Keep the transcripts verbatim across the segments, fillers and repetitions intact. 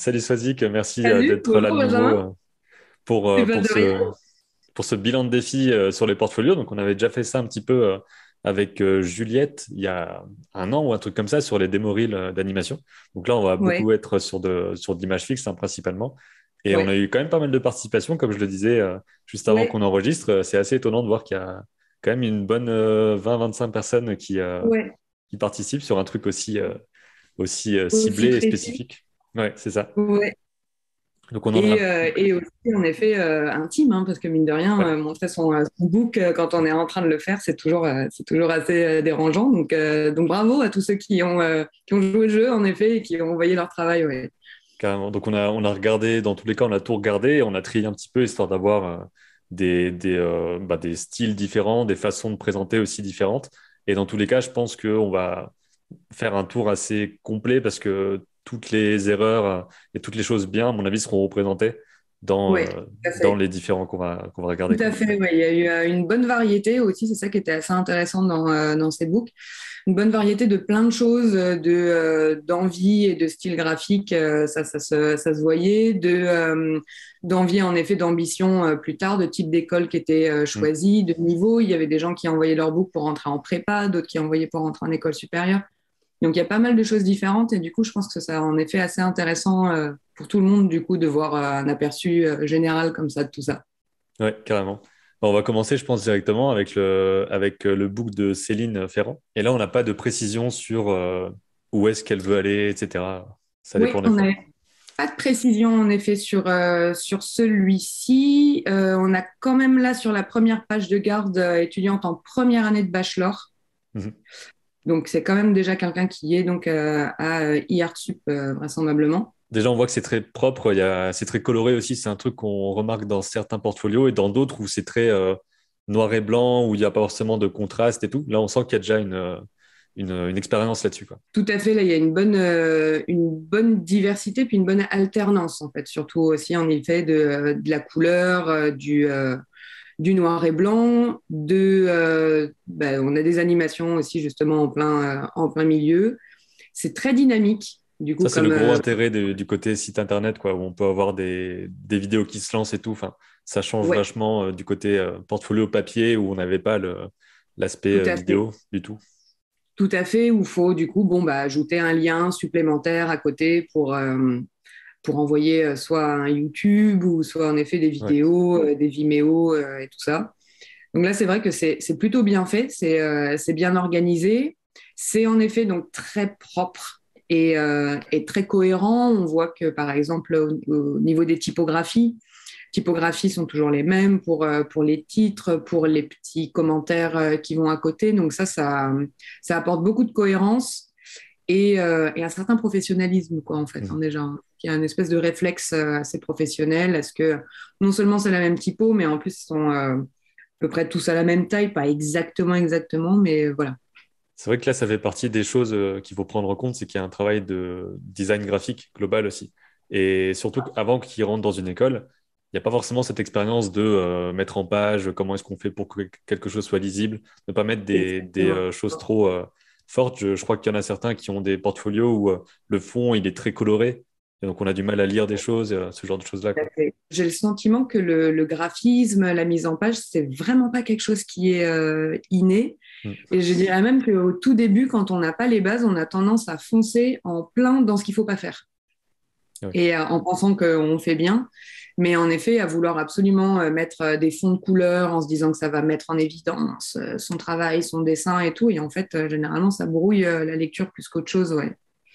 Salut Swazik, merci euh, Salut, d'être là bonjour de nouveau Benjamin. euh, pour, Et euh, ben pour de rien. ce, pour ce bilan de défi euh, sur les portfolios. Donc, on avait déjà fait ça un petit peu euh, avec euh, Juliette il y a un an ou un truc comme ça sur les démo reels euh, d'animation. Donc là, on va Ouais, beaucoup être sur de, sur de l'image fixe hein, principalement. Et on a ouais, eu quand même pas mal de participation, comme je le disais euh, juste avant ouais, qu'on enregistre. Euh, C'est assez étonnant de voir qu'il y a quand même une bonne euh, vingt à vingt-cinq personnes qui, euh, ouais. qui participent sur un truc aussi, euh, aussi euh, Aussi ciblé et précis. spécifique. Ouais, c'est ça. Ouais. Donc on en Et, a. euh, et aussi, en effet, euh, intime, hein, parce que mine de rien, Ouais. euh, montrer son, euh, son book euh, quand on est en train de le faire, c'est toujours, euh, c'est toujours assez euh, dérangeant. Donc, euh, donc bravo à tous ceux qui ont, euh, qui ont joué le jeu, en effet, et qui ont envoyé leur travail. Ouais. Carrément. Donc on a, on a regardé, dans tous les cas, on a tout regardé, et on a trié un petit peu, histoire d'avoir euh, des, des, euh, bah, des styles différents, des façons de présenter aussi différentes. Et dans tous les cas, je pense qu'on va faire un tour assez complet parce que toutes les erreurs euh, et toutes les choses bien, à mon avis, seront représentées dans, Ouais, euh, tout à dans fait. les différents qu'on va, qu'on va Tout regarder, à quoi. fait, ouais. Il y a eu euh, une bonne variété aussi, c'est ça qui était assez intéressant dans, euh, dans ces books. Une bonne variété de plein de choses, euh, de euh, d'envie et de style graphique, euh, ça, ça, se, ça se voyait, de euh, d'envie en effet, d'ambition euh, plus tard, de type d'école qui était euh, Mm. choisi, de niveau. Il y avait des gens qui envoyaient leur book pour rentrer en prépa, d'autres qui envoyaient pour rentrer en école supérieure. Donc il y a pas mal de choses différentes et du coup je pense que ça en effet assez intéressant euh, pour tout le monde du coup de voir euh, un aperçu euh, général comme ça de tout ça. Ouais, carrément. Bon, on va commencer, je pense, directement avec le, avec euh, le book de Céline Ferrand. Et là, on n'a pas de précision sur euh, où est-ce qu'elle veut aller, et cetera. Ça Oui, dépend des on fois. n'avait pas de précision en effet sur, euh, sur celui-ci. Euh, on a quand même là sur la première page de garde euh, étudiante en première année de bachelor. Mhm. Donc c'est quand même déjà quelqu'un qui est donc euh, à euh, I A R T S U P euh, vraisemblablement. Déjà, on voit que c'est très propre, il y a, c'est très coloré aussi. C'est un truc qu'on remarque dans certains portfolios et dans d'autres où c'est très euh, noir et blanc, où il n'y a pas forcément de contraste et tout. Là, on sent qu'il y a déjà une, euh, une, une expérience là-dessus, quoi. Tout à fait, là il y a une bonne, euh, une bonne diversité puis une bonne alternance en fait, surtout aussi en effet de, euh, de la couleur, euh, du, euh, du noir et blanc, de, euh, ben, on a des animations aussi justement en plein, euh, en plein milieu. C'est très dynamique, du coup, Ça, c'est le comme gros euh, intérêt de- du côté site internet, quoi, où on peut avoir des, des vidéos qui se lancent et tout. Enfin, ça change ouais, vachement euh, du côté euh, portfolio papier où on n'avait pas le, l'aspect tout euh, à fait. vidéo du tout. Tout à fait, où il faut du coup bon, bah, ajouter un lien supplémentaire à côté pour, euh, pour envoyer euh, soit un YouTube ou soit en effet des Ouais. vidéos, euh, des Vimeo euh, et tout ça. Donc là, c'est vrai que c'est c'est plutôt bien fait, c'est euh, c'est bien organisé. C'est en effet donc très propre et, euh, et très cohérent. On voit que par exemple au, au niveau des typographies, typographies sont toujours les mêmes pour, euh, pour les titres, pour les petits commentaires euh, qui vont à côté. Donc ça, ça, ça apporte beaucoup de cohérence et, euh, et un certain professionnalisme, quoi, en fait, hein, Mhm. déjà. Il y a une espèce de réflexe euh, assez professionnel. Est-ce que non seulement c'est la même typo, mais en plus, ils sont euh, à peu près tous à la même taille, pas exactement, exactement, mais euh, voilà. C'est vrai que là, ça fait partie des choses euh, qu'il faut prendre en compte, c'est qu'il y a un travail de design graphique global aussi. Et surtout qu'avant qu'ils rentrent dans une école, il n'y a pas forcément cette expérience de euh, mettre en page comment est-ce qu'on fait pour que quelque chose soit lisible, ne pas mettre des, des, Exactement. euh, choses trop euh, fortes. Je, je crois qu'il y en a certains qui ont des portfolios où euh, le fond, il est très coloré, et donc on a du mal à lire des choses, euh, ce genre de choses-là, quoi. J'ai le sentiment que le, le graphisme, la mise en page, c'est vraiment pas quelque chose qui est euh, inné. Mm. Et je dirais même qu'au tout début, quand on n'a pas les bases, on a tendance à foncer en plein dans ce qu'il faut pas faire. Ouais. Et euh, en pensant qu'on fait bien. Mais en effet, à vouloir absolument euh, mettre euh, des fonds de couleurs en se disant que ça va mettre en évidence euh, son travail, son dessin et tout. Et en fait, euh, généralement, ça brouille euh, la lecture plus qu'autre chose. Ouais.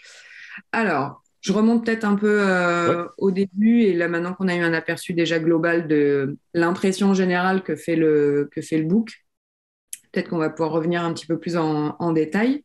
Alors, je remonte peut-être un peu Ouais. euh, au début. Et là, maintenant qu'on a eu un aperçu déjà global de l'impression générale que fait le, que fait le book, peut-être qu'on va pouvoir revenir un petit peu plus en, en détail.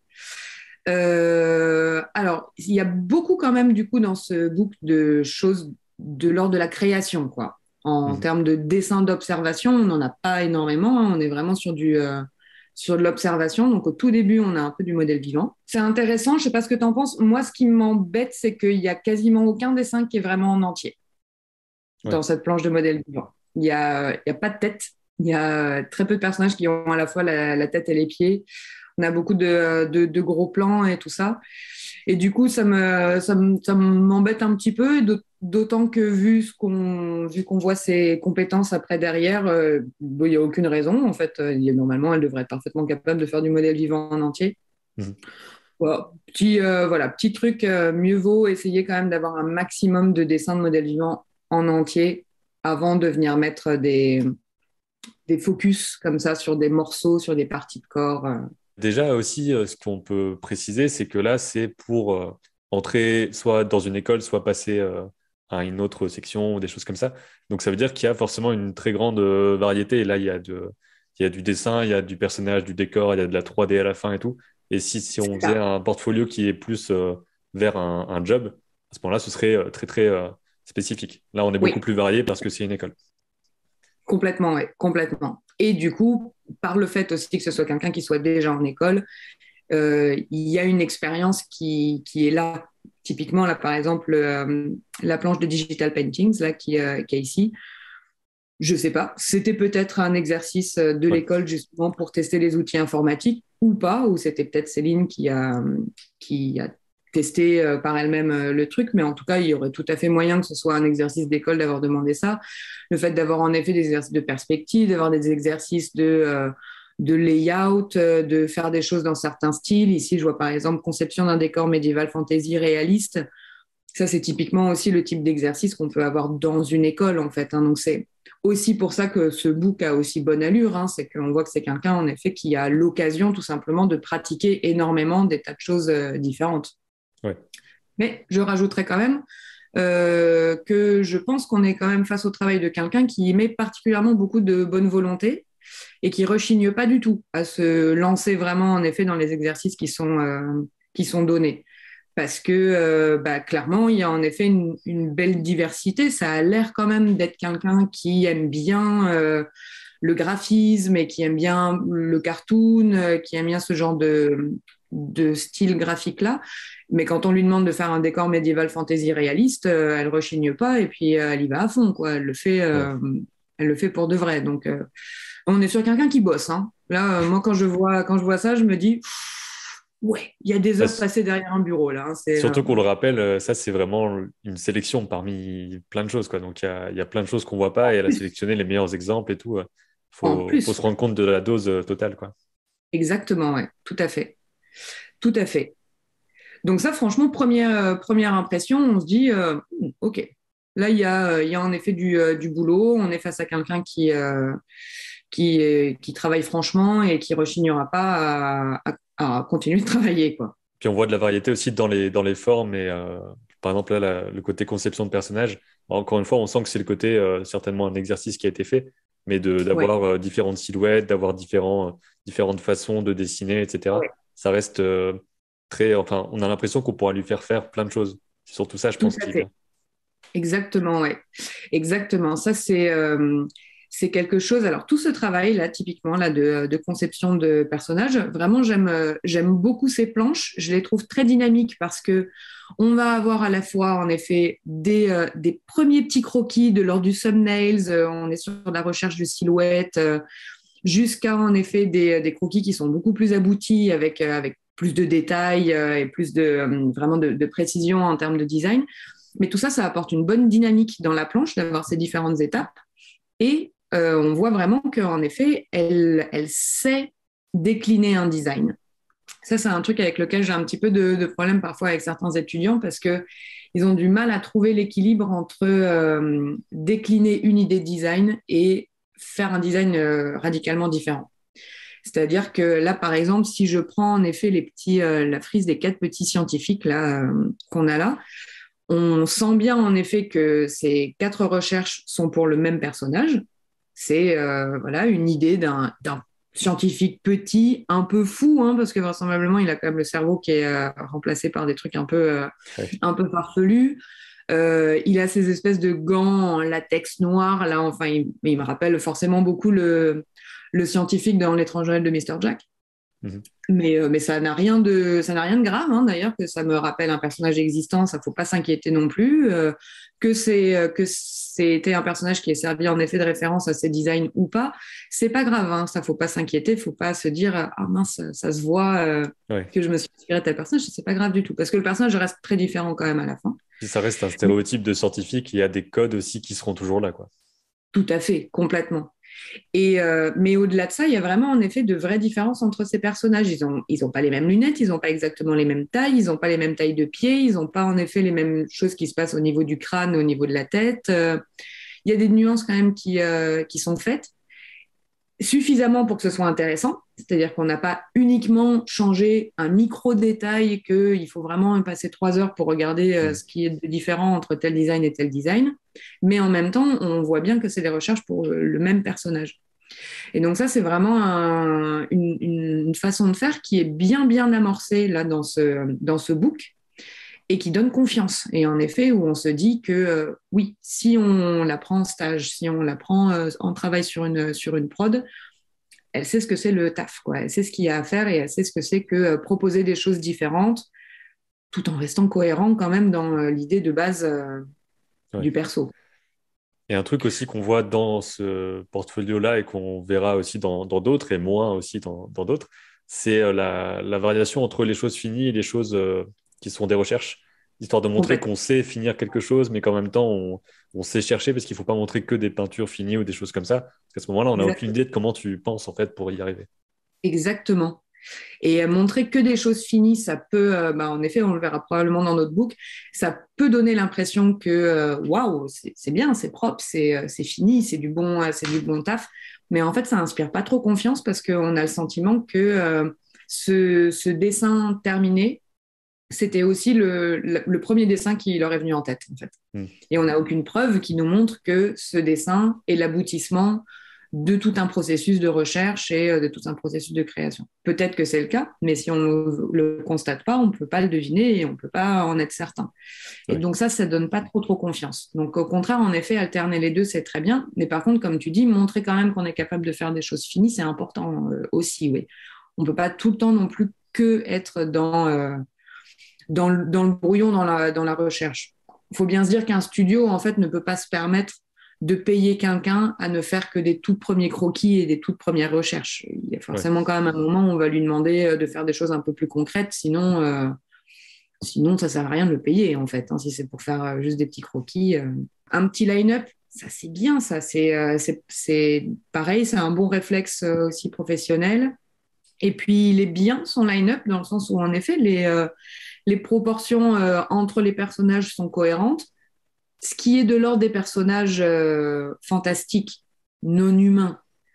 Euh, alors, il y a beaucoup quand même du coup dans ce book de choses de l'ordre de la création, quoi. En Mhm. termes de dessin d'observation, on n'en a pas énormément, hein. On est vraiment sur du euh, sur de l'observation. Donc au tout début, on a un peu du modèle vivant. C'est intéressant. Je sais pas ce que tu en penses. Moi, ce qui m'embête, c'est qu'il y a quasiment aucun dessin qui est vraiment en entier Ouais. dans cette planche de modèle vivant. Il y a, il y a pas de tête. Il y a très peu de personnages qui ont à la fois la, la tête et les pieds. On a beaucoup de, de, de gros plans et tout ça. Et du coup, ça me, ça me- ça m'embête un petit peu, d'aut- d'autant que vu ce qu'on, vu qu'on voit ses compétences après derrière, euh, bon, il n'y a aucune raison. En fait, Euh, il y a- normalement, elle devrait être parfaitement capable de faire du modèle vivant en entier. Mhm. Voilà, petit, euh, voilà, petit truc, euh, mieux vaut essayer quand même d'avoir un maximum de dessins de modèle vivant en entier avant de venir mettre des, des focus comme ça sur des morceaux, sur des parties de corps. euh. Déjà aussi, euh, ce qu'on peut préciser, c'est que là, c'est pour euh, entrer soit dans une école, soit passer euh, à une autre section ou des choses comme ça. Donc ça veut dire qu'il y a forcément une très grande euh, variété. Et là, il y a de, il y a du dessin, il y a du personnage, du décor, il y a de la trois D à la fin et tout. Et si, si on C'est faisait ça. un portfolio qui est plus euh, vers un, un job, à ce moment-là, ce serait euh, très, très euh, spécifique. Là, on est beaucoup Oui, plus varié parce que c'est une école. complètement, oui, complètement. Et du coup, par le fait aussi que ce soit quelqu'un qui soit déjà en école, euh, il y a une expérience qui, qui est là. Typiquement, là, par exemple, euh, la planche de digital paintings là, qui, euh, qui est ici, je sais pas, c'était peut-être un exercice de Ouais. l'école justement pour tester les outils informatiques ou pas, ou c'était peut-être Céline qui a, qui a testé euh, par elle-même euh, le truc, mais en tout cas, il y aurait tout à fait moyen que ce soit un exercice d'école d'avoir demandé ça. Le fait d'avoir en effet des exercices de perspective, d'avoir des exercices de, euh, de layout, euh, de faire des choses dans certains styles. Ici, je vois par exemple conception d'un décor médiéval fantasy réaliste. Ça, c'est typiquement aussi le type d'exercice qu'on peut avoir dans une école, en fait, hein. Donc, c'est aussi pour ça que ce book a aussi bonne allure, hein. C'est qu'on voit que c'est quelqu'un, en effet, qui a l'occasion, tout simplement, de pratiquer énormément des tas de choses euh, différentes. Ouais. Mais je rajouterais quand même euh, que je pense qu'on est quand même face au travail de quelqu'un qui met particulièrement beaucoup de bonne volonté et qui rechigne pas du tout à se lancer vraiment, en effet, dans les exercices qui sont, euh, qui sont donnés parce que euh, bah, clairement, il y a en effet une, une belle diversité. Ça a l'air quand même d'être quelqu'un qui aime bien euh, le graphisme et qui aime bien le cartoon, euh, qui aime bien ce genre de, de style graphique-là. Mais quand on lui demande de faire un décor médiéval fantasy réaliste, euh, elle rechigne pas et puis euh, elle y va à fond, quoi. Elle le fait, Ouais. euh, elle le fait pour de vrai. Donc, euh, on est sur quelqu'un qui bosse, hein. Là, euh, moi, quand je vois, quand je vois ça, je me dis, ouais, il y a des heures Parce- passées derrière un bureau, là, hein. C'est, euh, Surtout qu'on le rappelle, euh, ça c'est vraiment une sélection parmi plein de choses, quoi. Donc il y a, il y a plein de choses qu'on voit pas et elle a sélectionné les meilleurs exemples et tout. euh. en Faut, faut se plus, rendre compte de la dose euh, totale, quoi. exactement, ouais, tout à fait, tout à fait. Donc ça, franchement, première, euh, première impression, on se dit, euh, ok, là, il y a, euh, il y a en effet du, euh, du boulot, on est face à quelqu'un qui, euh, qui, est- qui travaille franchement et qui rechignera pas à, à- à continuer de travailler, quoi. Puis on voit de la variété aussi dans les, dans les formes et euh, par exemple là, la- le côté conception de personnage. Encore une fois, on sent que c'est le côté euh, certainement un exercice qui a été fait, mais de Ouais, d'avoir euh, différentes silhouettes, d'avoir différents, euh, différentes façons de dessiner, et cetera. ouais, Ça reste euh, très, enfin, on a l'impression qu'on pourra lui faire faire plein de choses. C'est surtout ça, je tout pense, qui à est fait. bien. Exactement, ouais. Exactement. Ça, c'est euh, c'est quelque chose. Alors, tout ce travail-là, typiquement, là, de, de conception de personnages, vraiment, j'aime euh, j'aime beaucoup ces planches. Je les trouve très dynamiques parce que on va avoir à la fois, en effet, des, euh, des premiers petits croquis de l'ordre du thumbnails. Euh, on est sur la recherche de silhouettes, euh, jusqu'à, en effet, des, des croquis qui sont beaucoup plus aboutis avec, euh, avec plus de détails euh, et plus de, euh, vraiment de, de précision en termes de design. Mais tout ça, ça apporte une bonne dynamique dans la planche d'avoir ces différentes étapes. Et euh, on voit vraiment qu'en effet, elle, elle sait décliner un design. Ça, c'est un truc avec lequel j'ai un petit peu de, de problème parfois avec certains étudiants parce que ils ont du mal à trouver l'équilibre entre euh, décliner une idée de design et faire un design euh, radicalement différent. C'est-à-dire que là, par exemple, si je prends en effet les petits, euh, la frise des quatre petits scientifiques là euh, qu'on a là, on sent bien en effet que ces quatre recherches sont pour le même personnage. C'est euh, voilà une idée d'un, d'un scientifique petit, un peu fou, hein, parce que vraisemblablement il a quand même le cerveau qui est euh, remplacé par des trucs un peu, euh, Ouais. un peu farfelus. Euh, il a ces espèces de gants en latex noir là. Enfin, il, il me rappelle forcément beaucoup le, le scientifique dans L'étrange Noël de Mister Jack. Mhm. Mais, euh, mais ça n'a rien de, ça n'a rien de grave, hein, d'ailleurs, que ça me rappelle un personnage existant, ça faut pas s'inquiéter non plus. Euh, que c'est, euh, que c'était un personnage qui est servi en effet de référence à ses designs ou pas, c'est pas grave, hein, ça faut pas s'inquiéter, faut pas se dire ah mince, ça, ça se voit euh, Ouais. que je me suis inspiré de tel personnage, c'est pas grave du tout, parce que le personnage reste très différent quand même à la fin. Si ça reste un stéréotype de scientifique, il y a des codes aussi qui seront toujours là, quoi. Tout à fait, complètement. Et, euh, mais au-delà de ça, il y a vraiment en effet de vraies différences entre ces personnages. Ils n'ont ils ont pas les mêmes lunettes, ils n'ont pas exactement les mêmes tailles, ils n'ont pas les mêmes tailles de pieds, ils n'ont pas en effet les mêmes choses qui se passent au niveau du crâne, au niveau de la tête. Euh, il y a des nuances quand même qui, euh, qui sont faites suffisamment pour que ce soit intéressant. C'est-à-dire qu'on n'a pas uniquement changé un micro-détail, qu'il faut vraiment passer trois heures pour regarder euh, Mm. ce qui est de différent entre tel design et tel design. Mais en même temps, on voit bien que c'est des recherches pour le même personnage. Et donc ça, c'est vraiment un, une, une, façon de faire qui est bien, bien amorcée là dans ce, dans ce book et qui donne confiance. Et en effet, où on se dit que euh, oui, si on la prend en stage, si on la prend euh, en travail sur une, sur une prod, elle sait ce que c'est le taf, quoi. Elle sait ce qu'il y a à faire et elle sait ce que c'est que euh, proposer des choses différentes tout en restant cohérent quand même dans euh, l'idée de base euh, Ouais. du perso. Et un truc aussi qu'on voit dans ce portfolio-là et qu'on verra aussi dans dans d'autres et moins aussi dans dans d'autres, c'est euh, la, la variation entre les choses finies et les choses euh, qui sont des recherches, histoire de montrer Complètement. qu'on sait finir quelque chose, mais qu'en même temps, on, on sait chercher parce qu'il ne faut pas montrer que des peintures finies ou des choses comme ça. Parce qu'à ce moment-là, on n'a aucune Exact- idée de comment tu penses en fait pour y arriver. Exactement. Et euh, montrer que des choses finies, ça peut, euh, bah, en effet, on le verra probablement dans notre book, ça peut donner l'impression que euh, waouh, c'est c'est bien, c'est propre, c'est euh, c'est fini, c'est du bon, euh, c'est du bon taf. Mais en fait, ça inspire pas trop confiance parce qu'on a le sentiment que euh, ce, ce dessin terminé, c'était aussi le, le, le premier dessin qui leur est venu en tête, en fait. Hmm. Et on n'a aucune preuve qui nous montre que ce dessin est l'aboutissement de tout un processus de recherche et euh, de tout un processus de création. Peut-être que c'est le cas, mais si on ne le constate pas, on ne peut pas le deviner et on ne peut pas en être certain. Et Ouais. donc ça, ça ne donne pas trop trop confiance. Donc au contraire, en effet, alterner les deux, c'est très bien. Mais par contre, comme tu dis, montrer quand même qu'on est capable de faire des choses finies, c'est important euh, aussi, oui. On ne peut pas tout le temps non plus que être dans, euh, dans, le, dans le brouillon, dans la, dans la recherche. Il faut bien se dire qu'un studio, en fait, ne peut pas se permettre de payer quelqu'un à ne faire que des tout premiers croquis et des toutes premières recherches. Il y a Ouais. forcément quand même un moment où on va lui demander euh, de faire des choses un peu plus concrètes, sinon, euh, sinon ça ne sert à rien de le payer, en fait, hein, si c'est pour faire euh, juste des petits croquis. Euh. Un petit line-up, ça c'est bien, ça c'est euh, c'est pareil, c'est un bon réflexe euh, aussi professionnel. Et puis il est bien son line-up dans le sens où en effet les, euh, les proportions euh, entre les personnages sont cohérentes. Ce qui est de l'ordre des personnages euh, fantastiques, non humains,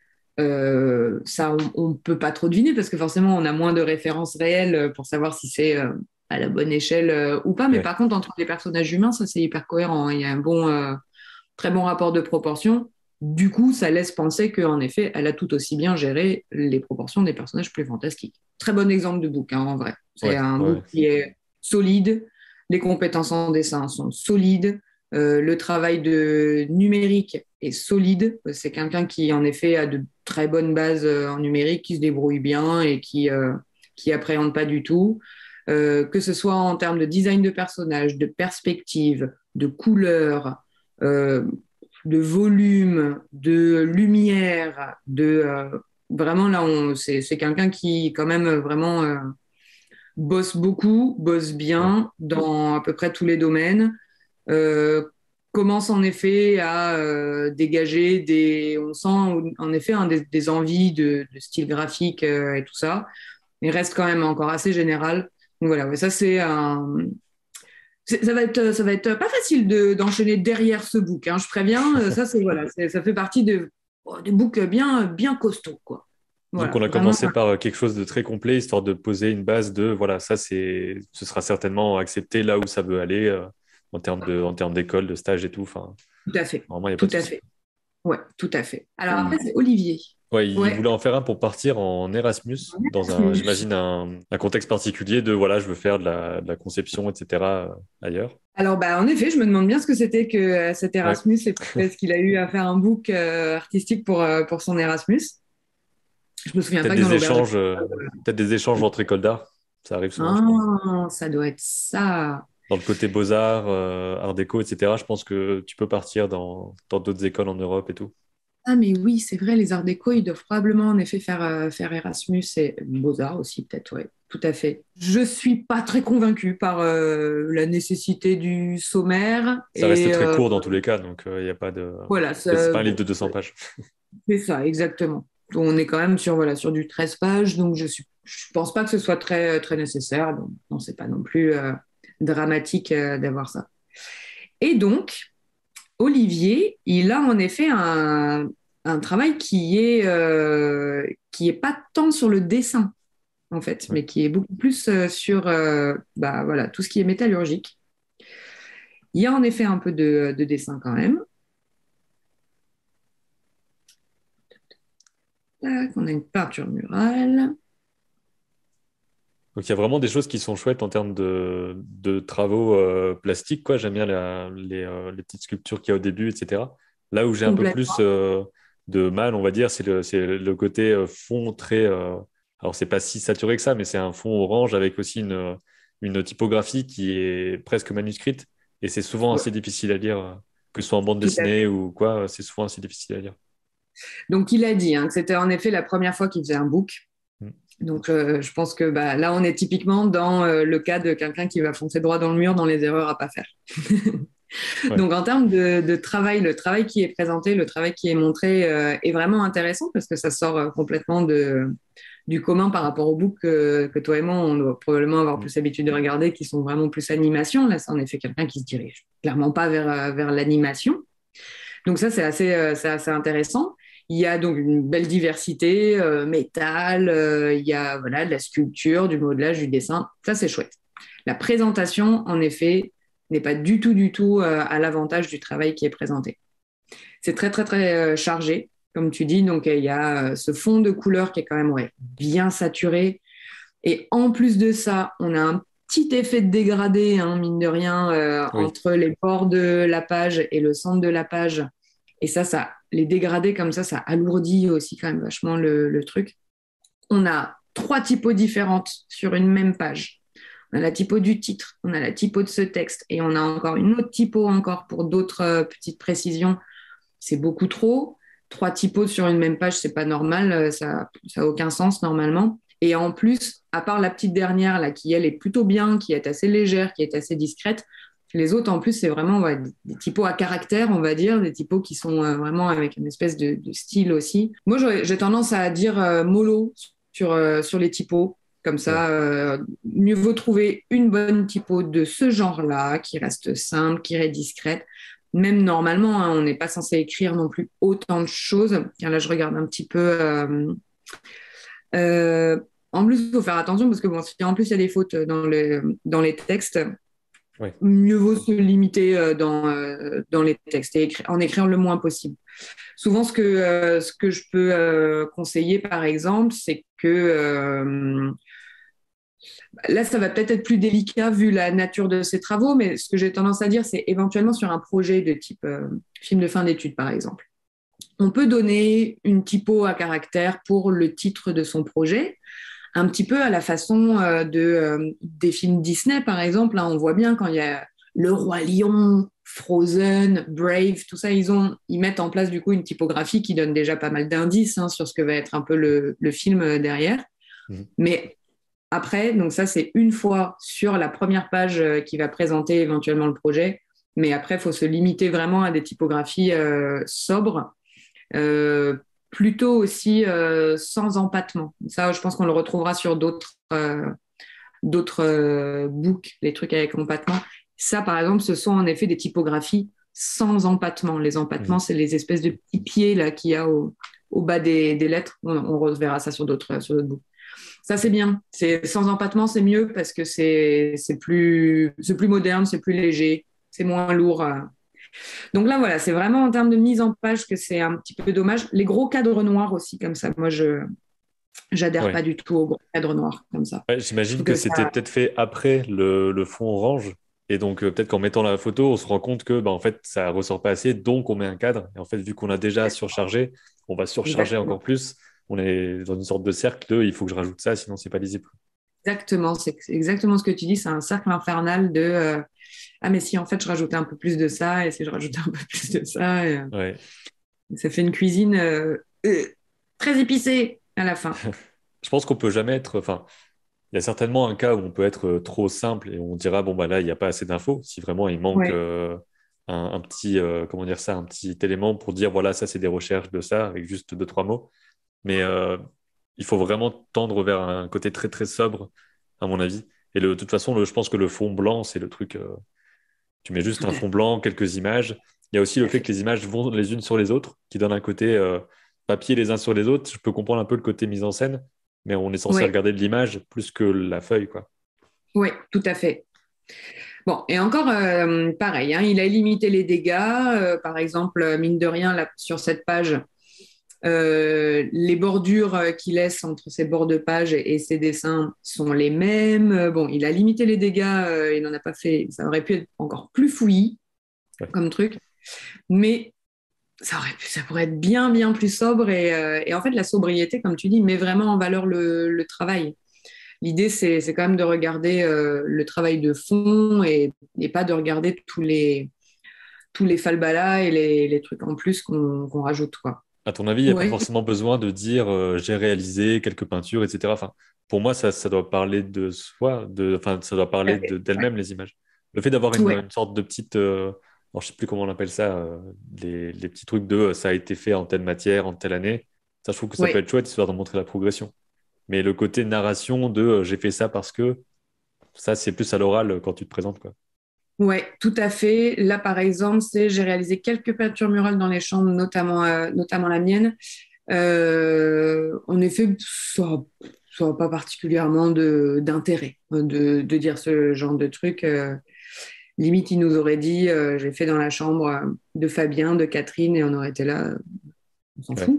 euh, ça, on ne peut pas trop deviner parce que forcément, on a moins de références réelles pour savoir si c'est euh, à la bonne échelle euh, ou pas. Mais Ouais. par contre, entre les personnages humains, ça, c'est hyper cohérent, hein. Il y a un bon, euh, très bon rapport de proportion. Du coup, ça laisse penser qu'en effet, elle a tout aussi bien géré les proportions des personnages plus fantastiques. Très bon exemple de book, hein, en vrai. C'est Ouais. un book Ouais. qui est solide, les compétences en dessin sont solides, euh, le travail de numérique est solide. C'est quelqu'un qui, en effet, a de très bonnes bases euh, en numérique, qui se débrouille bien et qui, euh, qui appréhende pas du tout. Euh, que ce soit en termes de design de personnage, de perspective, de couleur, euh, de volume, de lumière, de euh, vraiment là, on, c'est, c'est quelqu'un qui quand même vraiment euh, bosse beaucoup, bosse Ouais. bien dans à peu près tous les domaines. Euh, commence en effet à euh, dégager des, on sent en effet hein, des, des, envies de, de style graphique euh, et tout ça, mais reste quand même encore assez général. Donc voilà, ouais, ça c'est un, ça va être, ça va être pas facile de, d'enchaîner derrière ce book, hein, je préviens. Ça, c'est voilà, c'est, ça fait partie de, oh, des books bien, bien costauds, quoi. Donc, on Voilà, a vraiment. commencé par euh, quelque chose de très complet, histoire de poser une base de, voilà, ça, c'est, ce sera certainement accepté là où ça veut aller, euh, en termes de, en termes d'école, de stage et tout. Enfin, Tout à fait, normalement, il n'y a pas tout de à souci. fait. Ouais, tout à fait. Alors après, c'est Olivier. Ouais, il Ouais. voulait en faire un pour partir en Erasmus, dans un, j'imagine, un, un contexte particulier de, voilà, je veux faire de la, de la conception, et cetera, euh, ailleurs. Alors, bah, en effet, je me demande bien ce que c'était que euh, cet Ouais. Erasmus et pourquoi est-ce qu'il a eu à faire un book euh, artistique pour, euh, pour son Erasmus. Je me souviens Peut-être pas que dans des l'auberge. échanges, euh, peut-être des échanges entre écoles d'art. Ça arrive souvent, je pense. Ah, ça doit être ça. Dans le côté beaux-arts, euh, art déco, et cetera, je pense que tu peux partir dans, dans d'autres écoles en Europe et tout. Ah, mais oui, c'est vrai, les arts déco, ils doivent probablement en effet faire, euh, faire Erasmus et Beaux-Arts aussi, peut-être, ouais, tout à fait. Je suis pas très convaincue par euh, la nécessité du sommaire Ça reste et très euh, court dans tous les cas, donc il n'y a pas de. voilà, C'est ça, pas un livre bon, de deux cents pages. c'est ça, exactement. On est quand même sur, voilà, sur du treize pages, donc je suis, je pense pas que ce soit très, très nécessaire. Donc, non, c'est pas non plus euh, dramatique euh, d'avoir ça. Et donc, Olivier, il a en effet un, un travail qui est, euh, qui est pas tant sur le dessin, en fait, Ouais. mais qui est beaucoup plus euh, sur euh, bah, voilà, tout ce qui est métallurgique. Il y a en effet un peu de, de dessin quand même. Tac, on a une peinture murale. Donc il y a vraiment des choses qui sont chouettes en termes de, de travaux euh, plastiques, quoi. J'aime bien la- les, euh, les petites sculptures qu'il y a au début, et cetera. Là où j'ai un peu plus Complètement. euh, de mal, on va dire, c'est le, c'est le côté euh, fond très. Euh, alors c'est pas si saturé que ça, mais c'est un fond orange avec aussi une, une typographie qui est presque manuscrite. Et c'est souvent Ouais, assez difficile à lire, euh, que ce soit en bande tout à dessinée fait. ou quoi, c'est souvent assez difficile à lire. Donc, il a dit hein, que c'était en effet la première fois qu'il faisait un book. Mm. Donc, euh, je pense que bah, là, on est typiquement dans euh, le cas de quelqu'un qui va foncer droit dans le mur dans les erreurs à pas faire. Ouais. Donc, en termes de, de travail, le travail qui est présenté, le travail qui est montré euh, est vraiment intéressant parce que ça sort euh, complètement de, du commun par rapport aux books que, que toi et moi, on doit probablement avoir Mm. plus l'habitude de regarder, qui sont vraiment plus animation. Là, c'est en effet quelqu'un qui se dirige clairement pas vers, euh, vers l'animation. Donc ça, c'est assez, euh, c'est assez intéressant. Il y a donc une belle diversité, euh, métal, euh, il y a voilà, de la sculpture, du modelage, du dessin. Ça, c'est chouette. La présentation, en effet, n'est pas du tout, du tout euh, à l'avantage du travail qui est présenté. C'est très, très, très euh, chargé, comme tu dis. Donc, il y a euh, ce fond de couleur qui est quand même ouais, bien saturé. Et en plus de ça, on a un petit effet de dégradé, hein, mine de rien, euh, Oui. entre les bords de la page et le centre de la page. Et ça, ça, les dégradés comme ça, ça alourdit aussi quand même vachement le, le truc. On a trois typos différentes sur une même page. On a la typo du titre, on a la typo de ce texte et on a encore une autre typo encore pour d'autres euh, petites précisions. C'est beaucoup trop. Trois typos sur une même page, c'est pas normal, euh, ça n'a aucun sens normalement. Et en plus, à part la petite dernière là, qui elle est plutôt bien, qui est assez légère, qui est assez discrète, les autres en plus c'est vraiment ouais, des typos à caractère, on va dire, des typos qui sont euh, vraiment avec une espèce de, de style aussi. Moi j'ai tendance à dire euh, mollo sur, euh, sur les typos. Comme Ouais. ça, euh, mieux vaut trouver une bonne typo de ce genre-là, qui reste simple, qui est discrète. Même normalement, hein, on n'est pas censé écrire non plus autant de choses. Car là, je regarde un petit peu. Euh, euh, en plus, il faut faire attention parce que bon, si en plus il y a des fautes dans, les dans les textes, Ouais. mieux vaut se limiter euh, dans, euh, dans les textes et écri- en écrire le moins possible. Souvent, ce que, euh, ce que je peux euh, conseiller, par exemple, c'est que euh, là, ça va peut-être être plus délicat vu la nature de ces travaux, mais ce que j'ai tendance à dire, c'est éventuellement sur un projet de type euh, film de fin d'études, par exemple. On peut donner une typo à caractère pour le titre de son projet, un petit peu à la façon euh, de, euh, des films Disney, par exemple. Là, on voit bien quand il y a Le Roi Lion, Frozen, Brave, tout ça, ils, ont, ils mettent en place du coup une typographie qui donne déjà pas mal d'indices hein, sur ce que va être un peu le, le film euh, derrière. Mhm. Mais après, donc ça, c'est une fois sur la première page euh, qui va présenter éventuellement le projet. Mais après, il faut se limiter vraiment à des typographies euh, sobres, euh, plutôt aussi euh, sans empattement. Ça, je pense qu'on le retrouvera sur d'autres euh, d'autres euh, books, les trucs avec empattement. Ça, par exemple, ce sont en effet des typographies sans empattement. Les empattements, Mhm. c'est les espèces de petits pieds là qu'il y a au, au bas des, des lettres. On, on reverra ça sur d'autres sur d'autres books. Ça, c'est bien. C'est, sans empattement, c'est mieux parce que c'est, c'est, plus, c'est plus moderne, c'est plus léger, c'est moins lourd. euh. Donc là, voilà, c'est vraiment en termes de mise en page que c'est un petit peu dommage. Les gros cadres noirs aussi, comme ça, moi, je j'adhère pas Ouais. du tout aux gros cadres noirs comme ça. Ouais, Je j'imagine trouve que que ça, c'était peut-être fait après le, le fond orange. Et donc, euh, peut-être qu'en mettant la photo, on se rend compte que, bah, en fait, ça ressort pas assez, donc on met un cadre. Et en fait, vu qu'on a déjà surchargé, on va surcharger exactement. encore plus. on est dans une sorte de cercle de il faut que je rajoute ça, sinon c'est pas lisible. Exactement, c'est exactement ce que tu dis, c'est un cercle infernal de euh, ah mais si en fait je rajoutais un peu plus de ça et si je rajoutais un peu plus de ça, et, euh, Ouais. ça fait une cuisine euh, euh, très épicée à la fin. Je pense qu'on peut jamais être. Enfin, il y a certainement un cas où on peut être euh, trop simple et on dira bon bah là il n'y a pas assez d'infos. Si vraiment il manque Ouais, euh, un, un petit euh, comment dire ça, un petit élément pour dire voilà ça c'est des recherches de ça avec juste deux trois mots. Mais euh, il faut vraiment tendre vers un côté très très sobre à mon avis. Et le- de toute façon, le- je pense que le fond blanc c'est le truc. euh, Tu mets juste tout un à, fond blanc, quelques images. Il y a aussi tout le à fait fait. que les images vont les unes sur les autres, qui donne un côté euh, papier les uns sur les autres. Je peux comprendre un peu le côté mise en scène, mais on est censé Ouais, regarder de l'image plus que la feuille, quoi. ouais, tout à fait. Bon, et encore euh, pareil, hein, il a limité les dégâts. Euh, par exemple, euh, mine de rien, là, sur cette page, euh, les bordures euh, qu'il laisse entre ses bords de page et, et ses dessins sont les mêmes. Euh, bon, il a limité les dégâts, euh, il n'en a pas fait. Ça aurait pu être encore plus fouillis Ouais. comme truc, mais ça aurait pu, ça pourrait être bien, bien plus sobre. Et, euh, et en fait, la sobriété, comme tu dis, met vraiment en valeur le, le travail. L'idée, c'est, c'est quand même de regarder euh, le travail de fond et, et pas de regarder tous les, tous les falbalas et les, les trucs en plus qu'on qu'on rajoute, quoi. À ton avis, il n'y a pas Ouais, forcément besoin de dire euh, j'ai réalisé quelques peintures, et cetera. Enfin, pour moi, ça, ça doit parler de soi, de, enfin, ça doit tout à parler de- fait. Ouais. d'elle-même, les images. Le fait d'avoir une, Ouais, une sorte de petite, euh, alors, je sais plus comment on appelle ça, euh, les, les petits trucs de euh, ça a été fait en telle matière, en telle année, ça, je trouve que ça peut ouais, être chouette, histoire de montrer la progression. Mais le côté narration de euh, j'ai fait ça parce que ça, c'est plus à l'oral euh, quand tu te présentes, quoi. ouais, tout à fait. Là, par exemple, c'est j'ai réalisé quelques peintures murales dans les chambres, notamment, euh, notamment la mienne. Euh, en effet, ça n'a pas particulièrement de, d'intérêt euh, de, de dire ce genre de truc. Euh, limite, il nous aurait dit, euh, j'ai fait dans la chambre euh, de Fabien, de Catherine, et on aurait été là, on s'en Ouais. fout.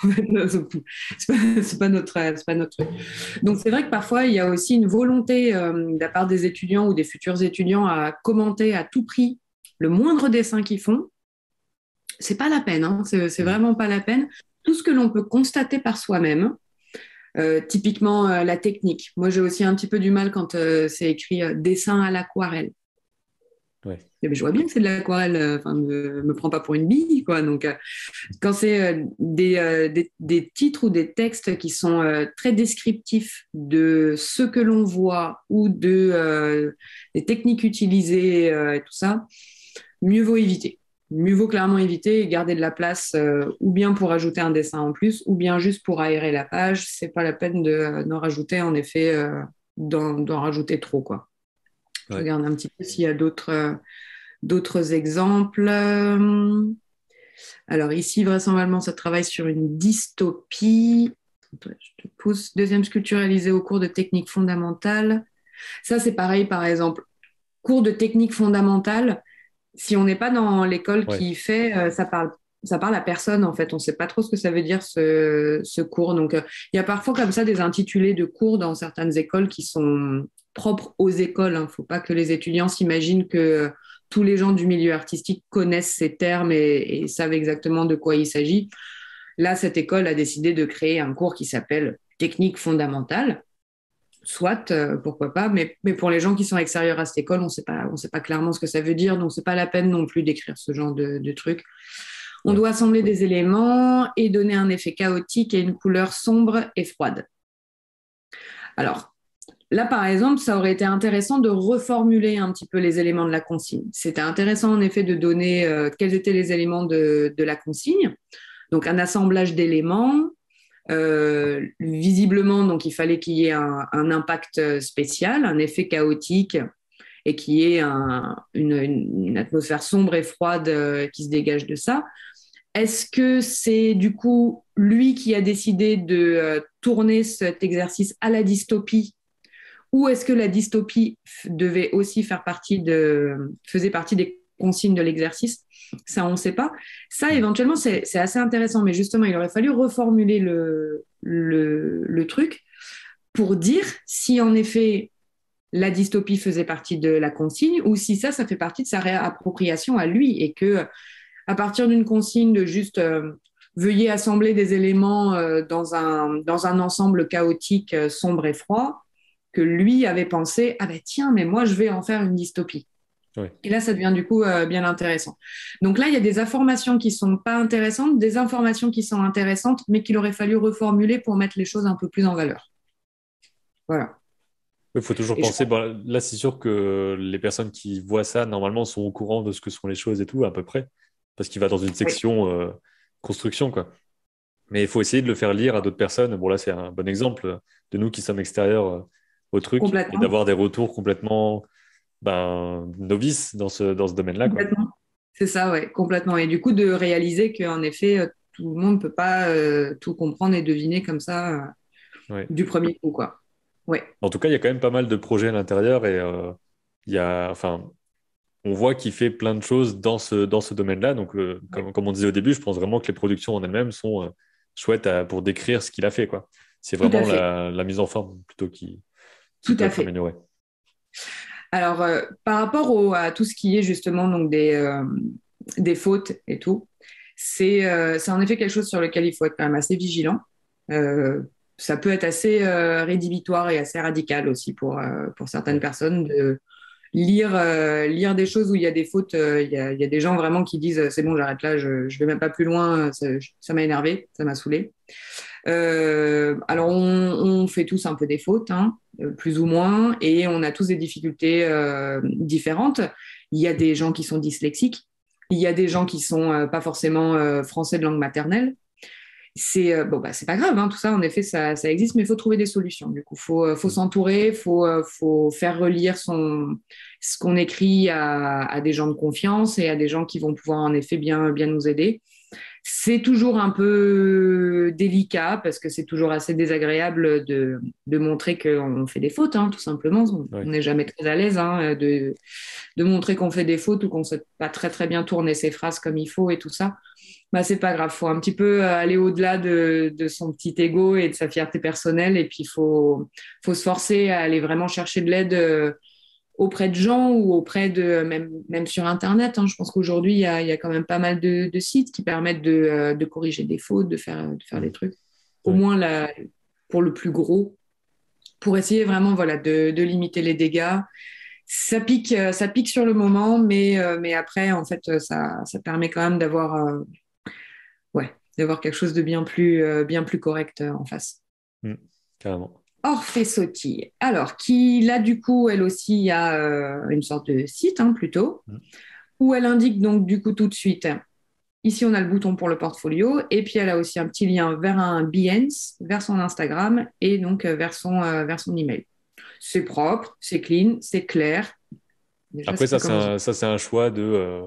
C'est pas, c'est pas notre, c'est pas notre truc. Donc c'est vrai que parfois il y a aussi une volonté euh, de la part des étudiants ou des futurs étudiants à commenter à tout prix le moindre dessin qu'ils font. C'est pas la peine, hein. C'est, c'est Mm. vraiment pas la peine. Tout ce que l'on peut constater par soi-même, euh, typiquement euh, la technique. Moi j'ai aussi un petit peu du mal quand euh, c'est écrit euh, dessin à l'aquarelle. Ouais. Eh ben, je vois bien que c'est de l'aquarelle, euh, enfin, ne me prends pas pour une bille, quoi. Donc, euh, quand c'est euh, des, euh, des, des titres ou des textes qui sont euh, très descriptifs de ce que l'on voit ou de, euh, des techniques utilisées euh, et tout ça, mieux vaut éviter. Mieux vaut clairement éviter et garder de la place euh, ou bien pour ajouter un dessin en plus ou bien juste pour aérer la page. C'est pas la peine de, euh, d'en rajouter, en effet, euh, d'en, d'en rajouter trop, quoi. Je Ouais. regarde un petit peu s'il y a d'autres, euh, d'autres exemples. Euh, alors ici, vraisemblablement, ça travaille sur une dystopie. Je te pousse. Deuxième sculpture réalisée au cours de techniques fondamentales. Ça, c'est pareil, par exemple. Cours de techniques fondamentales, si on n'est pas dans l'école Ouais. qui fait, euh, ça parle, ça parle à personne, en fait. On ne sait pas trop ce que ça veut dire, ce, ce cours. Donc, euh, il y a parfois comme ça des intitulés de cours dans certaines écoles qui sont propres aux écoles. Il ne faut pas que les étudiants s'imaginent que tous les gens du milieu artistique connaissent ces termes et, et savent exactement de quoi il s'agit. Là, cette école a décidé de créer un cours qui s'appelle Technique fondamentale. Soit, euh, pourquoi pas, mais, mais pour les gens qui sont extérieurs à cette école, on sait pas, on sait pas clairement ce que ça veut dire, donc c'est pas la peine non plus d'écrire ce genre de, de truc. On Ouais. doit assembler des éléments et donner un effet chaotique et une couleur sombre et froide. Alors, là, par exemple, ça aurait été intéressant de reformuler un petit peu les éléments de la consigne. C'était intéressant, en effet, de donner euh, quels étaient les éléments de, de la consigne. Donc, un assemblage d'éléments. Euh, visiblement, donc, il fallait qu'il y ait un, un impact spécial, un effet chaotique et qu'il y ait un, une, une, atmosphère sombre et froide euh, qui se dégage de ça. Est-ce que c'est du coup lui qui a décidé de euh, tourner cet exercice à la dystopie ou est-ce que la dystopie devait aussi faire partie de, faisait partie des consignes de l'exercice? Ça, on ne sait pas. Ça, Mm. éventuellement, c'est, c'est assez intéressant, mais justement, il aurait fallu reformuler le, le, le truc pour dire si en effet la dystopie faisait partie de la consigne ou si ça, ça fait partie de sa réappropriation à lui et que à partir d'une consigne de juste euh, veuillez assembler des éléments euh, dans, un, dans un ensemble chaotique, euh, sombre et froid, que lui avait pensé, ah ben tiens, mais moi je vais en faire une dystopie. Oui. Et là, ça devient du coup euh, bien intéressant. Donc là, il y a des informations qui sont pas intéressantes, des informations qui sont intéressantes, mais qu'il aurait fallu reformuler pour mettre les choses un peu plus en valeur. Voilà. Il faut toujours Et je penser, pense bon, là c'est sûr que les personnes qui voient ça, normalement, sont au courant de ce que sont les choses et tout, à peu près, parce qu'il va dans une oui, section euh, construction, quoi. Mais il faut essayer de le faire lire à d'autres personnes. Bon, là c'est un bon exemple de nous qui sommes extérieurs euh, au truc et complètement, d'avoir des retours complètement ben, novices dans ce, dans ce domaine-là, quoi. complètement. C'est ça, ouais, complètement. Et du coup, de réaliser qu'en effet, euh, tout le monde ne peut pas euh, tout comprendre et deviner comme ça euh, Ouais. du premier coup, quoi. Ouais, En tout cas, il y a quand même pas mal de projets à l'intérieur et euh, il y a, enfin, on voit qu'il fait plein de choses dans ce, dans ce domaine-là. Donc, euh, ouais, comme, comme on disait au début, je pense vraiment que les productions en elles-mêmes sont euh, chouettes à- pour décrire ce qu'il a fait, quoi. C'est tout à vraiment fait, la, la mise en forme plutôt qui, qui tout peut à être fait. améliorée. Alors, euh, par rapport au- à tout ce qui est justement donc des, euh, des fautes et tout, c'est euh, c'est en effet quelque chose sur lequel il faut être quand même assez vigilant. Euh, Ça peut être assez euh, rédhibitoire et assez radical aussi pour, euh, pour certaines Ouais. personnes de lire, euh, lire des choses où il y a des fautes. euh, Il y a, il y a des gens vraiment qui disent c'est bon, j'arrête là, je, je vais même pas plus loin, ça ça m'a énervé, ça m'a saoulé. Euh, alors, on, on fait tous un peu des fautes, hein, euh, plus ou moins, et on a tous des difficultés euh, différentes. Il y a des gens qui sont dyslexiques, il y a des gens qui sont euh, pas forcément euh, français de langue maternelle. C'est euh, bon, bah, c'est pas grave, hein, tout ça, en effet, ça, ça existe, mais il faut trouver des solutions. Du coup, faut, euh, faut Mm. s'entourer, faut, euh, faut faire relire son, ce qu'on écrit à, à des gens de confiance et à des gens qui vont pouvoir en effet bien, bien nous aider. C'est toujours un peu délicat parce que c'est toujours assez désagréable de, de montrer qu'on fait des fautes, hein, tout simplement. On Ouais. n'est jamais très à l'aise hein, de, de montrer qu'on fait des fautes ou qu'on ne sait pas très très bien tourner ses phrases comme il faut et tout ça. Bah, c'est pas grave, faut un petit peu aller au-delà de, de son petit ego et de sa fierté personnelle et puis il faut, faut se forcer à aller vraiment chercher de l'aide euh, auprès de gens ou auprès de, même, même sur Internet. Hein, je pense qu'aujourd'hui, il y a, il y a quand même pas mal de, de sites qui permettent de, euh, de corriger des fautes, de faire, de faire des Mm. trucs. Au Ouais. moins, la, pour le plus gros, pour essayer vraiment voilà, de, de limiter les dégâts. Ça pique, euh, ça pique sur le moment, mais, euh, mais après, en fait, ça, ça permet quand même d'avoir euh, ouais, d'avoir quelque chose de bien plus, euh, bien plus correct euh, en face. Mm. Carrément. Orphée Sautille. Alors, qui là, du coup, elle aussi a euh, une sorte de site, hein, plutôt, Mm. où elle indique donc du coup tout de suite, ici on a le bouton pour le portfolio, et puis elle a aussi un petit lien vers un Behance, vers son Instagram, et donc euh, vers son, euh, vers son email. C'est propre, c'est clean, c'est clair. Déjà, Après, ça ça, peut c'est commencer. un, ça, c'est un choix de, euh,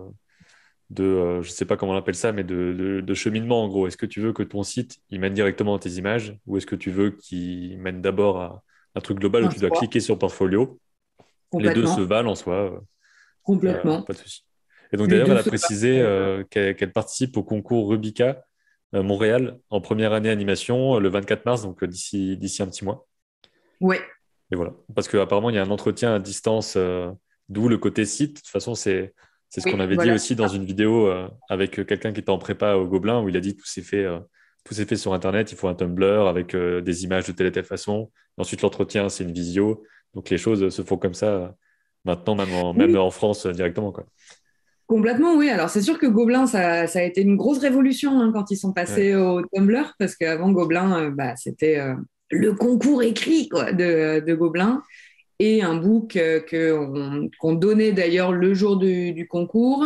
de euh, je sais pas comment on appelle ça, mais de, de, de cheminement, en gros. Est-ce que tu veux que ton site, il mène directement à tes images ou est-ce que tu veux qu'il mène d'abord à un truc global où Un tu dois choix, cliquer sur portfolio? Les deux se complètement, valent en soi, euh, euh, complètement. pas de souci. Et donc Les d'ailleurs, elle deux a se précisé valent. euh, euh, qu'elle qu'elle participe au concours Rubica euh, Montréal en première année animation euh, le vingt-quatre mars, donc euh, d'ici d'ici un petit mois. Ouais, Et voilà. Parce qu'apparemment, il y a un entretien à distance, euh, d'où le côté site. De toute façon, c'est c'est ce qu'on oui, avait dit voilà. aussi dans une vidéo euh, avec euh, quelqu'un qui était en prépa au Gobelin, où il a dit tout s'est fait, euh, tout s'est fait sur Internet. Il faut un Tumblr avec euh, des images de telle et telle façon. Et ensuite, l'entretien, c'est une visio. Donc les choses se font comme ça euh, maintenant, même en, même Oui, en France euh, directement, quoi. complètement, oui. Alors, c'est sûr que Gobelin, ça, ça a été une grosse révolution hein, quand ils sont Ouais. passés au Tumblr, parce qu'avant, Gobelin, euh, bah, c'était euh, le concours écrit quoi, de, de Gobelin et un book euh, que on- qu'on donnait d'ailleurs le jour du, du concours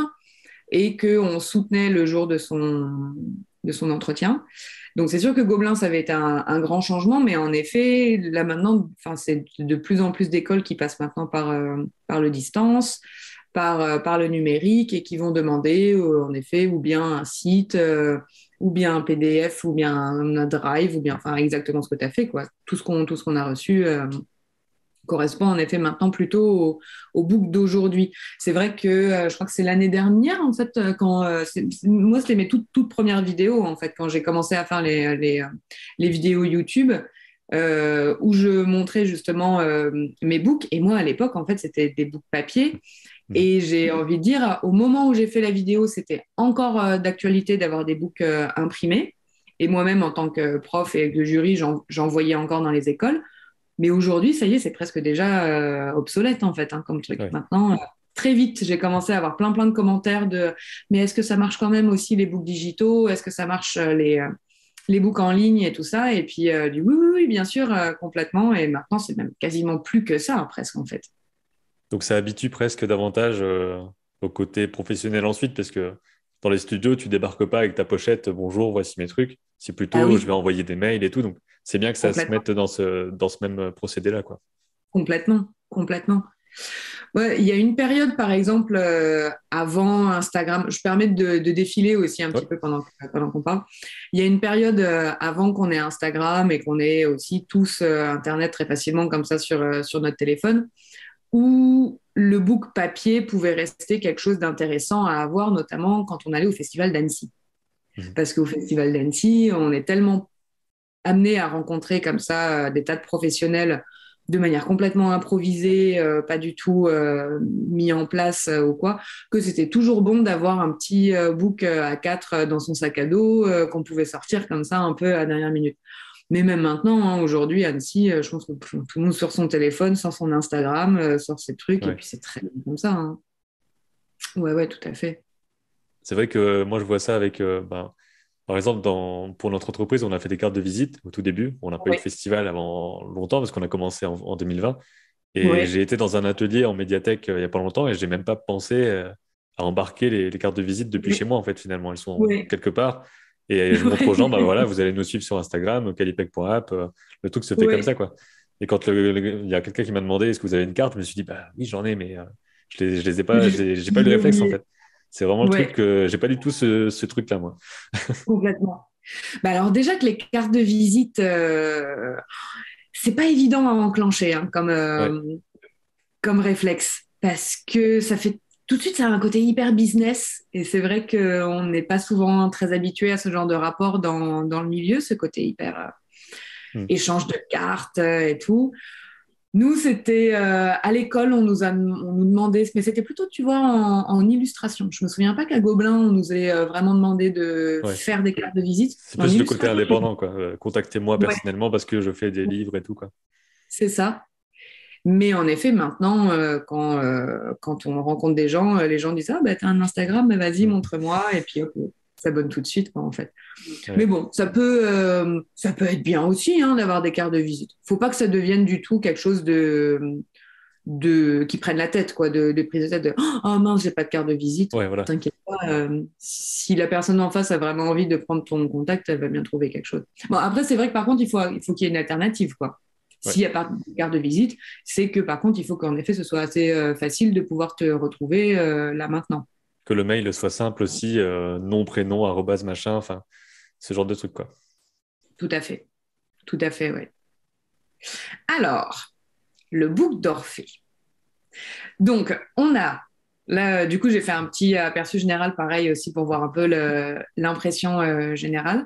et qu'on soutenait le jour de son, de son entretien. Donc, c'est sûr que Gobelin, ça avait été un, un grand changement, mais en effet, là maintenant, enfin, c'est de plus en plus d'écoles qui passent maintenant par, euh, par le distance par, euh, par le numérique et qui vont demander, euh, en effet, ou bien un site, euh, ou bien un P D F, ou bien un, un Drive, ou bien enfin, exactement ce que tu as fait. Quoi. Tout ce qu'on tout ce qu'on a reçu euh, correspond en effet maintenant plutôt au, au book d'aujourd'hui. C'est vrai que euh, je crois que c'est l'année dernière, en fait, euh, quand euh, c'est- c'est- moi, c'était mes toutes, toutes premières vidéos, en fait, quand j'ai commencé à faire les, les, euh, les vidéos YouTube. Euh, où je montrais justement euh, mes books. Et moi, à l'époque, en fait, c'était des books papier Mhm. Et j'ai envie de dire, au moment où j'ai fait la vidéo, c'était encore euh, d'actualité d'avoir des books euh, imprimés. Et moi-même, en tant que prof et que jury, j'en, j'en voyais encore dans les écoles. Mais aujourd'hui, ça y est, c'est presque déjà euh, obsolète, en fait, hein, comme truc. Ouais. Maintenant, euh, très vite, j'ai commencé à avoir plein, plein de commentaires de mais est-ce que ça marche quand même aussi les books digitaux? Est-ce que ça marche euh, les, euh, les books en ligne et tout ça? Et puis, euh, du oui, oui, oui, bien sûr, euh, complètement. Et maintenant, c'est même quasiment plus que ça, presque, en fait. Donc ça habitue presque davantage euh, au côté professionnel ensuite, parce que dans les studios, tu débarques pas avec ta pochette, bonjour, voici mes trucs. C'est Ah plutôt, je oui, vais envoyer des mails et tout. Donc c'est bien que ça se complètement, mette dans ce, dans ce même procédé-là, quoi. complètement, complètement. Ouais, il y a une période, par exemple, euh, avant Instagram, je permets de, de défiler aussi un Ouais. petit peu pendant, pendant qu'on parle. Il y a une période euh, avant qu'on ait Instagram et qu'on ait aussi tous euh, Internet très facilement comme ça sur, euh, sur notre téléphone, où le book papier pouvait rester quelque chose d'intéressant à avoir, notamment quand on allait au Festival d'Annecy. Mhm. Parce qu'au Festival d'Annecy, on est tellement amené à rencontrer comme ça euh, des tas de professionnels de manière complètement improvisée, euh, pas du tout euh, mis en place euh, ou quoi, que c'était toujours bon d'avoir un petit euh, book euh, à quatre euh, dans son sac à dos euh, qu'on pouvait sortir comme ça un peu à dernière minute. Mais même maintenant, hein, aujourd'hui, Annecy, euh, je pense que pff, tout le monde sur son téléphone, sur son Instagram, euh, sur ses trucs, et Ouais. puis c'est très bien comme ça. Hein. Ouais, ouais, tout à fait. C'est vrai que moi, je vois ça avec, euh, ben, par exemple, dans, pour notre entreprise, on a fait des cartes de visite au tout début. On n'a pas eu de Ouais, festival avant longtemps parce qu'on a commencé en, en deux mille vingt. Et ouais, j'ai été dans un atelier en médiathèque euh, il n'y a pas longtemps et j'ai même pas pensé euh, à embarquer les, les cartes de visite depuis chez ouais, moi, en fait, finalement. Elles sont ouais, quelque part. Et je montre aux gens, bah voilà, vous allez nous suivre sur Instagram, calipec point app. euh, Le truc se fait comme ça, ouais. quoi. Et quand le- le- il y a quelqu'un qui m'a demandé est-ce que vous avez une carte, je me suis dit, bah oui, j'en ai, mais euh, je les, je les ai pas, j'ai j'ai pas eu le J'ai réflexe, en oublié. fait. C'est vraiment le truc Ouais, que j'ai pas du tout ce, ce truc-là, moi. complètement. Bah alors déjà que les cartes de visite, euh, c'est pas évident à enclencher hein, comme, Ouais. euh, comme réflexe parce que ça fait tout de suite ça a un côté hyper business et c'est vrai qu'on n'est pas souvent très habitué à ce genre de rapport dans, dans le milieu, ce côté hyper euh, Hmm. échange de cartes euh, et tout. Nous, c'était euh, à l'école, on nous a, on nous demandait, mais c'était plutôt, tu vois, en, en illustration. Je me souviens pas qu'à Gobelin, on nous ait euh, vraiment demandé de Ouais. faire des cartes de visite. C'est En plus le côté illustration, indépendant, quoi. Euh, contactez-moi ouais, personnellement parce que je fais des livres et tout, quoi. c'est ça. Mais en effet, maintenant, euh, quand, euh, quand on rencontre des gens, euh, les gens disent, ah, bah, t'as un Instagram, bah, vas-y, Hmm. montre-moi. Et puis, hop, ça bonne tout de suite, quoi, en fait. Mais Ouais. bon, ça peut, euh, ça peut être bien aussi hein, d'avoir des cartes de visite. Faut pas que ça devienne du tout quelque chose de, de qui prenne la tête, quoi, de, de prise de tête de oh mince, j'ai pas de carte de visite. Ouais, voilà. T'inquiète pas, euh, si la personne en face a vraiment envie de prendre ton contact, elle va bien trouver quelque chose. Bon, après, c'est vrai que par contre, il faut, il faut qu'il y ait une alternative, quoi. Ouais. S'il n'y a pas de carte de visite, c'est que par contre, il faut qu'en effet, ce soit assez euh, facile de pouvoir te retrouver euh, là maintenant. Que le mail soit simple aussi, euh, nom, prénom, arrobase, machin, enfin, ce genre de truc, quoi. Tout à fait. Tout à fait, ouais. Alors, le book d'Orphée. Donc, on a, là, du coup, j'ai fait un petit aperçu général, pareil aussi, pour voir un peu le- l'impression euh, générale.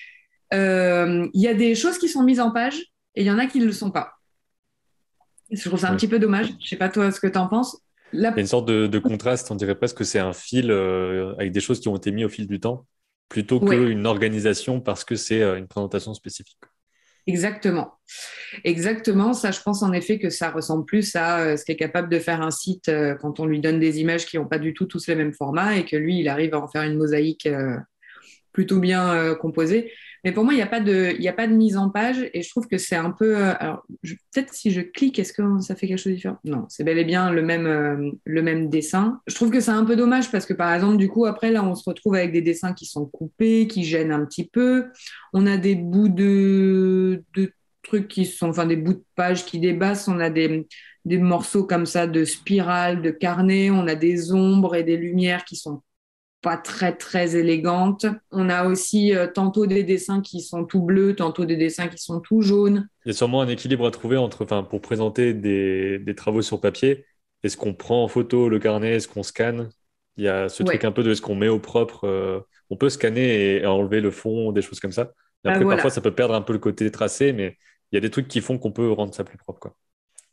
Euh, Il y a des choses qui sont mises en page et il y en a qui ne le sont pas. Je trouve ça un Ouais. petit peu dommage. Je sais pas toi ce que tu en penses. Il y a Là, une sorte de, de contraste, on dirait presque que c'est un fil euh, avec des choses qui ont été mises au fil du temps, plutôt ouais, qu'une organisation parce que c'est euh, une présentation spécifique. exactement. Exactement. Ça, je pense en effet que ça ressemble plus à euh, ce qu'est capable de faire un site euh, quand on lui donne des images qui n'ont pas du tout tous les mêmes formats et que lui, il arrive à en faire une mosaïque euh, plutôt bien euh, composé. Mais pour moi, il n'y a pas de, il y a pas de mise en page et je trouve que c'est un peu. Euh, alors, je- peut-être si je clique, est-ce que ça fait quelque chose de différent? Non, c'est bel et bien le même, euh, le même dessin. Je trouve que c'est un peu dommage parce que par exemple, du coup, après, là, on se retrouve avec des dessins qui sont coupés, qui gênent un petit peu. On a des bouts de, de trucs qui sont, enfin, des bouts de pages qui dépassent. On a des, des morceaux comme ça de spirales, de carnet. On a des ombres et des lumières qui sont pas très très élégante. On a aussi euh, tantôt des dessins qui sont tout bleus, tantôt des dessins qui sont tout jaunes. Il y a sûrement un équilibre à trouver entre, enfin, pour présenter des, des travaux sur papier, est-ce qu'on prend en photo le carnet, est-ce qu'on scanne? Il y a ce truc Ouais, un peu de est-ce qu'on met au propre, euh, on peut scanner et enlever le fond, des choses comme ça. Et bah après, parfois, voilà, ça peut perdre un peu le côté tracé, mais il y a des trucs qui font qu'on peut rendre ça plus propre, quoi.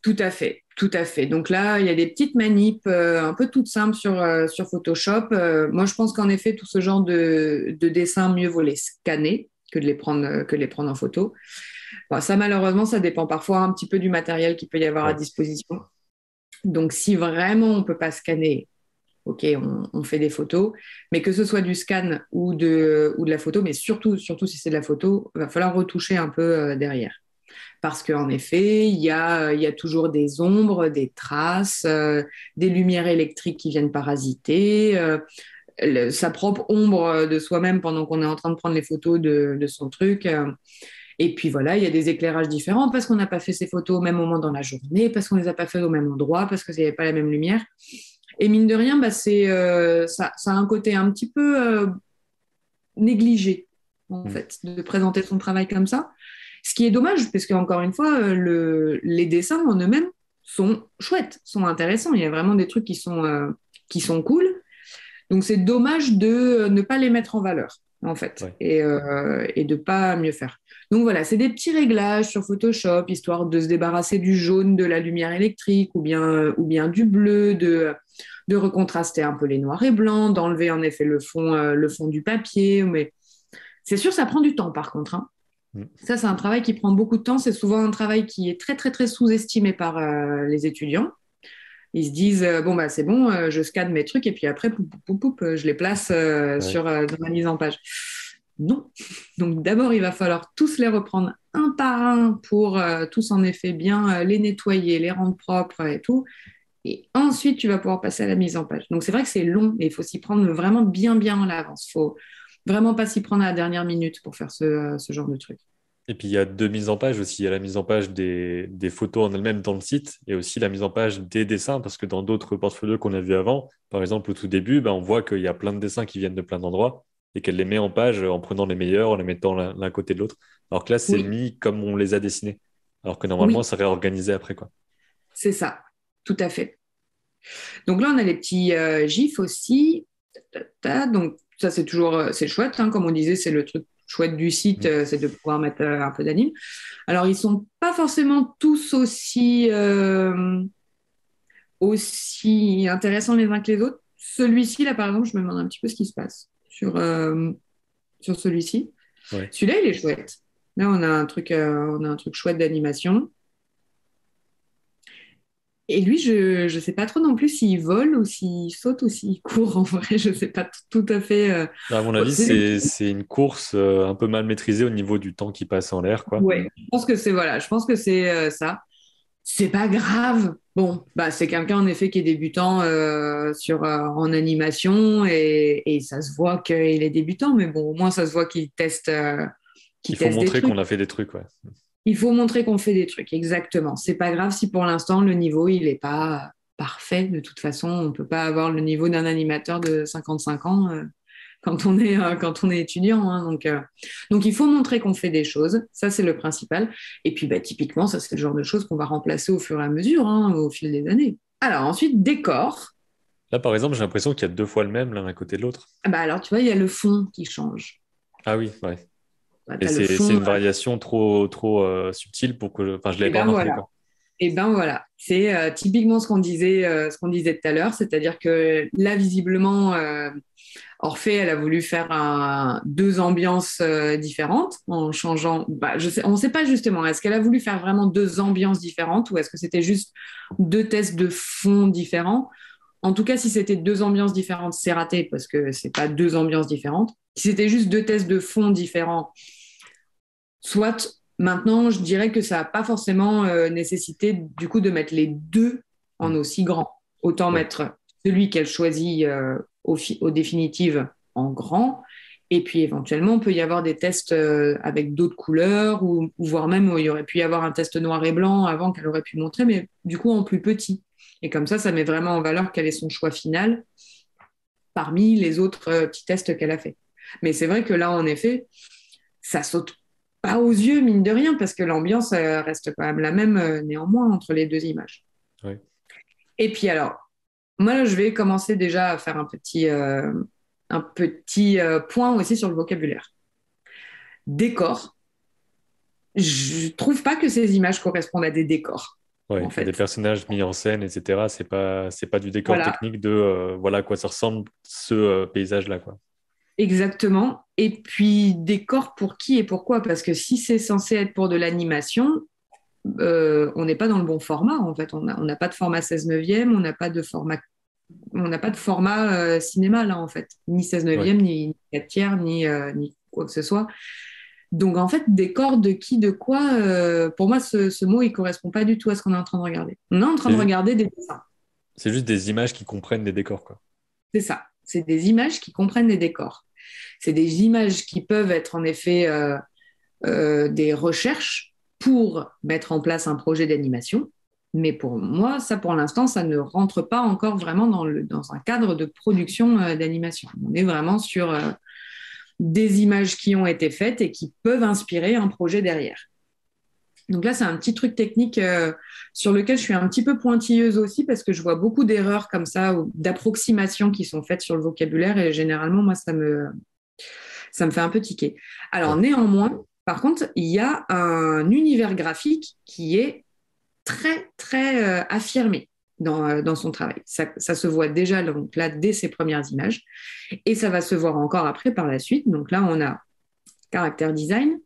Tout à fait, tout à fait. Donc là, il y a des petites manips euh, un peu toutes simples sur, euh, sur Photoshop. Euh, moi, je pense qu'en effet, tout ce genre de, de dessins, mieux vaut les scanner que de les prendre, euh, que de les prendre en photo. Bon, ça, malheureusement, ça dépend parfois un petit peu du matériel qu'il peut y avoir à Ouais. disposition. Donc, si vraiment on ne peut pas scanner, OK, on, on fait des photos, mais que ce soit du scan ou de, ou de la photo, mais surtout, surtout si c'est de la photo, il va falloir retoucher un peu euh, derrière. Parce qu'en effet, il y a, il y a toujours des ombres, des traces, euh, des lumières électriques qui viennent parasiter, euh, le- sa propre ombre de soi-même pendant qu'on est en train de prendre les photos de, de son truc. euh. Et puis voilà, il y a des éclairages différents parce qu'on n'a pas fait ces photos au même moment dans la journée, parce qu'on ne les a pas fait au même endroit, parce qu'il n'y avait pas la même lumière. Et mine de rien, bah, c'est, euh, ça, ça a un côté un petit peu euh, négligé, en Mm. fait, de présenter son travail comme ça. Ce qui est dommage, parce qu'encore une fois, euh, le, les dessins en eux-mêmes sont chouettes, sont intéressants. Il y a vraiment des trucs qui sont, euh, qui sont cool. Donc c'est dommage de ne pas les mettre en valeur, en fait, Ouais. et, euh, et de pas mieux faire. Donc voilà, c'est des petits réglages sur Photoshop, histoire de se débarrasser du jaune de la lumière électrique ou bien, ou bien du bleu, de, de recontraster un peu les noirs et blancs, d'enlever en effet le fond, euh, le fond du papier. Mais c'est sûr, ça prend du temps par contre, hein. Mm. Ça, c'est un travail qui prend beaucoup de temps. C'est souvent un travail qui est très, très, très sous-estimé par euh, les étudiants. Ils se disent, euh, bon, bah, c'est bon, euh, je scanne mes trucs et puis après, poup, poup, poup, poup, euh, je les place euh, Ouais. sur, euh, dans ma mise en page. Non. Donc d'abord, il va falloir tous les reprendre un par un pour euh, tous, en effet, bien euh, les nettoyer, les rendre propres et tout. Et ensuite, tu vas pouvoir passer à la mise en page. Donc c'est vrai que c'est long et il faut s'y prendre vraiment bien, bien en avance. Il faut vraiment pas s'y prendre à la dernière minute pour faire ce, euh, ce genre de truc. Et puis il y a deux mises en page aussi. Il y a la mise en page des, des photos en elles-mêmes dans le site et aussi la mise en page des dessins parce que dans d'autres portfolios qu'on a vus avant, par exemple au tout début, ben, on voit qu'il y a plein de dessins qui viennent de plein d'endroits et qu'elle les met en page en prenant les meilleurs, en les mettant l'un l'un côté de l'autre. Alors que là, c'est Oui, mis comme on les a dessinés. Alors que normalement, oui, ça serait organisé après, quoi. c'est ça, tout à fait. Donc là, on a les petits euh, gifs aussi. Ta, ta, ta. Donc ça, c'est toujours, euh, c'est chouette, hein. Comme on disait, c'est le truc chouette du site, Mm. euh, c'est de pouvoir mettre euh, un peu d'anime. Alors, ils sont pas forcément tous aussi, euh, aussi intéressants les uns que les autres. Celui-ci, là, par exemple, je me demande un petit peu ce qui se passe sur, euh, sur celui-ci. Ouais. Celui-là, il est chouette. Là, on a un truc, euh, on a un truc chouette d'animation. Et lui, je ne sais pas trop non plus s'il vole ou s'il saute ou s'il court. En vrai, je ne sais pas t- tout à fait. euh. À mon Bon, avis, c'est des- c'est, c'est une course euh, un peu mal maîtrisée au niveau du temps qui passe en l'air, quoi. Ouais, je pense que c'est voilà, je pense que c'est euh, ça. C'est pas grave. Bon, bah c'est quelqu'un en effet qui est débutant euh, sur euh, en animation et, et ça se voit qu'il est débutant, mais bon, au moins ça se voit qu'il teste, euh, qu'il Il faut teste des montrer trucs. qu'on a fait des trucs, ouais. Il faut montrer qu'on fait des trucs, exactement. C'est pas grave si pour l'instant le niveau il est pas parfait. De toute façon, on peut pas avoir le niveau d'un animateur de cinquante-cinq ans euh, quand on est euh, quand on est étudiant, hein. Donc euh, donc il faut montrer qu'on fait des choses. Ça c'est le principal. Et puis bah, typiquement, ça c'est le genre de choses qu'on va remplacer au fur et à mesure, hein, au fil des années. Alors ensuite décor. Là, par exemple, j'ai l'impression qu'il y a deux fois le même l'un à côté de l'autre. Ah bah alors tu vois, il y a le fond qui change. Ah oui, ouais. Bah, Et tu as le c'est c'est fond. une variation trop, trop euh, subtile pour que je... Enfin, je l'avais Et pas ben remarqué, voilà. quoi. Et ben voilà, c'est euh, typiquement ce qu'on disait, euh, ce qu'on disait tout à l'heure, c'est-à-dire que là, visiblement, euh, Orphée, elle a voulu faire un- deux ambiances euh, différentes en changeant. Bah, je sais, on ne sait pas justement. Est-ce qu'elle a voulu faire vraiment deux ambiances différentes ou est-ce que c'était juste deux tests de fond différents? En tout cas, si c'était deux ambiances différentes, c'est raté parce que c'est pas deux ambiances différentes. Si c'était juste deux tests de fond différents, soit maintenant, je dirais que ça n'a pas forcément euh, nécessité du coup de mettre les deux en Hmm. aussi grand. Autant Ouais. mettre celui qu'elle choisit euh, au, fi- au définitive en grand. Et puis éventuellement, on peut y avoir des tests euh, avec d'autres couleurs ou, ou voire même où il y aurait pu y avoir un test noir et blanc avant qu'elle aurait pu montrer, mais du coup en plus petit. Et comme ça, ça met vraiment en valeur quel est son choix final parmi les autres euh, petits tests qu'elle a fait. Mais c'est vrai que là, en effet, ça saute pas aux yeux, mine de rien, parce que l'ambiance euh, reste quand même la même euh, néanmoins entre les deux images. Ouais. Et puis alors, moi, là, je vais commencer déjà à faire un petit, euh, un petit euh, point aussi sur le vocabulaire. Décor. Je trouve pas que ces images correspondent à des décors. Ouais, en il y a des fait. personnages mis en scène, et cetera. C'est pas, c'est pas du décor Voilà, technique de euh, voilà à quoi ça ressemble ce euh, paysage-là, quoi. exactement. Et puis, décor pour qui et pourquoi? Parce que si c'est censé être pour de l'animation, euh, on n'est pas dans le bon format, en fait. On n'a on n'a pas de format seize neuvième, on n'a pas de format, on n'a pas de format euh, cinéma, là, en fait. Ni seize Ouais. neuvième, ni, ni quatre tiers, ni, euh, ni quoi que ce soit. Donc, en fait, décor de qui, de quoi, euh, pour moi, ce, ce mot, il correspond pas du tout à ce qu'on est en train de regarder. On est en train de C'est, regarder des dessins. c'est juste des images qui comprennent des décors, quoi. C'est ça. C'est des images qui comprennent des décors. C'est des images qui peuvent être en effet euh, euh, des recherches pour mettre en place un projet d'animation. Mais pour moi, ça, pour l'instant, ça ne rentre pas encore vraiment dans, le, dans un cadre de production euh, d'animation. On est vraiment sur euh, des images qui ont été faites et qui peuvent inspirer un projet derrière. Donc là, c'est un petit truc technique euh, sur lequel je suis un petit peu pointilleuse aussi parce que je vois beaucoup d'erreurs comme ça ou d'approximations qui sont faites sur le vocabulaire et généralement, moi, ça me, ça me fait un peu tiquer. Alors Ouais. néanmoins, par contre, il y a un univers graphique qui est très, très euh, affirmé dans, euh, dans son travail. Ça, ça se voit déjà donc là dès ses premières images et ça va se voir encore après par la suite. Donc là, on a caractère design.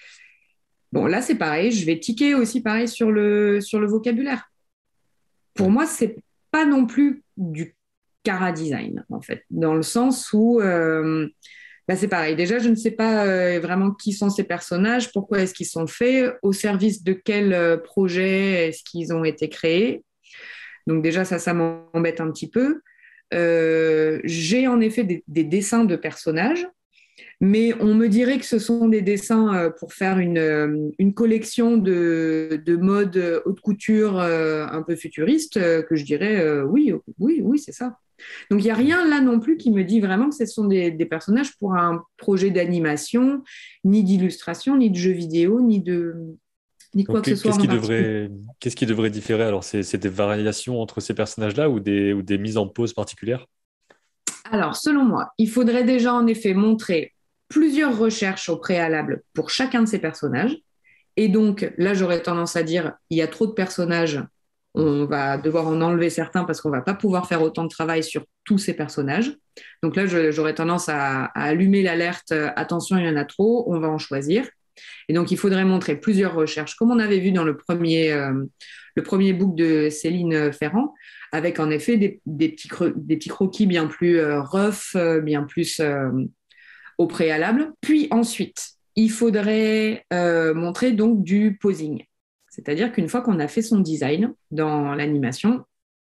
Bon, là, c'est pareil. Je vais tiquer aussi pareil sur le, sur le vocabulaire. Pour Ouais. moi, c'est pas non plus du cara design, en fait, dans le sens où euh, bah, c'est pareil. Déjà, je ne sais pas euh, vraiment qui sont ces personnages, pourquoi est-ce qu'ils sont faits, au service de quel euh, projet est-ce qu'ils ont été créés. Donc déjà, ça, ça m'embête un petit peu. Euh, j'ai en effet des, des dessins de personnages, mais on me dirait que ce sont des dessins euh, pour faire une, euh, une collection de, de mode haute couture euh, un peu futuriste, euh, que je dirais euh, oui, oui, oui, c'est ça. Donc il n'y a rien là non plus qui me dit vraiment que ce sont des, des personnages pour un projet d'animation, ni d'illustration, ni de jeu vidéo, ni de, ni quoi Donc, que ce soit qu'est-ce en qui particulier. devrait, qu'est-ce qui devrait différer? Alors, c'est, c'est des variations entre ces personnages-là ou des, ou des mises en pause particulières? Alors, selon moi, il faudrait déjà en effet montrer plusieurs recherches au préalable pour chacun de ces personnages. Et donc, là, j'aurais tendance à dire, il y a trop de personnages, on va devoir en enlever certains parce qu'on va pas pouvoir faire autant de travail sur tous ces personnages. Donc là, je- j'aurais tendance à, à allumer l'alerte, euh, attention, il y en a trop, on va en choisir. Et donc, il faudrait montrer plusieurs recherches, comme on avait vu dans le premier, euh, le premier book de Céline Ferrand, avec en effet des, des petits, cro- des petits croquis bien plus euh, rough, euh, bien plus euh, au préalable. Puis ensuite, il faudrait euh, montrer donc du posing. C'est-à-dire qu'une fois qu'on a fait son design dans l'animation,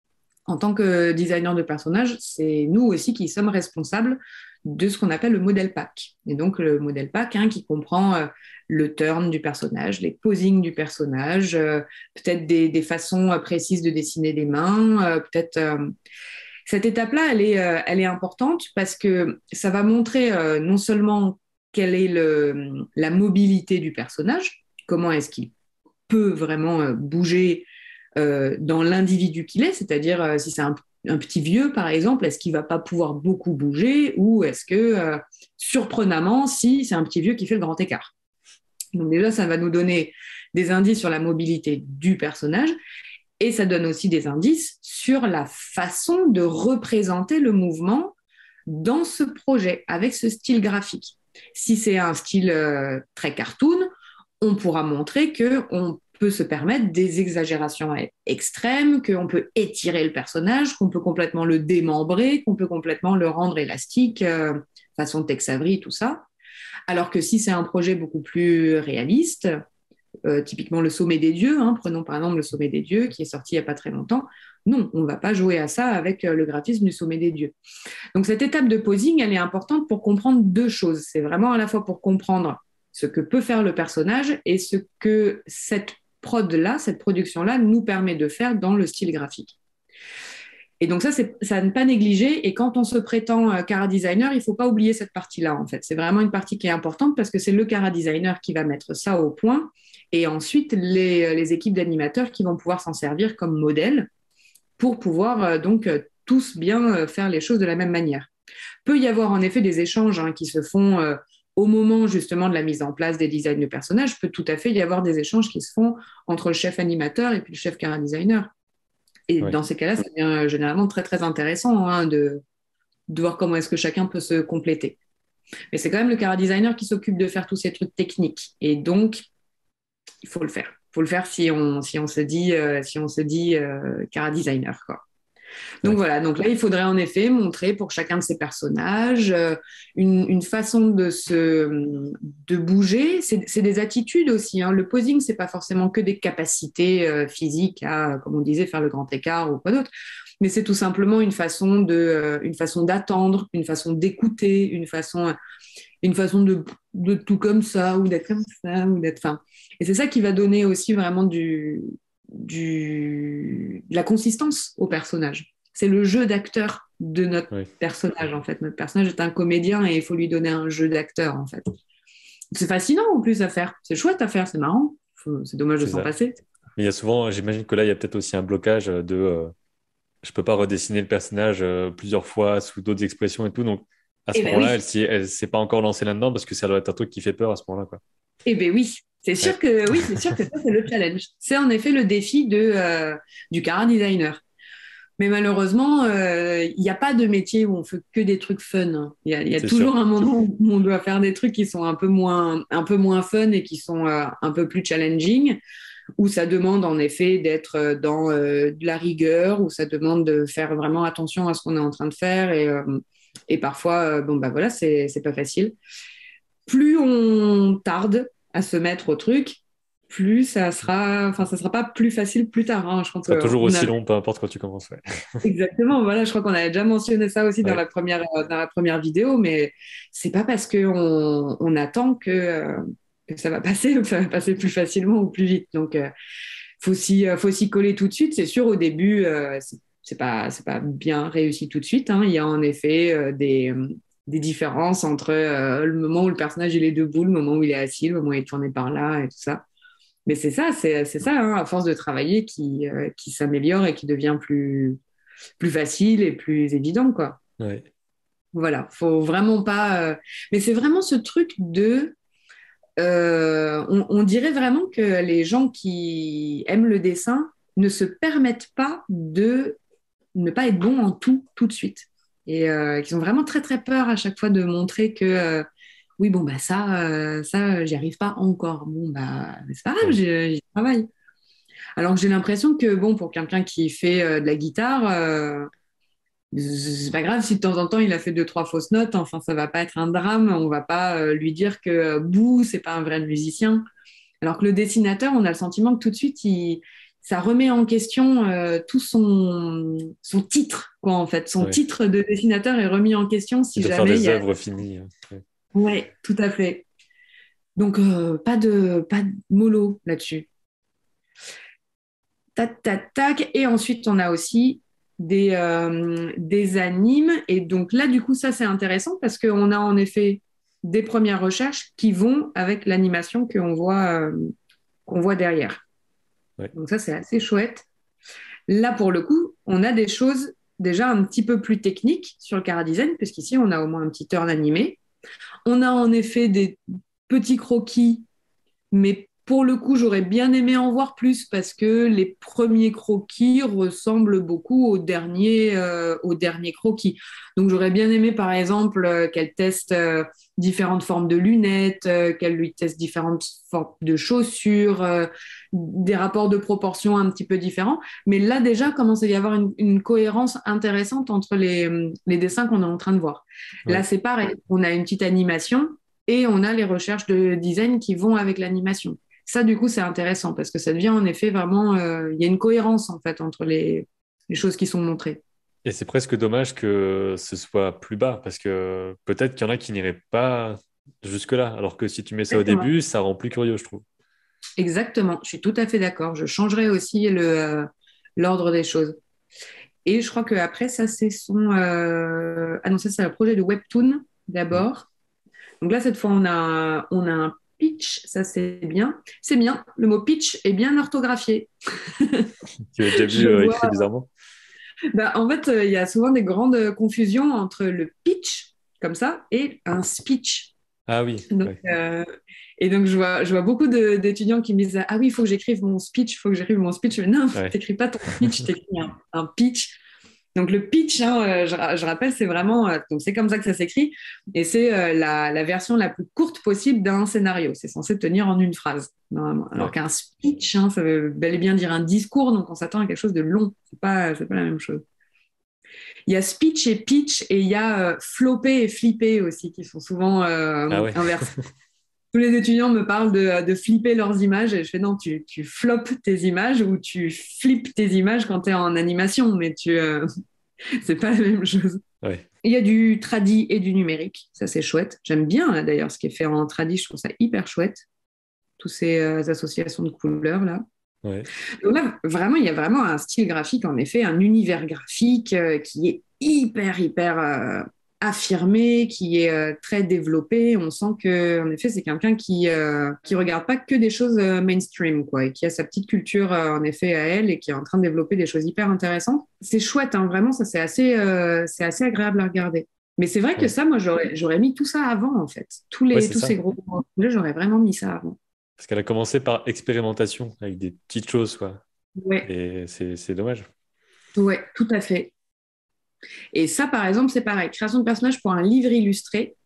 en tant que designer de personnage, c'est nous aussi qui sommes responsables de ce qu'on appelle le modèle pack. Et donc le modèle pack hein, qui comprend euh, le turn du personnage, les posings du personnage, euh, peut-être des, des, façons euh, précises de dessiner des mains, euh, peut-être... Euh... Cette étape-là, elle est, euh, elle est importante parce que ça va montrer euh, non seulement quelle est le, la mobilité du personnage, comment est-ce qu'il peut vraiment euh, bouger euh, dans l'individu qu'il est, c'est-à-dire euh, si c'est un, un, petit vieux, par exemple, est-ce qu'il va pas pouvoir beaucoup bouger ou est-ce que, euh, surprenamment, si c'est un petit vieux qui fait le grand écart. Donc déjà, ça va nous donner des indices sur la mobilité du personnage et ça donne aussi des indices sur la façon de représenter le mouvement dans ce projet, avec ce style graphique. Si c'est un style euh, très cartoon, on pourra montrer qu'on peut se permettre des exagérations extrêmes, qu'on peut étirer le personnage, qu'on peut complètement le démembrer, qu'on peut complètement le rendre élastique, euh, façon Tex Avery, tout ça. Alors que si c'est un projet beaucoup plus réaliste, euh, typiquement le Sommet des Dieux, hein, prenons par exemple le Sommet des Dieux qui est sorti il n'y a pas très longtemps, non, on ne va pas jouer à ça avec euh, le graphisme du Sommet des Dieux. Donc cette étape de posing, elle est importante pour comprendre deux choses. C'est vraiment à la fois pour comprendre ce que peut faire le personnage et ce que cette prod-là, cette production-là, nous permet de faire dans le style graphique. Et donc ça, c'est ça à ne pas négliger. Et quand on se prétend euh, cara designer, il ne faut pas oublier cette partie-là, en fait. C'est vraiment une partie qui est importante parce que c'est le cara designer qui va mettre ça au point. Et ensuite, les, les équipes d'animateurs qui vont pouvoir s'en servir comme modèle pour pouvoir euh, donc euh, tous bien euh, faire les choses de la même manière. Peut y avoir en effet des échanges hein, qui se font euh, au moment justement de la mise en place des designs de personnages, peut tout à fait y avoir des échanges qui se font entre le chef animateur et puis le chef cara designer. Et Ouais. dans ces cas-là, ça devient généralement très très intéressant hein, de, de voir comment est-ce que chacun peut se compléter. Mais c'est quand même le cara designer qui s'occupe de faire tous ces trucs techniques. Et donc, il faut le faire. Il faut le faire si on, si on se dit, euh, si on se dit euh, cara designer, quoi. Donc Ouais. voilà, donc là, il faudrait en effet montrer pour chacun de ces personnages euh, une, une façon de, se, de bouger. C'est, c'est des attitudes aussi. Hein. Le posing, c'est pas forcément que des capacités euh, physiques à, comme on disait, faire le grand écart ou quoi d'autre. Mais c'est tout simplement une façon de, euh, une façon d'attendre, une façon d'écouter, une façon, une façon de, de tout comme ça ou d'être comme ça ou d'être. Enfin, et c'est ça qui va donner aussi vraiment du, du, de la consistance au personnage. C'est le jeu d'acteur de notre Ouais. personnage, en fait. Notre personnage est un comédien et il faut lui donner un jeu d'acteur, en fait. C'est fascinant, en plus, à faire. C'est chouette à faire, c'est marrant. Faut- C'est dommage de C'est s'en ça. passer. Mais il y a souvent, j'imagine que là, il y a peut-être aussi un blocage de euh, je peux pas redessiner le personnage euh, plusieurs fois sous d'autres expressions et tout. Donc, à ce Eh ben moment-là, oui, elle s'y- elle s'est pas encore lancée là-dedans parce que ça doit être un truc qui fait peur à ce moment-là, quoi. eh ben oui. C'est sûr Ouais, que oui, c'est sûr que ça, c'est le challenge. C'est en effet le défi de, euh, du cara designer. Mais malheureusement, euh, il n'y a pas de métier où on fait que des trucs fun. Hein. Il y a, il y a c'est sûr. toujours un moment où on doit faire des trucs qui sont un peu moins, un peu moins fun et qui sont euh, un peu plus challenging, où ça demande en effet d'être euh, dans euh, de la rigueur, où ça demande de faire vraiment attention à ce qu'on est en train de faire. Et, euh, et parfois, euh, bon, bah voilà, c'est, c'est pas facile. Plus on tarde à se mettre au truc, plus ça sera, enfin, ça sera pas plus facile plus tard. Hein. Je crois Ce sera toujours qu'on a aussi long, peu importe quand tu commences. Ouais. exactement, voilà, je crois qu'on avait déjà mentionné ça aussi dans Ouais. la première, euh, dans la première vidéo, mais c'est pas parce qu'on on attend que, euh, que ça va passer ou que ça va passer plus facilement ou plus vite. Donc, euh, faut s'y, euh, faut s'y coller tout de suite. C'est sûr, au début, euh, c'est c'est pas, c'est pas bien réussi tout de suite. Hein. Il y a en effet euh, des, euh, des différences entre euh, le moment où le personnage il est debout, le moment où il est assis, le moment où il est tourné par là et tout ça. Mais c'est ça, c'est c'est ça, hein, à force de travailler, qui, euh, qui s'améliore et qui devient plus, plus facile et plus évident, quoi. Ouais. Voilà, faut vraiment pas. euh, Mais c'est vraiment ce truc de. euh, on, on dirait vraiment que les gens qui aiment le dessin ne se permettent pas de ne pas être bons en tout tout de suite. Et euh, qui ont vraiment très très peur à chaque fois de montrer que euh, oui, bon, bah ça, euh, ça, j'y arrive pas encore. Bon, bah, c'est pas grave, Ouais. j'y j'y travaille. Alors que j'ai l'impression que, bon, pour quelqu'un qui fait euh, de la guitare, euh, c'est pas grave si de temps en temps il a fait deux, trois fausses notes, enfin, ça va pas être un drame, on va pas euh, lui dire que euh, bouh, c'est pas un vrai musicien. Alors que le dessinateur, on a le sentiment que tout de suite, il, ça remet en question euh, tout son, son titre, quoi, en fait. Son Ouais. titre de dessinateur est remis en question Et si de faire jamais il des y a. œuvres finies. euh, Ouais. Ouais, tout à fait. Donc, euh, pas de, pas de mollo là-dessus. Tac, tac, tac. Et ensuite, on a aussi des, euh, des animes. Et donc là, du coup, ça, c'est intéressant parce qu'on a en effet des premières recherches qui vont avec l'animation qu'on voit, euh, qu'on voit derrière. Ouais. Donc ça, c'est assez chouette. Là, pour le coup, on a des choses déjà un petit peu plus techniques sur le chara-design, puisqu'ici, on a au moins un petit turn animé. On a en effet des petits croquis, mais pour le coup, j'aurais bien aimé en voir plus parce que les premiers croquis ressemblent beaucoup aux derniers, euh, aux derniers croquis. Donc j'aurais bien aimé, par exemple, euh, qu'elle teste euh, différentes formes de lunettes, euh, qu'elle lui teste différentes formes de chaussures, euh, des rapports de proportions un petit peu différents. Mais là, déjà, commence à y avoir une, une cohérence intéressante entre les, les dessins qu'on est en train de voir. Là, Ouais. c'est pareil. On a une petite animation et on a les recherches de design qui vont avec l'animation. Ça, du coup, c'est intéressant parce que ça devient en effet vraiment, euh, il y a une cohérence en fait entre les, les choses qui sont montrées. Et c'est presque dommage que ce soit plus bas parce que peut-être qu'il y en a qui n'iraient pas jusque-là. Alors que si tu mets ça au Exactement. début, ça rend plus curieux, je trouve. Exactement. Je suis tout à fait d'accord. Je changerai aussi le, euh, l'ordre des choses. Et je crois que après ça, c'est son. Euh... Ah non, ça, c'est le projet de Webtoon Mm. d'abord. Donc là, cette fois, on a, on a un pitch. Ça, c'est bien. C'est bien. Le mot pitch est bien orthographié. Tu l'as déjà vu Je euh, vois. écrit bizarrement? Bah, en fait, euh, il y a souvent des grandes confusions entre le pitch, comme ça, et un speech. Ah oui, Donc, ouais, euh, et donc, je vois, je vois beaucoup de- d'étudiants qui me disent, ah oui, il faut que j'écrive mon speech, il faut que j'écrive mon speech. Mais non, ouais, t'écris pas ton speech, t'écris un, un pitch. Donc le pitch, hein, euh, je, ra- je rappelle, c'est vraiment, euh, donc c'est comme ça que ça s'écrit, et c'est euh, la, la version la plus courte possible d'un scénario. C'est censé tenir en une phrase, normalement. Alors ouais. qu'un speech, hein, ça veut bel et bien dire un discours, donc on s'attend à quelque chose de long. C'est pas, c'est pas la même chose. Il y a speech et pitch, et il y a euh, flopper et flipper aussi, qui sont souvent Ah euh, ouais. inversés. Tous les étudiants me parlent de, de flipper leurs images, et je fais non, tu, tu floppes tes images ou tu flippes tes images quand tu es en animation, mais tu, euh, c'est pas la même chose. Ouais. Il y a du tradi et du numérique, ça c'est chouette. J'aime bien là, d'ailleurs ce qui est fait en tradi, je trouve ça hyper chouette. Toutes ces euh, associations de couleurs là. Ouais. Donc là, vraiment, il y a vraiment un style graphique, en effet, un univers graphique euh, qui est hyper, hyper euh, affirmé, qui est euh, très développé. On sent que, en effet, c'est quelqu'un qui euh, qui regarde pas que des choses euh, mainstream, quoi, et qui a sa petite culture, euh, en effet, à elle, et qui est en train de développer des choses hyper intéressantes. C'est chouette, hein, vraiment, ça c'est assez, euh, c'est assez agréable à regarder. Mais c'est vrai que Ouais. ça, moi, j'aurais, j'aurais mis tout ça avant, en fait. Tous Ouais, les, c'est tous ces ça. gros projets, j'aurais vraiment mis ça avant. Parce qu'elle a commencé par expérimentation avec des petites choses, quoi. Ouais, Et c'est c'est dommage. ouais, tout à fait. Et ça, par exemple, c'est pareil. Création de personnages pour un livre illustré.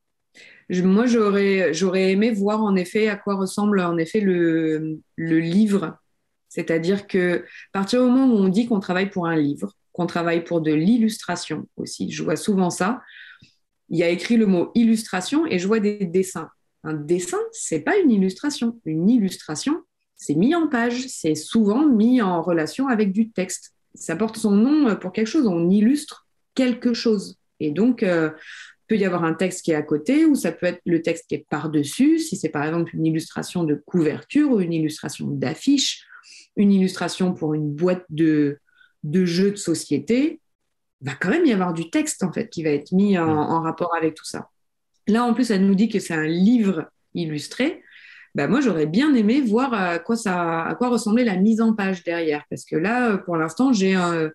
Je- moi, j'aurais, j'aurais aimé voir en effet à quoi ressemble en effet le, le livre. C'est-à-dire que à partir du moment où on dit qu'on travaille pour un livre, qu'on travaille pour de l'illustration aussi, je vois souvent ça. Il y a écrit le mot illustration et je vois des dessins. Un dessin, c'est pas une illustration. Une illustration, c'est mis en page, c'est souvent mis en relation avec du texte. Ça porte son nom pour quelque chose, on illustre quelque chose. Et donc, euh, peut y avoir un texte qui est à côté ou ça peut être le texte qui est par-dessus, si c'est par exemple une illustration de couverture ou une illustration d'affiche, une illustration pour une boîte de, de jeux de société, il va quand même y avoir du texte en fait qui va être mis en, Hmm. en rapport avec tout ça. Là, en plus, elle nous dit que c'est un livre illustré. Ben, moi, j'aurais bien aimé voir à quoi, ça, à quoi ressemblait la mise en page derrière. Parce que là, pour l'instant, j'ai un,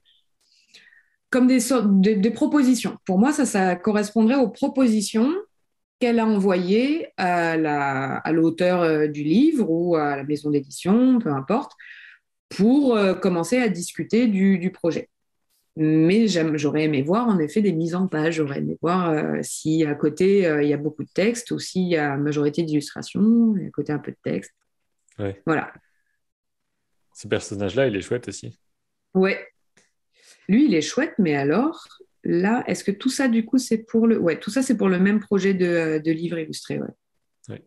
comme des, sortes, des, des propositions. Pour moi, ça, ça correspondrait aux propositions qu'elle a envoyées à, la, à l'auteur euh, du livre ou à la maison d'édition, peu importe, pour euh, commencer à discuter du, du projet. Mais j'aurais aimé voir en effet des mises en page, j'aurais aimé voir euh, si à côté euh, il y a beaucoup de texte ou s'il y a majorité d'illustrations, et à côté un peu de texte. Ouais. Voilà. Ce personnage-là, il est chouette aussi. Ouais, lui il est chouette, mais alors là, est-ce que tout ça du coup c'est pour le. Ouais, tout ça c'est pour le même projet de, euh, de livre illustré, ouais. Ouais.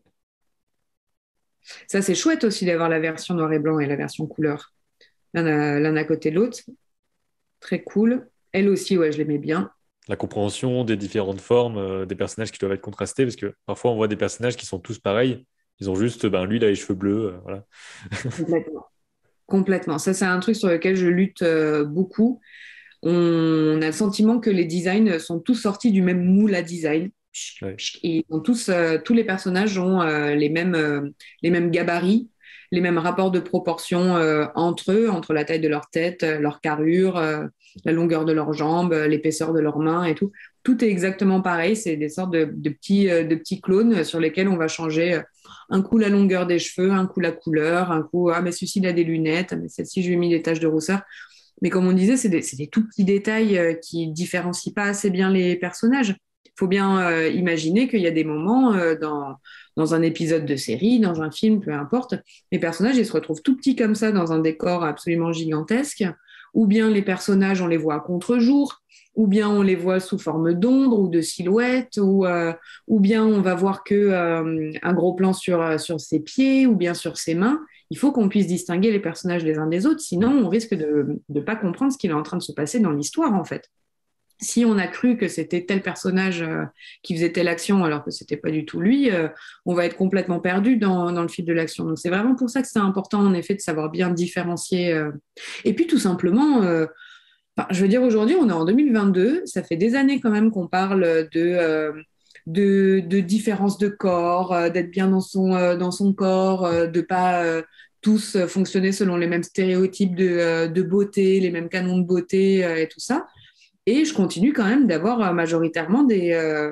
Ça c'est chouette aussi d'avoir la version noir et blanc et la version couleur. L'un à, l'un à côté de l'autre. Très cool. Elle aussi, ouais, je l'aimais bien. La compréhension des différentes formes, euh, des personnages qui doivent être contrastés, parce que parfois on voit des personnages qui sont tous pareils. Ils ont juste, ben, lui, il a les cheveux bleus, euh, voilà. Complètement. Complètement. Ça, c'est un truc sur lequel je lutte euh, beaucoup. On a le sentiment que les designs sont tous sortis du même moule à design. Ouais. Et ils ont tous, euh, tous les personnages ont euh, les mêmes, euh, les mêmes gabarits, les mêmes rapports de proportion euh, entre eux, entre la taille de leur tête, euh, leur carrure, euh, la longueur de leurs jambes, euh, l'épaisseur de leurs mains et tout. Tout est exactement pareil. C'est des sortes de, de petits, euh, de petits clones sur lesquels on va changer euh, un coup la longueur des cheveux, un coup la couleur, un coup, ah, mais celui-ci, il a des lunettes, mais celle-ci, je lui ai mis des taches de rousseur. Mais comme on disait, c'est des, c'est des tout petits détails euh, qui différencient pas assez bien les personnages. Il faut bien euh, imaginer qu'il y a des moments euh, dans, dans un épisode de série, dans un film, peu importe, les personnages ils se retrouvent tout petits comme ça dans un décor absolument gigantesque, ou bien les personnages on les voit à contre-jour, ou bien on les voit sous forme d'ombre ou de silhouette, ou, euh, ou bien on va voir que euh, un gros plan sur, sur ses pieds ou bien sur ses mains. Il faut qu'on puisse distinguer les personnages les uns des autres, sinon on risque de ne pas comprendre ce qui est en train de se passer dans l'histoire en fait. Si on a cru que c'était tel personnage euh, qui faisait telle action alors que c'était pas du tout lui, euh, on va être complètement perdu dans, dans le fil de l'action. Donc c'est vraiment pour ça que c'est important en effet de savoir bien différencier. Euh. Et puis tout simplement, euh, enfin, je veux dire aujourd'hui on est en deux mille vingt-deux, ça fait des années quand même qu'on parle de euh, de, de différence de corps, euh, d'être bien dans son euh, dans son corps, euh, de pas euh, tous fonctionner selon les mêmes stéréotypes de, euh, de beauté, les mêmes canons de beauté euh, et tout ça. Et je continue quand même d'avoir euh, majoritairement des, euh,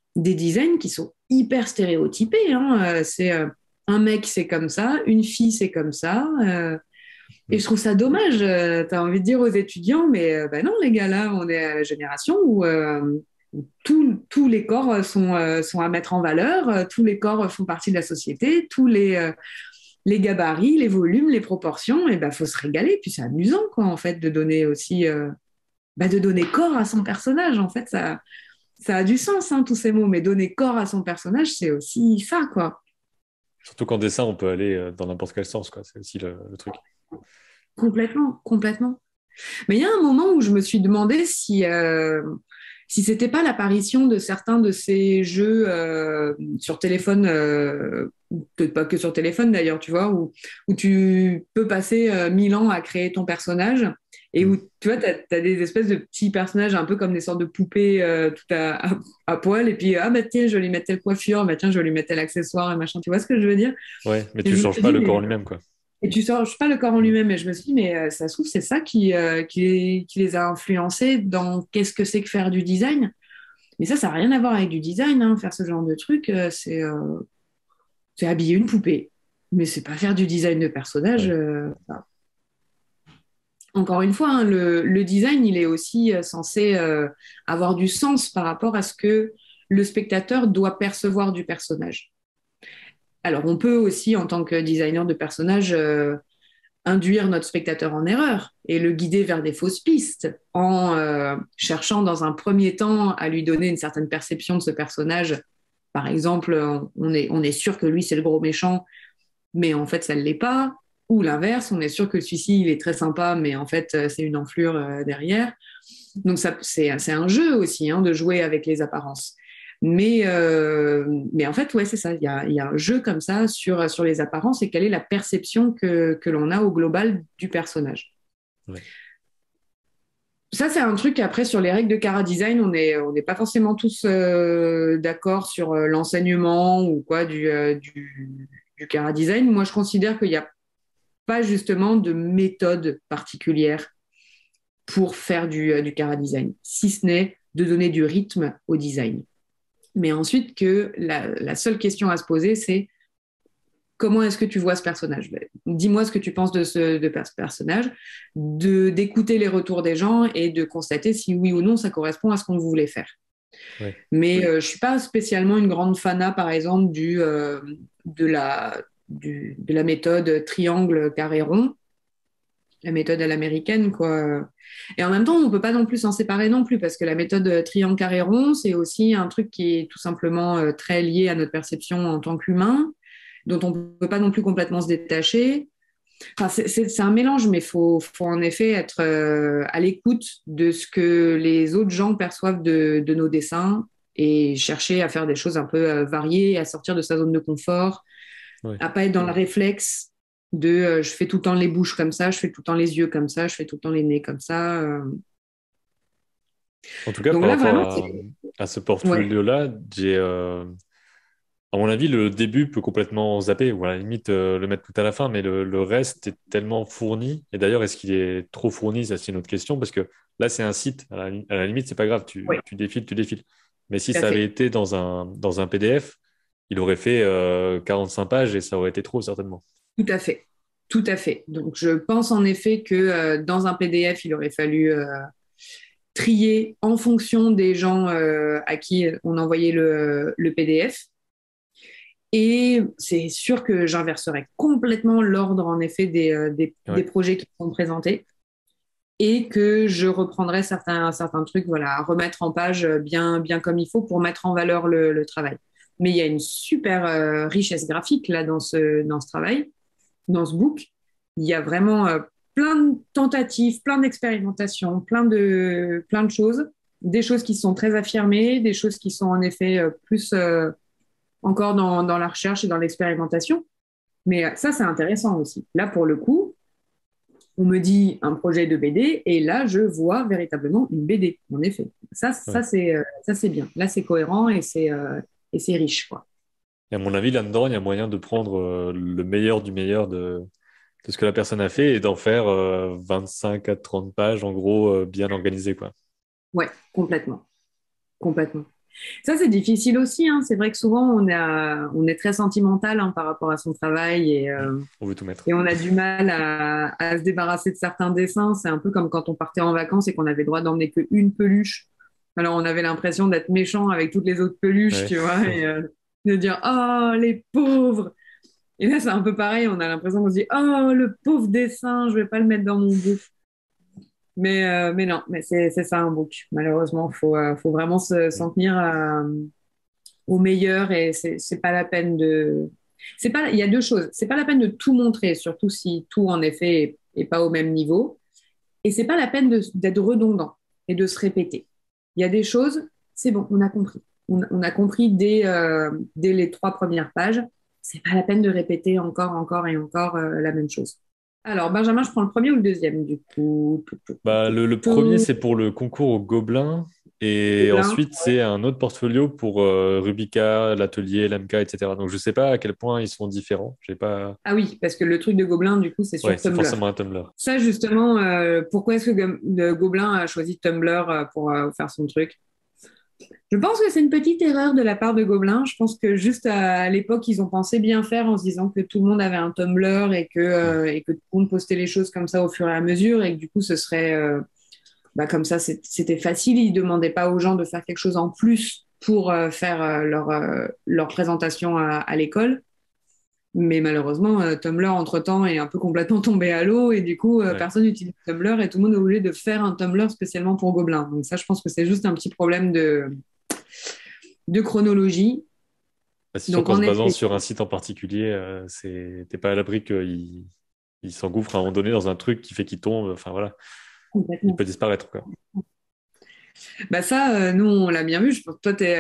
des designs qui sont hyper stéréotypés. Hein. Euh, c'est euh, un mec, c'est comme ça, une fille, c'est comme ça. Euh, et je trouve ça dommage. Tu as envie de dire aux étudiants, mais euh, bah non, les gars, là, on est à la génération où, euh, où tous tous les corps sont, euh, sont à mettre en valeur, euh, tous les corps font partie de la société, tous les, euh, les gabarits, les volumes, les proportions, et ben faut se régaler. Puis c'est amusant, quoi, en fait, de donner aussi, euh, bah, de donner corps à son personnage. En fait, ça, ça a du sens, hein, tous ces mots, mais donner corps à son personnage, c'est aussi ça, quoi. Surtout qu'en dessin, on peut aller euh, dans n'importe quel sens, quoi. C'est aussi le, le truc. Complètement, complètement. Mais il y a un moment où je me suis demandé si, euh, si c'était pas l'apparition de certains de ces jeux euh, sur téléphone, euh, peut-être pas que sur téléphone d'ailleurs, tu vois, où, où tu peux passer euh, mille ans à créer ton personnage et Mm. où, tu vois, tu as, des espèces de petits personnages un peu comme des sortes de poupées euh, tout à, à, à poil et puis, ah bah tiens, je vais lui mettre telle coiffure, bah tiens, je vais lui mettre tel accessoire et machin, tu vois ce que je veux dire? Ouais, mais Et tu je me changes suis pas dit, le corps en mais lui-même, quoi. et tu sors, je sais pas le corps en Mm. lui-même, mais je me suis dit, mais euh, ça se trouve, c'est ça qui, euh, qui, qui les a influencés dans qu'est-ce que c'est que faire du design. Mais ça, ça n'a rien à voir avec du design, hein. Faire ce genre de truc, euh, c'est euh, c'est habiller une poupée. Mais c'est pas faire du design de personnage. Ouais. euh, enfin, encore une fois, hein, le, le design, il est aussi euh, censé euh, avoir du sens par rapport à ce que le spectateur doit percevoir du personnage. Alors, on peut aussi, en tant que designer de personnage, euh, induire notre spectateur en erreur et le guider vers des fausses pistes en euh, cherchant dans un premier temps à lui donner une certaine perception de ce personnage. Par exemple, on est, on est sûr que lui, c'est le gros méchant, mais en fait, ça ne l'est pas. Ou l'inverse, on est sûr que celui-ci, il est très sympa, mais en fait, c'est une enflure euh, derrière. Donc, ça, c'est, c'est un jeu aussi, hein, de jouer avec les apparences. Mais, euh, mais en fait, ouais, c'est ça. Il y a, il y a un jeu comme ça sur, sur les apparences et quelle est la perception que, que l'on a au global du personnage. Ouais. Ça, c'est un truc, après, sur les règles de Cara Design, on n'est on n'est pas forcément tous euh, d'accord sur euh, l'enseignement ou quoi du, euh, du, du Cara Design. Moi, je considère qu'il n'y a pas justement de méthode particulière pour faire du, euh, du Cara Design, si ce n'est de donner du rythme au design. Mais ensuite, que la, la seule question à se poser, c'est comment est-ce que tu vois ce personnage? Ben, dis-moi ce que tu penses de ce, de ce personnage, de, d'écouter les retours des gens et de constater si oui ou non ça correspond à ce qu'on voulait faire. Ouais. Mais euh, je ne suis pas spécialement une grande fana, par exemple, du, euh, de, la, du, de la méthode triangle carré rond, la méthode à l'américaine, quoi. Et en même temps, on ne peut pas non plus s'en séparer non plus, parce que la méthode triangle carré rond, c'est aussi un truc qui est tout simplement euh, très lié à notre perception en tant qu'humain, dont on ne peut pas non plus complètement se détacher. Enfin, c'est, c'est, c'est un mélange, mais il faut, faut en effet être euh, à l'écoute de ce que les autres gens perçoivent de, de nos dessins et chercher à faire des choses un peu euh, variées, à sortir de sa zone de confort, Ouais. à pas être dans le réflexe de euh, je fais tout le temps les bouches comme ça, je fais tout le temps les yeux comme ça, je fais tout le temps les nez comme ça. euh. En tout cas, Donc par là, rapport vraiment, à, c'est... à ce Ouais, portfolio-là, j'ai, euh, à mon avis, le début peut complètement zapper, ou à la limite euh, le mettre tout à la fin, mais le, le reste est tellement fourni. Et d'ailleurs, est-ce qu'il est trop fourni? Ça, c'est une autre question, parce que là, c'est un site. À la, li- à la limite, c'est pas grave, tu, ouais, tu défiles, tu défiles. Mais si tout à ça avait fait. été dans un, dans un P D F, il aurait fait euh, quarante-cinq pages et ça aurait été trop, certainement. Tout à fait. Tout à fait. Donc je pense en effet que euh, dans un P D F, il aurait fallu euh, trier en fonction des gens euh, à qui on envoyait le, le P D F. Et c'est sûr que j'inverserai complètement l'ordre, en effet, des, euh, des, des Ouais, projets qui sont présentés et que je reprendrai certains, certains trucs, voilà, à remettre en page bien, bien comme il faut pour mettre en valeur le, le travail. Mais il y a une super euh, richesse graphique là dans ce, dans ce travail, dans ce book. Il y a vraiment euh, plein de tentatives, plein d'expérimentations, plein de, plein de choses, des choses qui sont très affirmées, des choses qui sont en effet euh, plus euh, encore dans, dans la recherche et dans l'expérimentation. Mais euh, ça, c'est intéressant aussi. Là, pour le coup, on me dit un projet de B D et là, je vois véritablement une B D, en effet. Ça, ça ouais. c'est euh, ça c'est bien. Là, c'est cohérent et c'est euh, et c'est riche, quoi. Et à mon avis, là-dedans, il y a moyen de prendre euh, le meilleur du meilleur de, de ce que la personne a fait et d'en faire euh, vingt-cinq à trente pages, en gros, euh, bien organisé, quoi. Ouais, complètement, complètement. Ça, c'est difficile aussi, hein. C'est vrai que souvent, on, a, on est très sentimental hein, par rapport à son travail et, Mm. euh, On veut tout mettre. et on a du mal à, à se débarrasser de certains dessins. C'est un peu comme quand on partait en vacances et qu'on avait le droit d'emmener qu'une peluche. Alors, on avait l'impression d'être méchant avec toutes les autres peluches, Ouais. tu vois, et euh, de dire «Oh, les pauvres!» Et là, c'est un peu pareil. On a l'impression qu'on se dit «Oh, le pauvre dessin, je vais pas le mettre dans mon book». Mais, euh, mais non, mais c'est c'est ça un book. Malheureusement, faut, euh, faut vraiment se- Mm. s'en tenir à au meilleur et c'est c'est pas la peine de c'est pas il y a deux choses, c'est pas la peine de tout montrer, surtout si tout en effet est, est pas au même niveau, et c'est pas la peine de- d'être redondant et de se répéter. Il y a des choses, c'est bon, on a compris, on, on a compris dès euh, dès les trois premières pages, c'est pas la peine de répéter encore encore et encore euh, la même chose. Alors Benjamin, je prends le premier ou le deuxième du coup. Tout, tout, tout, Bah, tout, le, le premier, tout. c'est pour le concours au Gobelin. Et Gobelin. ensuite, c'est un autre portfolio pour euh, Rubica, l'atelier, l'M K, et cetera. Donc, je sais pas à quel point ils sont différents. J'ai pas. Ah oui, parce que le truc de Gobelin, du coup, c'est Ouais, sur c'est Tumblr. forcément un Tumblr. Ça, justement, euh, pourquoi est-ce que Go- le Gobelin a choisi Tumblr euh, pour euh, faire son truc? Je pense que c'est une petite erreur de la part de Gobelin. Je pense que juste à, à l'époque, ils ont pensé bien faire en se disant que tout le monde avait un Tumblr et que, Mm. euh, et que tout le monde postait les choses comme ça au fur et à mesure et que du coup, ce serait euh, bah, comme ça, c'est- c'était facile. Ils ne demandaient pas aux gens de faire quelque chose en plus pour euh, faire euh, leur, euh, leur présentation à, à l'école. Mais malheureusement, euh, Tumblr, entre-temps, est un peu complètement tombé à l'eau et du coup, euh, Ouais. personne n'utilise Tumblr et tout le monde est obligé de faire un Tumblr spécialement pour Gobelin. Donc ça, je pense que c'est juste un petit problème de, de chronologie. Bah, c'est sûr Donc qu'en se en basant effet, sur un site en particulier, euh, c'est... t'es pas à l'abri qu'il il s'engouffre à un moment donné dans un truc qui fait qu'il tombe. Enfin, voilà. Il complètement. peut disparaître, quoi. Bah ça, euh, nous, on l'a bien vu. Je pense que toi, tu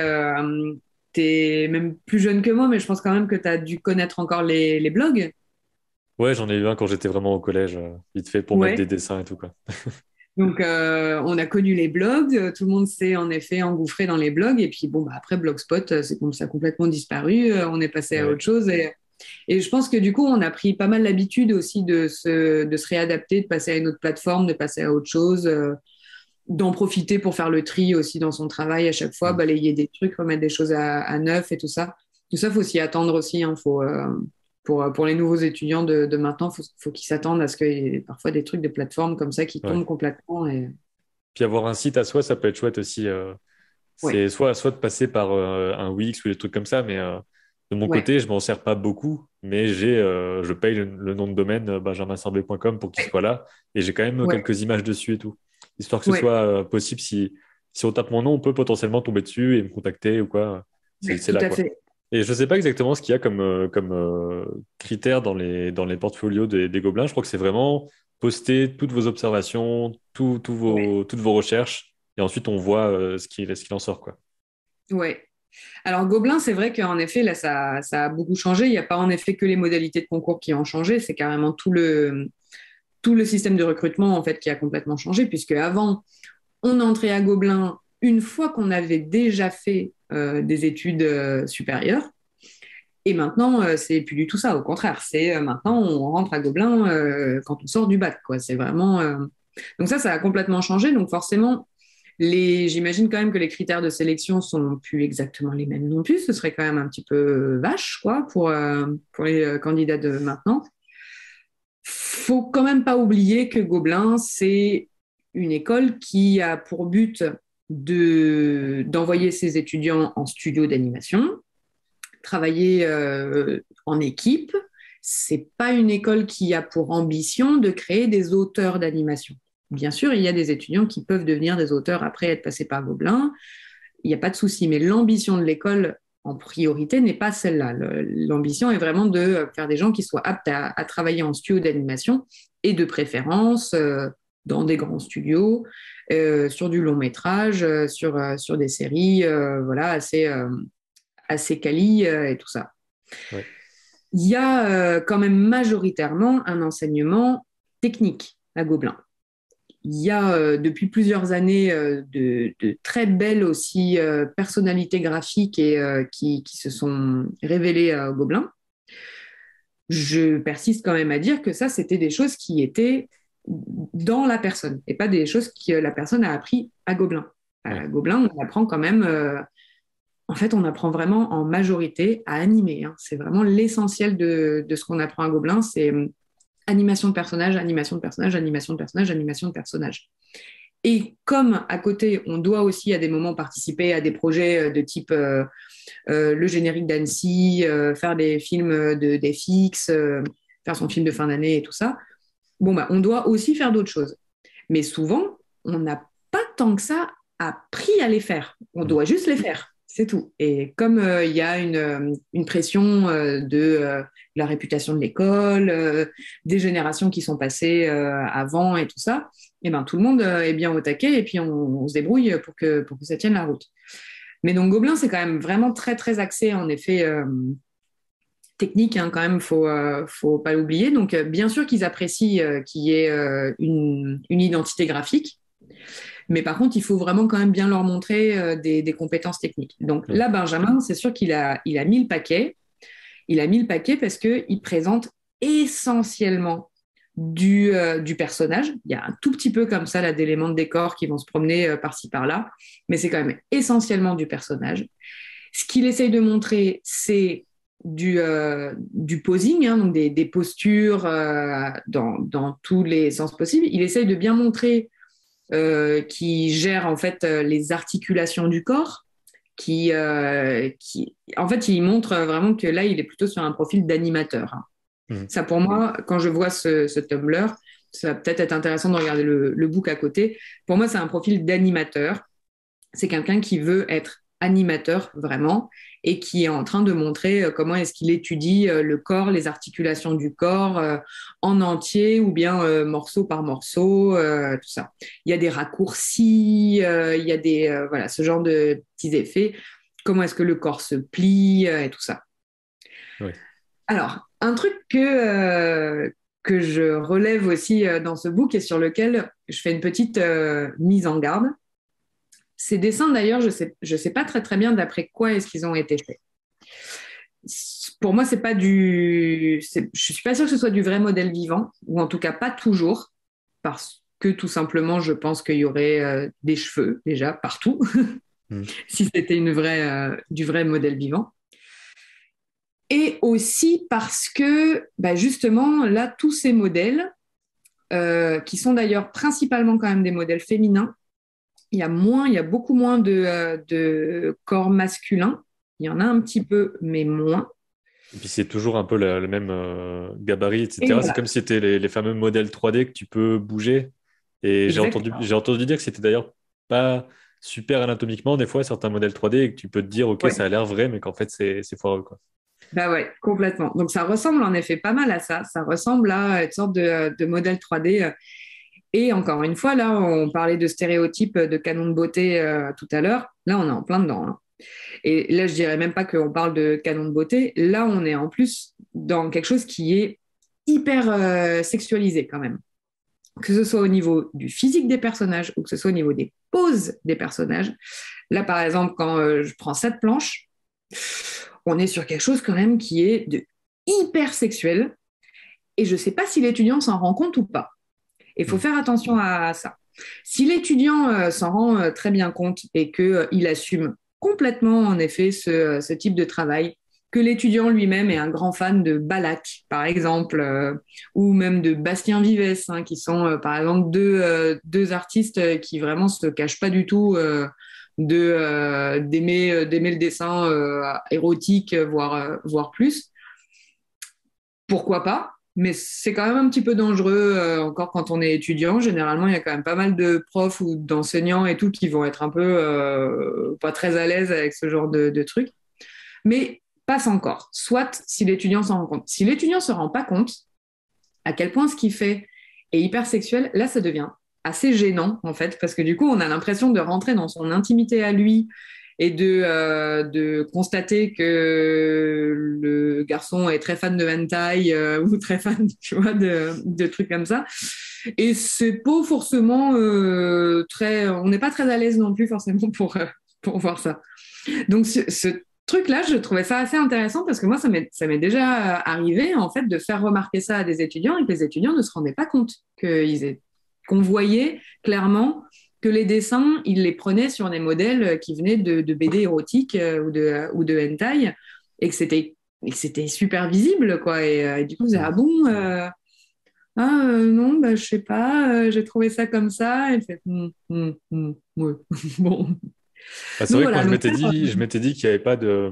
es, même plus jeune que moi, mais je pense quand même que tu as dû connaître encore les, les blogs. Ouais, j'en ai eu un quand j'étais vraiment au collège, euh, vite fait pour mettre des Ouais. dessins et tout, quoi. Donc, euh, on a connu les blogs, euh, tout le monde s'est en effet engouffré dans les blogs, et puis bon, bah, après Blogspot, euh, c'est comme ça a complètement disparu, euh, on est passé à Ouais. autre chose, et, et je pense que du coup, on a pris pas mal l'habitude aussi de se, de se réadapter, de passer à une autre plateforme, de passer à autre chose, euh, d'en profiter pour faire le tri aussi dans son travail à chaque fois, Mm. balayer des trucs, remettre des choses à, à neuf et tout ça. Tout ça, faut s'y attendre aussi, hein, faut, euh, pour, pour les nouveaux étudiants de, de maintenant, faut, faut qu'ils s'attendent à ce qu'il y ait parfois des trucs de plateforme comme ça qui Ouais. tombent complètement. Et... Puis avoir un site à soi, ça peut être chouette aussi. euh, Ouais, C'est soit, soit de passer par euh, un Wix ou des trucs comme ça, mais euh, de mon ouais, côté, je m'en sers pas beaucoup, mais j'ai, euh, je paye le, le nom de domaine euh, benjamin sarbet point com pour qu'il ouais, soit là, et j'ai quand même ouais, quelques images dessus et tout, histoire que ce ouais, soit euh, possible si, si on tape mon nom, on peut potentiellement tomber dessus et me contacter ou quoi. C'est ouais, c'est tout là, à quoi. fait. Et je sais pas exactement ce qu'il y a comme, euh, comme euh, critères dans les, dans les portfolios des, des Gobelins. Je crois que c'est vraiment poster toutes vos observations, tout- tout Ouais, vos, toutes vos recherches, et ensuite on voit euh, ce qui, ce qu'il en sort, quoi. ouais. Alors, Gobelin, c'est vrai qu'en effet, là, ça, ça a beaucoup changé. Il n'y a pas en effet que les modalités de concours qui ont changé, c'est carrément tout le, tout le système de recrutement en fait qui a complètement changé, puisque avant, on entrait à Gobelin une fois qu'on avait déjà fait euh, des études euh, supérieures. Et maintenant, euh, c'est plus du tout ça. Au contraire, c'est euh, maintenant on rentre à Gobelin euh, quand on sort du bac, quoi. C'est vraiment. euh, Donc ça, ça a complètement changé. Donc forcément, les... j'imagine quand même que les critères de sélection sont plus exactement les mêmes non plus. Ce serait quand même un petit peu vache, quoi, pour euh, pour les euh, candidats de maintenant. Faut quand même pas oublier que Gobelin, c'est une école qui a pour but de d'envoyer ses étudiants en studio d'animation, travailler euh, en équipe. C'est pas une école qui a pour ambition de créer des auteurs d'animation. Bien sûr, il y a des étudiants qui peuvent devenir des auteurs après être passés par Gobelin. Il n'y a pas de souci, mais l'ambition de l'école en priorité n'est pas celle-là. L'ambition est vraiment de faire des gens qui soient aptes à, à travailler en studio d'animation et de préférence euh, dans des grands studios, euh, sur du long métrage, euh, sur, euh, sur des séries euh, voilà, assez, euh, assez quali euh, et tout ça. Ouais. Il y a euh, quand même majoritairement un enseignement technique à Gobelin. Il y a euh, depuis plusieurs années euh, de, de, très belles aussi euh, personnalités graphiques et, euh, qui, qui, se sont révélées à Gobelin. Je persiste quand même à dire que ça, c'était des choses qui étaient dans la personne et pas des choses que la personne a appris à Gobelin. À Ouais. Gobelin, on apprend quand même euh, en fait, on apprend vraiment en majorité à animer. Hein. C'est vraiment l'essentiel de, de ce qu'on apprend à Gobelin, c'est euh, animation de personnage, animation de personnage, animation de personnage, animation de personnage. Et comme à côté, on doit aussi à des moments participer à des projets de type euh, euh, le générique d'Annecy, euh, faire des films de, des F X, euh, faire son film de fin d'année et tout ça, bon, bah, on doit aussi faire d'autres choses. Mais souvent, on n'a pas tant que ça appris à les faire. On Mm. doit juste les faire. C'est tout. Et comme il euh, y a une, euh, une pression euh, de euh, la réputation de l'école, euh, des générations qui sont passées euh, avant et tout ça, et ben, tout le monde euh, est bien au taquet et puis on, on se débrouille pour que, pour que ça tienne la route. Mais donc Gobelin, c'est quand même vraiment très, très axé, en effet, euh, technique, hein, quand même, faut, euh, faut pas l'oublier. Donc, euh, bien sûr qu'ils apprécient euh, qu'il y ait euh, une, une identité graphique, mais par contre, il faut vraiment quand même bien leur montrer euh, des, des compétences techniques. Donc Mm. là, Benjamin, c'est sûr qu'il a, il a mis le paquet. Il a mis le paquet parce qu'il présente essentiellement du, euh, du personnage. Il y a un tout petit peu comme ça là, d'éléments de décor qui vont se promener euh, par-ci par-là, mais c'est quand même essentiellement du personnage. Ce qu'il essaye de montrer, c'est du, euh, du posing, hein, donc des, des postures euh, dans, dans tous les sens possibles. Il essaye de bien montrer euh, qu'il gère en fait euh, les articulations du corps, qui, euh, qui, en fait, il montre vraiment que là, il est plutôt sur un profil d'animateur. Hein. Mm. Ça, pour moi, quand je vois ce, ce Tumblr, ça va peut-être être intéressant de regarder le, le book à côté. Pour moi, c'est un profil d'animateur. C'est quelqu'un qui veut être animateur vraiment et qui est en train de montrer euh, comment est-ce qu'il étudie euh, le corps, les articulations du corps euh, en entier ou bien euh, morceau par morceau, euh, tout ça. Il y a des raccourcis, euh, il y a des euh, voilà ce genre de petits effets. Comment est-ce que le corps se plie euh, et tout ça. Oui. Alors, un truc que euh, que je relève aussi euh, dans ce book et sur lequel je fais une petite euh, mise en garde. Ces dessins, d'ailleurs, je ne sais, je sais pas très très bien d'après quoi est-ce qu'ils ont été faits. Pour moi, c'est pas du, c'est, je suis pas sûre que ce soit du vrai modèle vivant, ou en tout cas pas toujours, parce que tout simplement, je pense qu'il y aurait euh, des cheveux déjà partout, Mm. si c'était une vraie, euh, du vrai modèle vivant. Et aussi parce que, bah, justement, là, tous ces modèles, euh, qui sont d'ailleurs principalement quand même des modèles féminins, il y a moins, il y a beaucoup moins de, euh, de corps masculins. Il y en a un petit peu, mais moins. Et puis c'est toujours un peu la- le même euh, gabarit, Et et cetera. C'est voilà, comme si c'était les, les fameux modèles trois D que tu peux bouger. Et j'ai entendu, exactement. j'ai entendu dire que c'était d'ailleurs pas super anatomiquement, des fois, certains modèles trois D, et que tu peux te dire, OK, Ouais. ça a l'air vrai, mais qu'en fait, c'est c'est foireux, quoi. Bah ouais, complètement. Donc ça ressemble en effet pas mal à ça. Ça ressemble à une sorte de, de modèle trois D. euh. Et encore une fois, là, on parlait de stéréotypes de canon de beauté euh, tout à l'heure. Là, on est en plein dedans. Hein. Et là, je dirais même pas qu'on parle de canon de beauté. Là, on est en plus dans quelque chose qui est hyper euh, sexualisé quand même. Que ce soit au niveau du physique des personnages ou que ce soit au niveau des poses des personnages. Là, par exemple, quand euh, je prends cette planche, on est sur quelque chose quand même qui est de hyper sexuel. Et je ne sais pas si l'étudiant s'en rend compte ou pas. Il faut Mm. faire attention à ça. Si l'étudiant euh, s'en rend euh, très bien compte et qu'il euh, assume complètement, en effet, ce, ce, type de travail, que l'étudiant lui-même est un grand fan de Balak, par exemple, euh, ou même de Bastien Vives, hein, qui sont, euh, par exemple, deux, euh, deux artistes qui vraiment se cachent pas du tout euh, de, euh, d'aimer, euh, d'aimer le dessin euh, érotique, voire, euh, voire plus. Pourquoi pas? Mais c'est quand même un petit peu dangereux, euh, encore quand on est étudiant. Généralement, il y a quand même pas mal de profs ou d'enseignants et tout qui vont être un peu euh, pas très à l'aise avec ce genre de, de trucs. Mais passe encore. Soit si l'étudiant s'en rend compte. Si l'étudiant se rend pas compte à quel point ce qu'il fait est hyper sexuel, là, ça devient assez gênant, en fait, parce que du coup, on a l'impression de rentrer dans son intimité à lui et de, euh, de constater que le garçon est très fan de hentai euh, ou très fan, tu vois, de, de trucs comme ça. Et c'est pas forcément euh, très... On n'est pas très à l'aise non plus forcément pour, euh, pour voir ça. Donc, ce, ce truc-là, je trouvais ça assez intéressant parce que moi, ça m'est, ça m'est déjà arrivé, en fait, de faire remarquer ça à des étudiants et que les étudiants ne se rendaient pas compte qu'ils aient, qu'on voyait clairement que les dessins, il les prenait sur des modèles qui venaient de, de B D érotiques euh, ou, de, ou de hentai, et que c'était, et que c'était super visible, quoi. Et, euh, et du coup, vous ah bon euh, ah euh, non, bah, je sais pas, euh, j'ai trouvé ça comme ça. Et elle fait, Hum, hum, hum, ouais. Bon. Bah, c'est Donc vrai que moi, voilà, je donc, m'étais dit, je m'étais dit qu'il n'y avait pas de.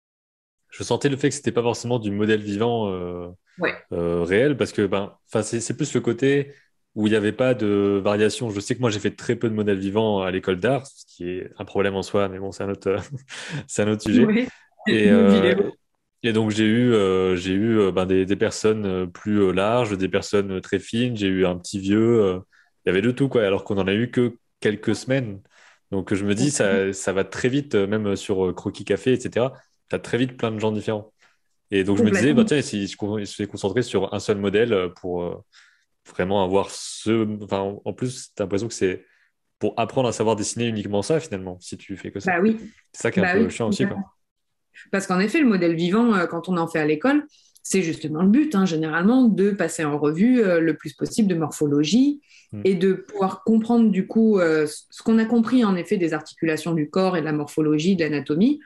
Je sentais le fait que c'était pas forcément du modèle vivant euh, ouais. euh, réel, parce que ben, enfin, c'est c'est plus le côté où il n'y avait pas de variation. Je sais que moi, j'ai fait très peu de modèles vivants à l'école d'art, ce qui est un problème en soi, mais bon, c'est un autre, c'est un autre sujet. Ouais. Et, Une euh, vidéo. et donc, j'ai eu, euh, j'ai eu euh, ben, des, des personnes euh, plus euh, larges, des personnes euh, très fines, j'ai eu un petit vieux. euh, Il y avait de tout, quoi, alors qu'on en a eu que quelques semaines. Donc, je me dis, ça, ça va très vite, euh, même sur euh, Croquis Café, et cetera. Tu as très vite plein de gens différents. Et donc, je me disais, bah, Complètement. tiens, si je con- je suis concentré sur un seul modèle euh, pour euh, vraiment avoir ce. Enfin, en en plus, tu as l'impression que c'est pour apprendre à savoir dessiner uniquement ça, finalement, si tu fais que ça. Bah oui, C'est ça qui est un bah peu oui. chiant aussi, quoi. Parce qu'en effet, le modèle vivant, euh, quand on en fait à l'école, c'est justement le but, hein, généralement, de passer en revue euh, le plus possible de morphologie Mm. et de pouvoir comprendre du coup euh, ce qu'on a compris en effet des articulations du corps et de la morphologie, de l'anatomie.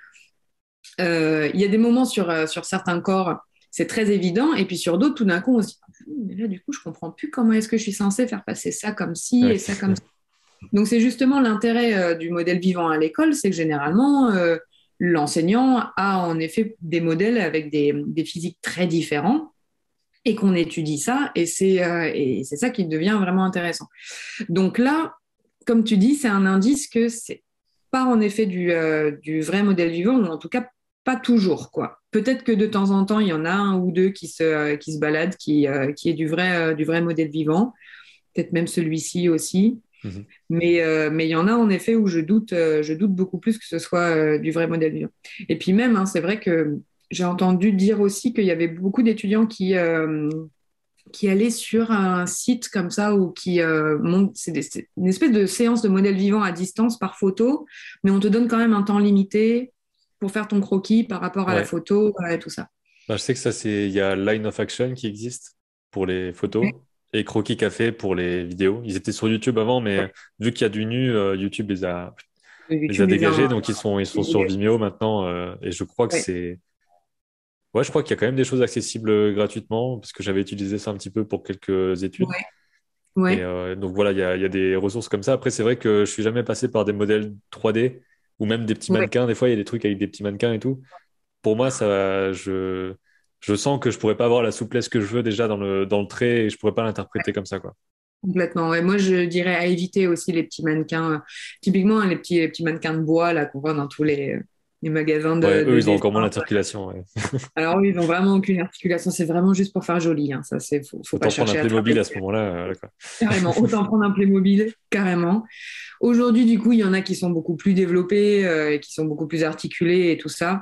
Euh, Il y a des moments sur, euh, sur certains corps, c'est très évident, et puis sur d'autres, tout d'un coup, on se dit, ah, mais là, du coup, je comprends plus comment est-ce que je suis censée faire passer ça comme ci Ouais. et ça comme ça. Donc, c'est justement l'intérêt euh, du modèle vivant à l'école, c'est que généralement, euh, l'enseignant a en effet des modèles avec des, des physiques très différents et qu'on étudie ça, et c'est euh, et c'est ça qui devient vraiment intéressant. Donc là, comme tu dis, c'est un indice que c'est pas en effet du, euh, du vrai modèle vivant, ou en tout cas pas toujours, quoi. Peut-être que de temps en temps, il y en a un ou deux qui se, euh, qui se baladent, qui, euh, qui est du vrai, euh, du vrai modèle vivant, peut-être même celui-ci aussi. Mhm. Mais euh, mais il y en a en effet où je doute, euh, je doute beaucoup plus que ce soit euh, du vrai modèle vivant. Et puis même, hein, c'est vrai que j'ai entendu dire aussi qu'il y avait beaucoup d'étudiants qui, euh, qui allaient sur un site comme ça ou qui euh, montent, c'est, des, c'est une espèce de séance de modèle vivant à distance par photo, mais on te donne quand même un temps limité pour faire ton croquis par rapport à la Ouais. photo euh, et tout ça. Bah, je sais que ça, c'est. Il y a Line of Action qui existe pour les photos et Croquis Café pour les vidéos. Ils étaient sur YouTube avant, mais vu qu'il y a du nu, euh, YouTube les a, les a YouTube les a. dégagés. Donc, ils sont, ils sont sur Vimeo maintenant. euh, et je crois que Ouais, c'est. Ouais, je crois qu'il y a quand même des choses accessibles euh, gratuitement, parce que j'avais utilisé ça un petit peu pour quelques études. ouais, Et ouais, euh, donc voilà, il y a, il y a des ressources comme ça. Après, c'est vrai que je suis jamais passé par des modèles trois D ou même des petits ouais. mannequins. Des fois, il y a des trucs avec des petits mannequins et tout. Pour moi, ça, je, je sens que je pourrais pas avoir la souplesse que je veux déjà dans le, dans le trait et je pourrais pas l'interpréter comme ça, quoi. Complètement. Ouais. Moi, je dirais à éviter aussi les petits mannequins. euh, Typiquement, les petits, les petits mannequins de bois là qu'on voit dans tous les, les magasins Ouais, de, eux, de ils ont dessin. encore moins d'interpellation. Ouais. Alors oui, ils n'ont vraiment aucune articulation. C'est vraiment juste pour faire joli, hein. Ça, c'est faut, faut pas Autant prendre un chercher à Playmobil travailler. à ce moment-là. euh, là, quoi. Carrément. Autant prendre un Playmobil, carrément. Aujourd'hui, du coup, il y en a qui sont beaucoup plus développés, euh, et qui sont beaucoup plus articulés et tout ça.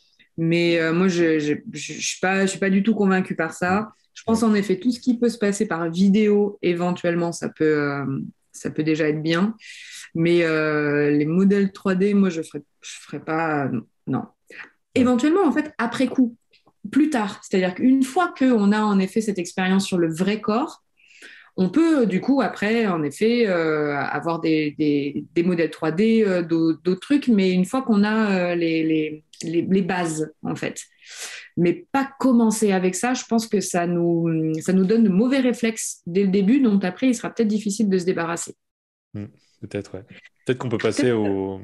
Mais euh, moi, je je, je, je suis pas, je suis pas du tout convaincue par Mm. ça. Je pense Ouais. en effet tout ce qui peut se passer par vidéo, éventuellement, ça peut, euh, ça peut déjà être bien. Mais euh, les modèles trois D, moi, je ferais, je ferais pas. euh, non. Ouais. Éventuellement, en fait, après coup, plus tard. C'est-à-dire qu'une fois qu'on a en effet cette expérience sur le vrai corps, on peut du coup après, en effet, euh, avoir des, des, des modèles trois D, euh, d'autres d'autres trucs, mais une fois qu'on a euh, les, les, les, les bases, en fait. Mais pas commencer avec ça, je pense que ça nous, ça nous donne de mauvais réflexes dès le début, dont après, il sera peut-être difficile de se débarrasser. Mm. Peut-être, ouais. Peut-être qu'on peut passer Peut-être, au,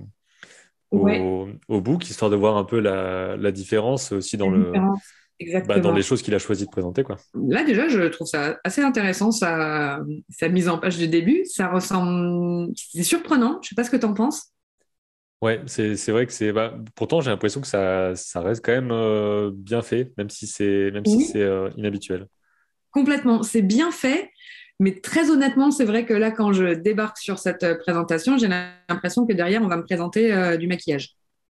ouais, au, au book, histoire de voir un peu la, la différence aussi dans la le, différence. bah, dans les Exactement. choses qu'il a choisi de présenter, quoi. Là, déjà, je trouve ça assez intéressant, sa, sa mise en page de début. Ça ressemble. C'est surprenant. Je sais pas ce que tu en penses. Ouais, c'est c'est vrai que c'est bah, pourtant j'ai l'impression que ça ça reste quand même euh, bien fait, même si c'est même si Oui, c'est euh, inhabituel. complètement. C'est bien fait, mais très honnêtement, c'est vrai que là, quand je débarque sur cette euh, présentation, j'ai l'impression que derrière, on va me présenter euh, du maquillage.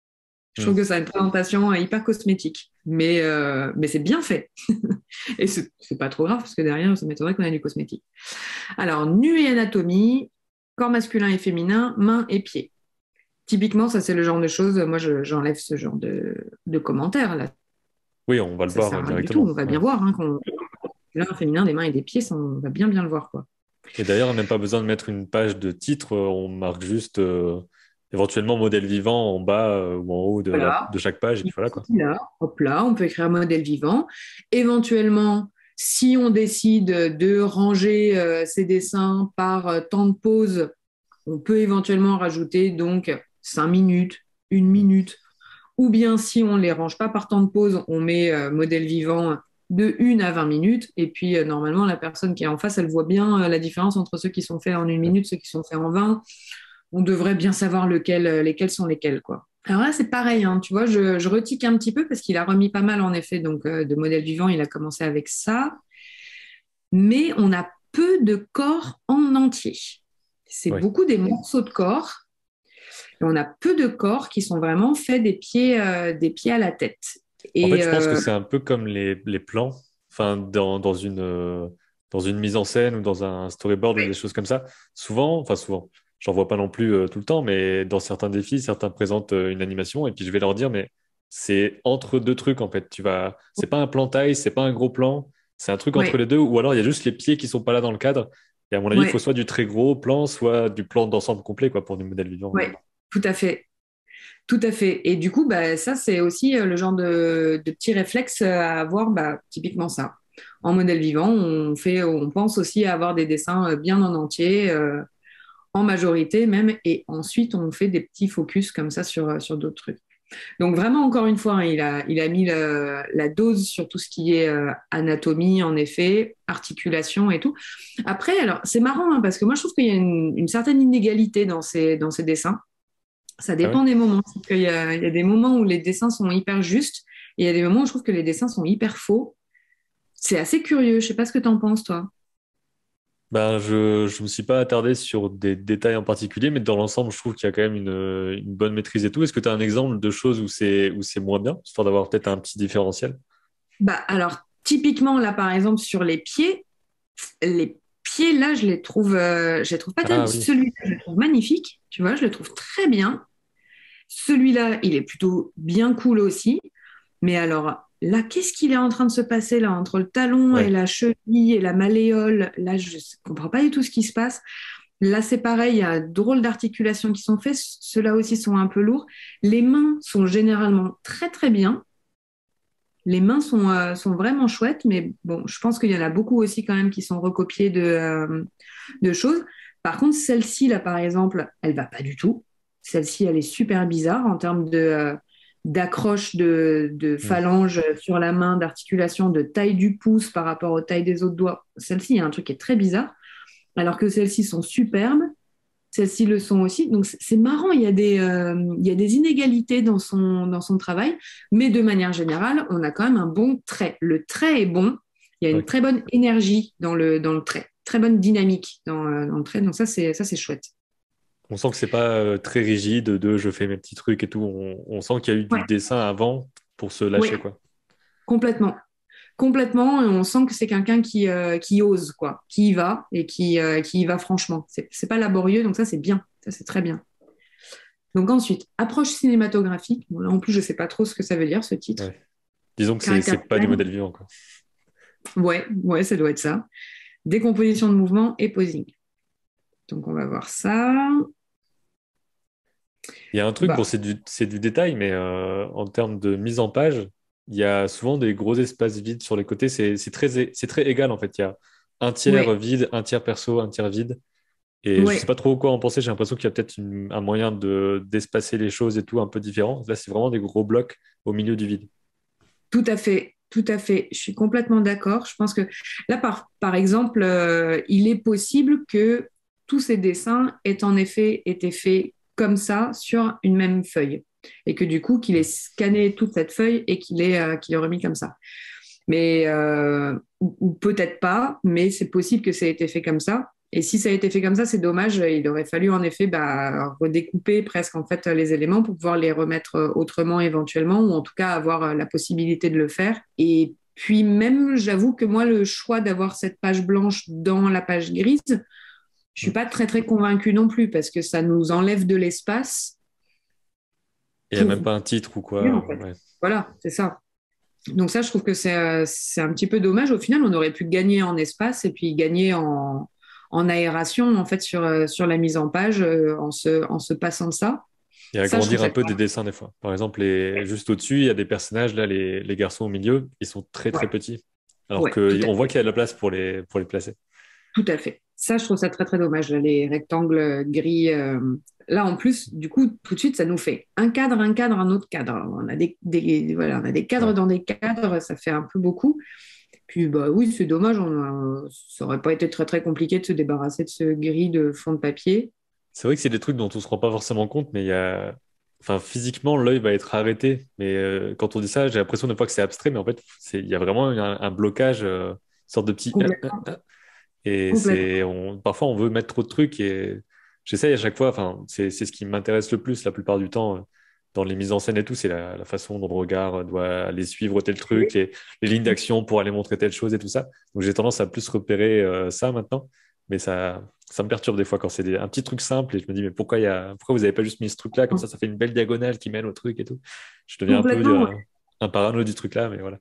Je Hmm. trouve que ça a une présentation euh, hyper cosmétique, mais, euh, mais c'est bien fait. Et c'est c'est pas trop grave, parce que derrière, ça m'étonnerait qu'on ait du cosmétique. Alors, nu et anatomie, corps masculin et féminin, mains et pieds. Typiquement, ça, c'est le genre de choses, moi, je- j'enlève ce genre de, de commentaires. Là, Oui, on va le ça voir sert euh, à rien du tout. directement. On va bien Ouais. voir, hein, qu'on là, un féminin, des mains et des pieds, ça, on va bien, bien le voir, quoi. Et d'ailleurs, on n'a même pas besoin de mettre une page de titre, euh, on marque juste euh, éventuellement modèle vivant en bas euh, ou en haut de, la, Voilà. de chaque page, et puis voilà quoi. Ici, là, hop là, on peut écrire modèle vivant. Éventuellement, si on décide de ranger euh, ces dessins par euh, temps de pause, on peut éventuellement rajouter donc cinq minutes, une Mm. minute, ou bien si on ne les range pas par temps de pause, on met euh, modèle vivant de une à vingt minutes, et puis euh, normalement, la personne qui est en face, elle voit bien euh, la différence entre ceux qui sont faits en une Ouais. minute, ceux qui sont faits en vingt. On devrait bien savoir lequel, euh, lesquels sont lesquels, quoi. Alors là, c'est pareil, hein, tu vois, je, je retique un petit peu parce qu'il a remis pas mal, en effet, donc euh, de modèles vivants, il a commencé avec ça, mais on a peu de corps en entier. C'est Ouais. beaucoup des morceaux de corps, et on a peu de corps qui sont vraiment faits des pieds, euh, des pieds à la tête. En fait, Et je pense que euh, c'est un peu comme les, les plans, enfin, dans, dans une, euh, dans une mise en scène ou dans un storyboard ou des choses comme ça. Souvent, enfin souvent, j'en vois pas non plus euh, tout le temps, mais dans certains défis, certains présentent euh, une animation et puis je vais leur dire, mais c'est entre deux trucs en fait. Tu vas, c'est pas un plan taille, c'est pas un gros plan, c'est un truc entre ouais, les deux, ou alors il y a juste les pieds qui sont pas là dans le cadre. Et à mon avis, il faut ouais, soit du très gros plan, soit du plan d'ensemble complet quoi, pour du modèle vivant. ouais, tout à fait. Tout à fait. Et du coup, bah, ça, c'est aussi euh, le genre de, de petits réflexes euh, à avoir, bah, typiquement ça. En modèle vivant, on fait, on pense aussi à avoir des dessins euh, bien en entier, euh, en majorité même, et ensuite on fait des petits focus comme ça sur, euh, sur d'autres trucs. Donc vraiment, encore une fois, hein, il a, il a mis le- la dose sur tout ce qui est euh, anatomie, en effet, articulation et tout. Après, alors, c'est marrant, hein, parce que moi, je trouve qu'il y a une, une certaine inégalité dans ces, dans ces dessins. Ça Ah ouais? dépend des moments. C'est qu'il y a, il y a des moments où les dessins sont hyper justes et il y a des moments où je trouve que les dessins sont hyper faux. C'est assez curieux. Je sais pas ce que tu en penses, toi. Ben, je je me suis pas attardé sur des détails en particulier, mais dans l'ensemble, je trouve qu'il y a quand même une, une bonne maîtrise et tout. Est-ce que tu as un exemple de choses où c'est où c'est moins bien, histoire d'avoir peut-être un petit différentiel? Bah, alors, typiquement, là, par exemple, sur les pieds, les pieds, là, je les trouve, euh, je les trouve pas tellement. Ah oui, Celui-là, je le trouve magnifique. Tu vois, je le trouve très bien. Celui-là, il est plutôt bien cool aussi. Mais alors, là, qu'est-ce qu'il est en train de se passer là entre le talon et ouais. la cheville et la malléole? Là, je comprends pas du tout ce qui se passe. Là, c'est pareil, il y a drôle d'articulations qui sont faites. Ceux-là aussi sont un peu lourds. Les mains sont généralement très, très bien. Les mains sont, euh, sont vraiment chouettes, mais bon, je pense qu'il y en a beaucoup aussi quand même qui sont recopiés de, euh, de choses. Par contre, celle-ci, là, par exemple, elle va pas du tout. Celle-ci, elle est super bizarre en termes de, euh, d'accroche de, de Hmm. phalanges sur la main, d'articulation, de taille du pouce par rapport aux tailles des autres doigts. Celle-ci, il y a un truc qui est très bizarre, alors que celles-ci sont superbes. Celles-ci le sont aussi. Donc c'est marrant, il y a des, euh, il y a des inégalités dans son, dans son travail, mais de manière générale, on a quand même un bon trait. Le trait est bon, il y a une Ouais. très bonne énergie dans le, dans le trait, très bonne dynamique dans, euh, dans le trait. Donc ça, c'est, ça, c'est chouette. On sent que c'est pas euh, très rigide de je fais mes petits trucs et tout. On, on sent qu'il y a eu du Ouais, dessin avant pour se oui, lâcher, quoi. complètement. Complètement, et on sent que c'est quelqu'un qui, euh, qui ose, quoi, qui y va et qui, euh, qui y va franchement. C'est, c'est pas laborieux, donc ça, c'est bien. Ça, c'est très bien. Donc ensuite, approche cinématographique. Bon, là, en plus, je sais pas trop ce que ça veut dire, ce titre. Ouais. Disons que c'est Caractère c'est pas du modèle design. vivant, quoi. Ouais, ouais, ça doit être ça. Décomposition de mouvement et posing. Donc on va voir ça. Il y a un truc, bon, Bah, c'est du, c'est du détail, mais euh, en termes de mise en page, il y a souvent des gros espaces vides sur les côtés. C'est c'est très, é- c'est très égal, en fait. Il y a un tiers ouais, vide, un tiers perso, un tiers vide. Et je sais ouais, pas trop quoi en penser. J'ai l'impression qu'il y a peut-être une- un moyen de d'espacer les choses et tout un peu différent. Là, c'est vraiment des gros blocs au milieu du vide. tout à fait, tout à fait. Je suis complètement d'accord. Je pense que là, par, par exemple, euh, il est possible que tous ces dessins aient en effet été faits comme ça sur une même feuille. Et que du coup, qu'il ait scanné toute cette feuille et qu'il ait, euh, qu'il ait remis comme ça. Mais, euh, ou, ou peut-être pas, mais c'est possible que ça ait été fait comme ça. Et si ça a été fait comme ça, c'est dommage. Il aurait fallu en effet bah, redécouper presque en fait les éléments pour pouvoir les remettre autrement éventuellement, ou en tout cas avoir la possibilité de le faire. Et puis même, j'avoue que moi, le choix d'avoir cette page blanche dans la page grise, je suis Mm. pas très très convaincue non plus parce que ça nous enlève de l'espace Et il n'y a même pour pas un titre ou en quoi. fait. Ouais. Voilà, c'est ça. Donc ça, je trouve que c'est euh, c'est un petit peu dommage. Au final, on aurait pu gagner en espace et puis gagner en, en aération en fait sur, euh, sur la mise en page euh, en se, en se passant de ça. Et Ça, je trouve agrandir ça un peu des dessins des fois. Par exemple, les... juste au-dessus, il y a des personnages, là, les, les garçons au milieu, ils sont très très ouais, petits. Alors ouais, tout à qu'on voit fait. qu'il y a de la place pour les, pour les placer. Tout à fait. Ça, je trouve ça très, très dommage, là, les rectangles gris. euh, Là, en plus, du coup, tout de suite, ça nous fait un cadre, un cadre, un autre cadre. On a des, des- voilà, on a des cadres Ouais. dans des cadres, ça fait un peu beaucoup. Puis, bah oui, c'est dommage. On a- ça aurait pas été très, très compliqué de se débarrasser de ce gris de fond de papier. C'est vrai que c'est des trucs dont on se rend pas forcément compte, mais il y a... Enfin, physiquement, l'œil va être arrêté. Mais euh, quand on dit ça, j'ai l'impression des fois que c'est abstrait, mais en fait, c'est... il y a vraiment un, un blocage, euh, une sorte de petit... euh, euh, Complètement. euh. Et c'est... Complètement. On... Parfois, on veut mettre trop de trucs et j'essaye à chaque fois, enfin, c'est c'est ce qui m'intéresse le plus la plupart du temps, euh, dans les mises en scène et tout, c'est la, la façon dont le regard doit aller suivre tel truc, les, les lignes d'action pour aller montrer telle chose et tout ça. Donc j'ai tendance à plus repérer euh, ça maintenant, mais ça, ça me perturbe des fois quand c'est des- un petit truc simple et je me dis, mais pourquoi, il y a... pourquoi vous n'avez pas juste mis ce truc-là, comme ça, ça fait une belle diagonale qui mène au truc et tout. Je deviens un peu Complètement. euh, un parano du truc là, mais voilà.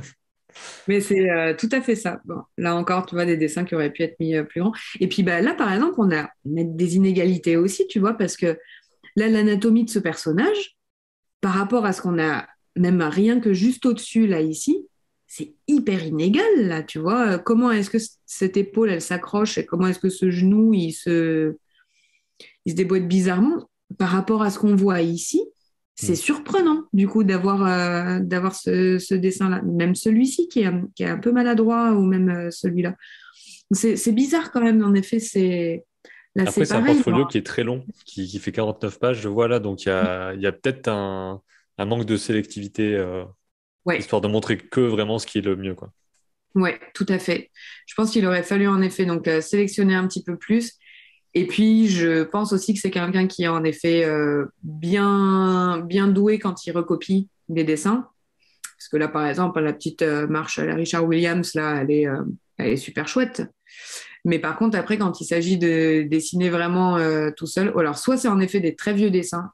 Mais c'est euh, tout à fait ça. Bon, là encore, tu vois, des dessins qui auraient pu être mis euh, plus grands. Et puis bah, là, par exemple, on a, on a des inégalités aussi, tu vois, parce que là, l'anatomie de ce personnage, par rapport à ce qu'on a, même rien que juste au-dessus, là, ici, c'est hyper inégal, là, tu vois. Euh, Comment est-ce que c- cette épaule, elle s'accroche et comment est-ce que ce genou, il se, il se déboîte bizarrement par rapport à ce qu'on voit ici. C'est Hmm. surprenant, du coup, d'avoir euh, d'avoir ce, ce dessin-là. Même celui-ci qui est, qui est un peu maladroit, ou même euh, celui-là. C'est c'est bizarre quand même, en effet. C'est là, Après, c'est c'est un pareil. portfolio qui est très long, qui, qui fait quarante-neuf pages, je vois là, donc il y a, il y a peut-être un, un manque de sélectivité, euh, Ouais, histoire de montrer que vraiment ce qui est le mieux, quoi. ouais, tout à fait. Je pense qu'il aurait fallu en effet donc euh, sélectionner un petit peu plus. Et puis, je pense aussi que c'est quelqu'un qui est en effet euh, bien, bien doué quand il recopie des dessins. Parce que là, par exemple, la petite euh, marche à la Richard Williams, là, elle est, euh, elle est super chouette. Mais par contre, après, quand il s'agit de dessiner vraiment euh, tout seul, ou alors soit c'est en effet des très vieux dessins,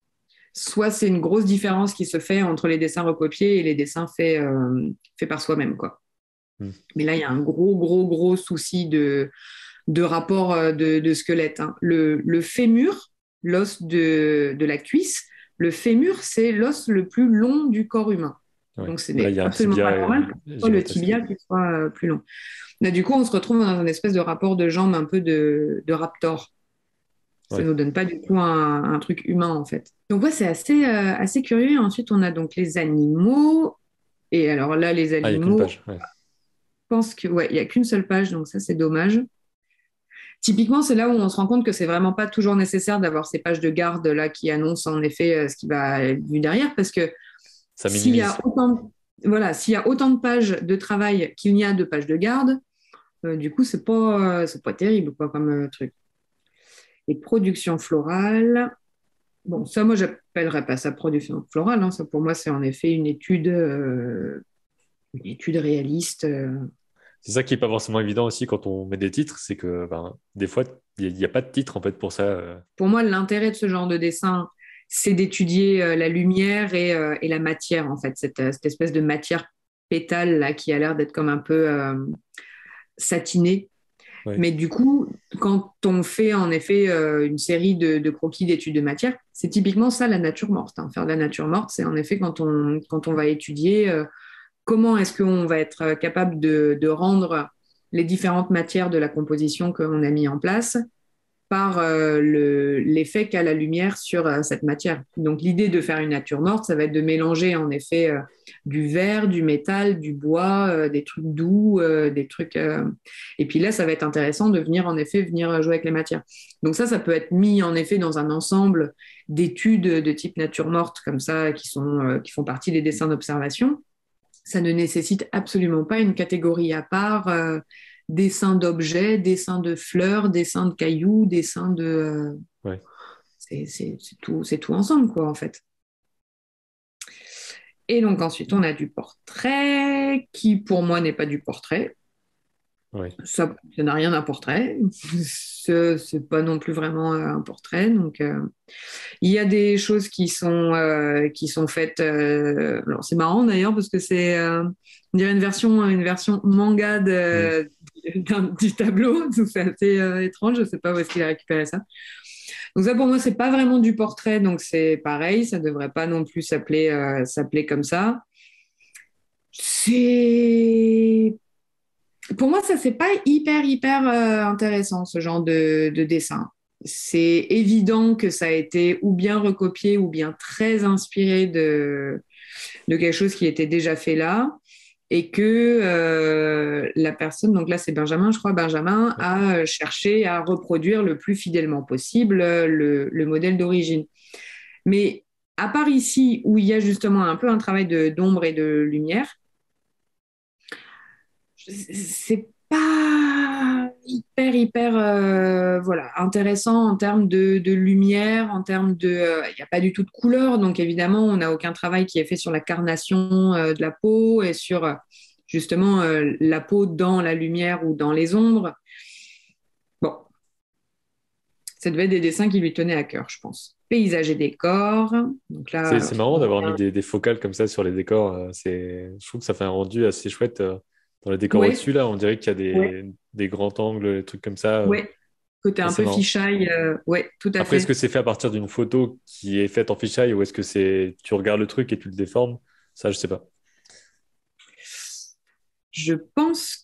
soit c'est une grosse différence qui se fait entre les dessins recopiés et les dessins faits, euh, faits par soi-même, quoi. Hmm. Mais là, il y a un gros, gros, gros souci de, de rapport euh, de, de squelette, hein. Le, le fémur, l'os de, de la cuisse, le fémur, c'est l'os le plus long du corps humain. Ouais. Donc, ce Là, il n'est y a un absolument tibia pas euh, normal que ce soit le gigantesque. tibia qui soit euh, plus long. Là, du coup, on se retrouve dans un espèce de rapport de jambes un peu de, de raptor. Ça Ouais. nous donne pas du tout un, un truc humain, en fait. Donc, ouais, c'est assez, euh, assez curieux. Ensuite, on a donc les animaux. Et alors là, les Ah, il n'y a qu'une animaux, page. Ouais. je pense que, ouais, il y a qu'une seule page, donc ça, c'est dommage. Typiquement, c'est là où on se rend compte que c'est vraiment pas toujours nécessaire d'avoir ces pages de garde là qui annoncent en effet euh, ce qui va être vu derrière, parce que Ça s'il y a minimise. autant, voilà, s'il y a autant de pages de travail qu'il n'y a de pages de garde, euh, du coup, c'est pas, c'est pas terrible quoi, comme euh, truc. Et production florale, bon, ça, moi, j'appellerais pas ça production florale, hein. Ça, pour moi, c'est en effet une étude, euh, une étude réaliste. euh. C'est ça qui est pas forcément évident aussi quand on met des titres, c'est que ben, des fois, il n'y a, a pas de titre en fait pour ça. euh. Pour moi, l'intérêt de ce genre de dessin, c'est d'étudier euh, la lumière et, euh, et la matière, en fait, cette, euh, cette espèce de matière pétale là qui a l'air d'être comme un peu euh, satinée. Ouais. Mais du coup, quand on fait en effet euh, une série de, de croquis d'études de matière, c'est typiquement ça la nature morte, hein. Faire de la nature morte, c'est en effet quand on, quand on va étudier euh, comment est-ce qu'on va être capable de, de rendre les différentes matières de la composition qu'on a mis en place par euh, le, l'effet qu'a la lumière sur euh, cette matière. Donc l'idée de faire une nature morte, ça va être de mélanger en effet euh, du verre, du métal, du bois, euh, des trucs doux, euh, des trucs. euh, Et puis là, ça va être intéressant de venir en effet venir jouer avec les matières. Donc ça, ça peut être mis en effet dans un ensemble d'études de type nature morte comme ça, qui sont euh, qui font partie des dessins d'observation. Ça ne nécessite absolument pas une catégorie à part, euh, dessin d'objets, dessin de fleurs, dessin de cailloux, dessin de... euh, Ouais. c'est, c'est- c'est tout, c'est tout ensemble, quoi, en fait. Et donc ensuite, on a du portrait, qui pour moi n'est pas du portrait. Ouais. Ça, ça n'a rien d'un portrait. Ce, c'est pas non plus vraiment euh, un portrait. Donc, euh, il y a des choses qui sont, euh, qui sont faites. Euh, alors c'est marrant d'ailleurs parce que c'est, euh, on dirait une version, une version manga Hmm. de, d'un- du tableau. Donc, c'est assez euh, étrange. Je ne sais pas où est-ce qu'il a récupéré ça. Donc ça, pour moi, c'est pas vraiment du portrait. Donc c'est pareil. Ça ne devrait pas non plus s'appeler euh, s'appeler comme ça. C'est Pour moi, ça, c'est pas hyper, hyper euh, intéressant, ce genre de, de dessin. C'est évident que ça a été ou bien recopié ou bien très inspiré de, de quelque chose qui était déjà fait là. Et que euh, la personne, donc là c'est Benjamin, je crois, Benjamin a cherché à reproduire le plus fidèlement possible euh, le, le modèle d'origine. Mais à part ici, où il y a justement un peu un travail de, d'ombre et de lumière, c'est pas hyper, hyper euh, voilà, intéressant en termes de, de lumière, en termes de... euh, Il n'y a pas du tout de couleur, donc évidemment, on n'a aucun travail qui est fait sur la carnation euh, de la peau et sur euh, justement euh, la peau dans la lumière ou dans les ombres. Bon, ça devait être des dessins qui lui tenaient à cœur, je pense. Paysage et décor. Donc C'est là, c'est marrant d'avoir mis des, des focales comme ça sur les décors. euh, C'est, je trouve que ça fait un rendu assez chouette. euh, Dans les décors ouais, au-dessus, là, on dirait qu'il y a ouais, des, des grands angles, des trucs comme ça. euh, ouais. Côté un Assez peu marrant. fisheye, euh, ouais, tout à Après, est-ce que fait. c'est fait à partir d'une photo qui est faite en fisheye ou est-ce que c'est tu regardes le truc et tu le déformes? Ça, je sais pas. Je pense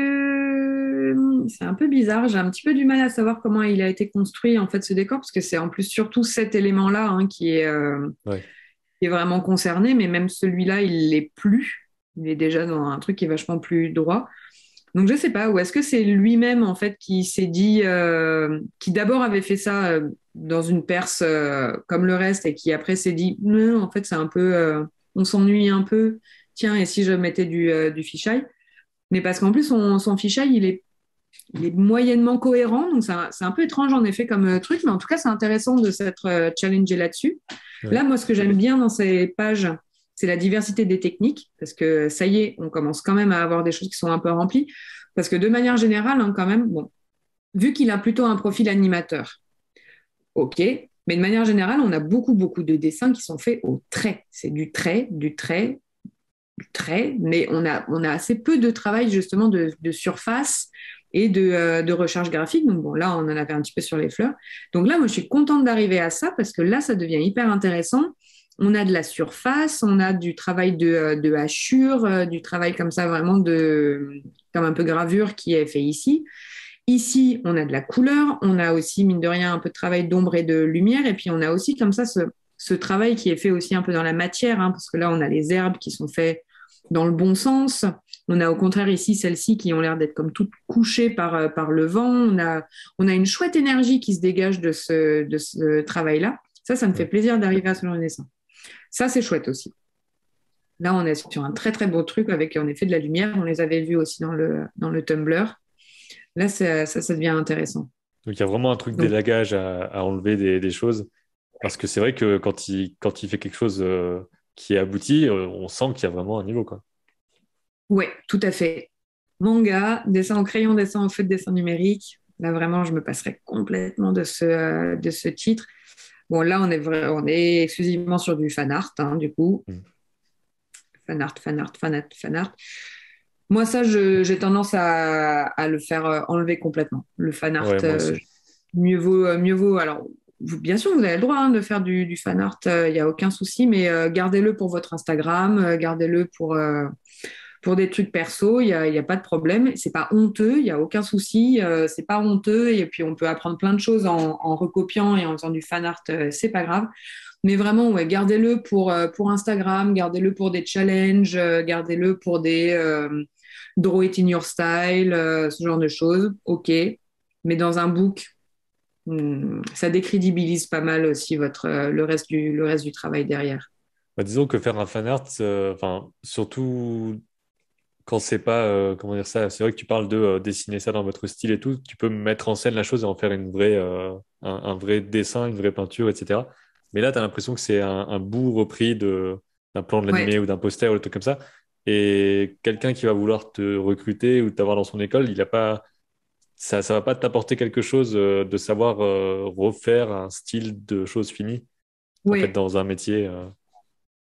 que hum, c'est un peu bizarre. J'ai un petit peu du mal à savoir comment il a été construit en fait ce décor parce que c'est en plus surtout cet élément-là hein, qui est, euh, Ouais. qui est vraiment concerné, mais même celui-là, il l'est plus. Il est déjà dans un truc qui est vachement plus droit. Donc je sais pas. Ou est-ce que c'est lui-même en fait qui s'est dit, euh, qui d'abord avait fait ça euh, dans une perce euh, comme le reste et qui après s'est dit, non, en fait c'est un peu, euh, on s'ennuie un peu. Tiens, et si je mettais du, euh, du fisheye? Mais parce qu'en plus, son, son fichier, il est, il est moyennement cohérent. Donc, c'est un, c'est un peu étrange, en effet, comme euh, truc. Mais en tout cas, c'est intéressant de s'être euh, challengé là-dessus. Ouais. Là, moi, ce que j'aime bien dans ces pages, c'est la diversité des techniques. Parce que ça y est, on commence quand même à avoir des choses qui sont un peu remplies. Parce que de manière générale, hein, quand même, bon, vu qu'il a plutôt un profil animateur, OK. Mais de manière générale, on a beaucoup, beaucoup de dessins qui sont faits au trait. C'est du trait, du trait, trait, mais on a, on a assez peu de travail justement de, de surface et de, euh, de recherche graphique. Donc bon, là, on en avait un petit peu sur les fleurs. Donc là, moi, je suis contente d'arriver à ça parce que là, ça devient hyper intéressant. On a de la surface, on a du travail de, euh, de hachure, euh, du travail comme ça, vraiment de, comme un peu gravure qui est fait ici. Ici, on a de la couleur, on a aussi, mine de rien, un peu de travail d'ombre et de lumière, et puis on a aussi comme ça ce, ce travail qui est fait aussi un peu dans la matière, hein, parce que là, on a les herbes qui sont faites dans le bon sens. On a au contraire ici celles-ci qui ont l'air d'être comme toutes couchées par, euh, par le vent. On a, on a une chouette énergie qui se dégage de ce, de ce travail-là. Ça, ça me fait Ouais. plaisir d'arriver à ce genre de dessin. Ça, c'est chouette aussi. Là, on est sur un très, très beau truc avec, en effet, de la lumière. On les avait vus aussi dans le, dans le Tumblr. Là, ça, ça, ça devient intéressant. Donc, il y a vraiment un truc Donc, d'élagage à, à enlever des, des choses. Parce que c'est vrai que quand il, quand il fait quelque chose euh, qui est abouti, euh, on sent qu'il y a vraiment un niveau, quoi. ouais, tout à fait. Manga, dessin au crayon, dessin au feu de dessin numérique. Là, vraiment, je me passerais complètement de ce, euh, de ce titre. Bon, là, on est, vra- on est exclusivement sur du fan art, hein, du coup. Mm. Fan art, fan art, fan art, fan art. Moi, ça, je- j'ai tendance à, à le faire euh, enlever complètement. Le fan art, Ouais, moi euh, aussi. mieux vaut, euh, mieux vaut. Alors, vous- bien sûr, vous avez le droit hein, de faire du, du fan art, il n'y a aucun souci, mais euh, gardez-le pour votre Instagram, euh, gardez-le pour, euh, pour des trucs perso, il n'y a, il y a pas de problème. C'est pas honteux, il n'y a aucun souci, euh, c'est pas honteux. Et puis, on peut apprendre plein de choses en, en recopiant et en faisant du fan art, euh, c'est pas grave. Mais vraiment, ouais, gardez-le pour, euh, pour Instagram, gardez-le pour des challenges, euh, gardez-le pour des euh, draw it in your style, euh, ce genre de choses. OK. Mais dans un book, hmm, ça décrédibilise pas mal aussi votre, euh, le reste du, le reste du travail derrière. Bah, disons que faire un fan art, euh, enfin, surtout quand c'est pas, euh, comment dire ça, c'est vrai que tu parles de euh, dessiner ça dans votre style et tout, tu peux mettre en scène la chose et en faire une vraie, euh, un, un vrai dessin, une vraie peinture, et cetera. Mais là, tu as l'impression que c'est un, un bout repris de, d'un plan de Ouais, l'animé ou d'un poster ou des trucs comme ça. Et quelqu'un qui va vouloir te recruter ou t'avoir dans son école, il a pas, ça, ça va pas t'apporter quelque chose euh, de savoir euh, refaire un style de choses finies, en fait, ouais. dans un métier. euh.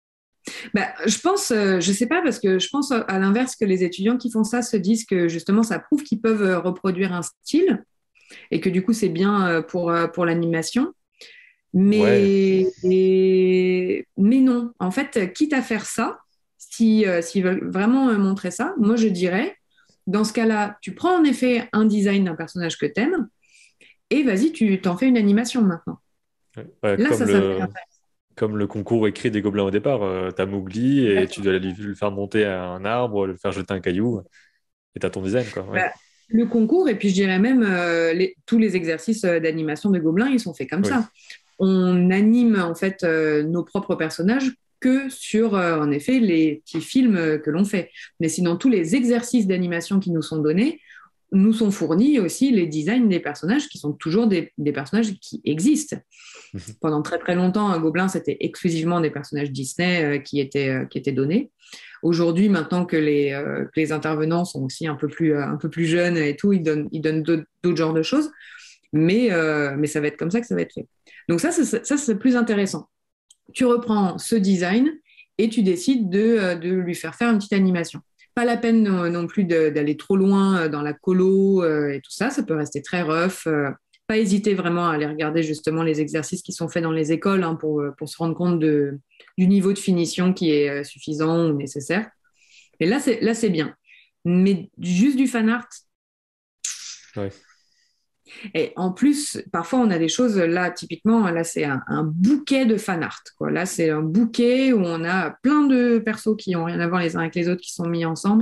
Bah, je pense, euh, je sais pas, parce que je pense euh, à l'inverse que les étudiants qui font ça se disent que justement ça prouve qu'ils peuvent euh, reproduire un style et que du coup c'est bien euh, pour, euh, pour l'animation. Ouais, Mais, et- mais non, en fait, quitte à faire ça, si, euh, s'ils veulent vraiment euh, montrer ça, moi je dirais, dans ce cas-là, tu prends en effet un design d'un personnage que t'aimes et vas-y, tu t'en fais une animation maintenant. ouais. Ouais, Là, comme ça, ça va le, être comme le concours écrit des Gobelins au départ. Euh, t'as Mowgli et tu intéressant. dois lui, le faire monter à un arbre, le faire jeter un caillou et t'as ton design, quoi. Ouais. Bah, le concours, et puis je dirais même euh, les- tous les exercices euh, d'animation de Gobelins, ils sont faits comme Oui. ça. On anime en fait euh, nos propres personnages que sur, euh, en effet, les petits films euh, que l'on fait. Mais sinon, tous les exercices d'animation qui nous sont donnés nous sont fournis aussi les designs des personnages qui sont toujours des, des personnages qui existent. Pendant très très longtemps, un Gobelin, c'était exclusivement des personnages Disney euh, qui, étaient, euh, qui étaient donnés. Aujourd'hui, maintenant que les, euh, que les intervenants sont aussi un peu plus, euh, un peu plus jeunes et tout, ils donnent, ils donnent d'autres, d'autres genres de choses. Mais, euh, mais ça va être comme ça que ça va être fait. Donc ça, c'est, ça, c'est plus intéressant. Tu reprends ce design et tu décides de, euh, de lui faire faire une petite animation. Pas la peine non, non plus de, d'aller trop loin euh, dans la colo euh, et tout ça. Ça peut rester très rough. Euh, pas hésiter vraiment à aller regarder justement les exercices qui sont faits dans les écoles hein, pour, euh, pour se rendre compte de, du niveau de finition qui est euh, suffisant ou nécessaire. Et là, c'est, là, c'est bien. Mais juste du fan art, Ouais. et en plus, parfois, on a des choses, là, typiquement, là, c'est un, un bouquet de fan art, quoi. Là, c'est un bouquet où on a plein de persos qui n'ont rien à voir les uns avec les autres, qui sont mis ensemble.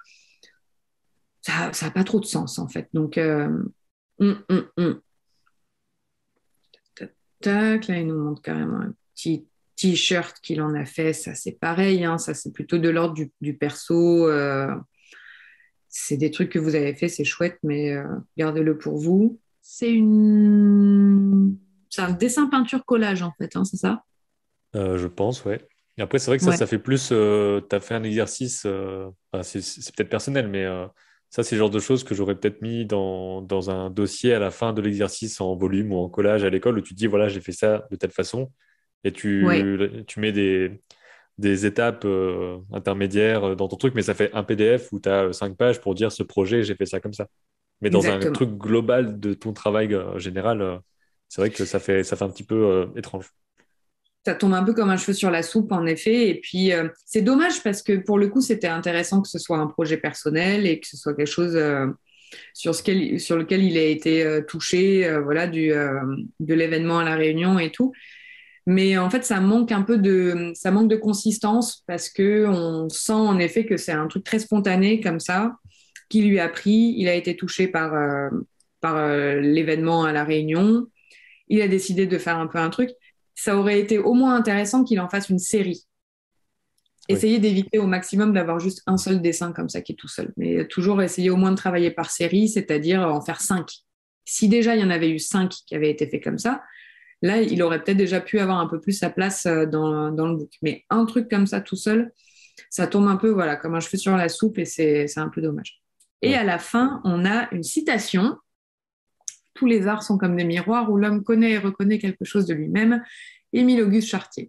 Ça n'a pas trop de sens, en fait. Donc, euh, hum, hum, hum. Tac, tac, là, il nous montre carrément un petit t-shirt qu'il en a fait. Ça, c'est pareil, hein. Ça, c'est plutôt de l'ordre du, du perso. Euh, c'est des trucs que vous avez fait, c'est chouette, mais euh, gardez-le pour vous. C'est une... C'est un dessin peinture collage, en fait, hein, c'est ça? Euh, je pense, ouais. Et après, c'est vrai que ça, Ouais. ça fait plus. Euh, tu as fait un exercice. Euh, enfin, c'est c'est peut-être personnel, mais euh, ça, c'est le genre de choses que j'aurais peut-être mis dans, dans un dossier à la fin de l'exercice en volume ou en collage à l'école où tu te dis, voilà, j'ai fait ça de telle façon. Et Ouais, tu, tu mets des, des étapes euh, intermédiaires dans ton truc, mais ça fait un P D F où tu as cinq pages pour dire ce projet, j'ai fait ça comme ça. Mais dans un exactement. truc global de ton travail euh, général, euh, c'est vrai que ça fait, ça fait un petit peu euh, étrange. Ça tombe un peu comme un cheveu sur la soupe, en effet. Et puis, euh, c'est dommage parce que pour le coup, c'était intéressant que ce soit un projet personnel et que ce soit quelque chose euh, sur, ce quel- sur lequel il a été euh, touché, euh, voilà, du, euh, de l'événement à La Réunion et tout. Mais en fait, ça manque un peu de, ça manque de consistance parce que on sent en effet que c'est un truc très spontané comme ça qui lui a pris. Il a été touché par, euh, par euh, l'événement à La Réunion. Il a décidé de faire un peu un truc. Ça aurait été au moins intéressant qu'il en fasse une série. Oui. Essayer d'éviter au maximum d'avoir juste un seul dessin comme ça qui est tout seul. Mais toujours essayer au moins de travailler par série, c'est-à-dire en faire cinq. Si déjà il y en avait eu cinq qui avaient été faits comme ça, là, il aurait peut-être déjà pu avoir un peu plus sa place euh, dans, dans le book. Mais un truc comme ça tout seul, ça tombe un peu voilà, comme un cheveu sur la soupe et c'est c'est un peu dommage. Et Ouais. à la fin, on a une citation. Tous les arts sont comme des miroirs où l'homme connaît et reconnaît quelque chose de lui-même. Émile Auguste Chartier.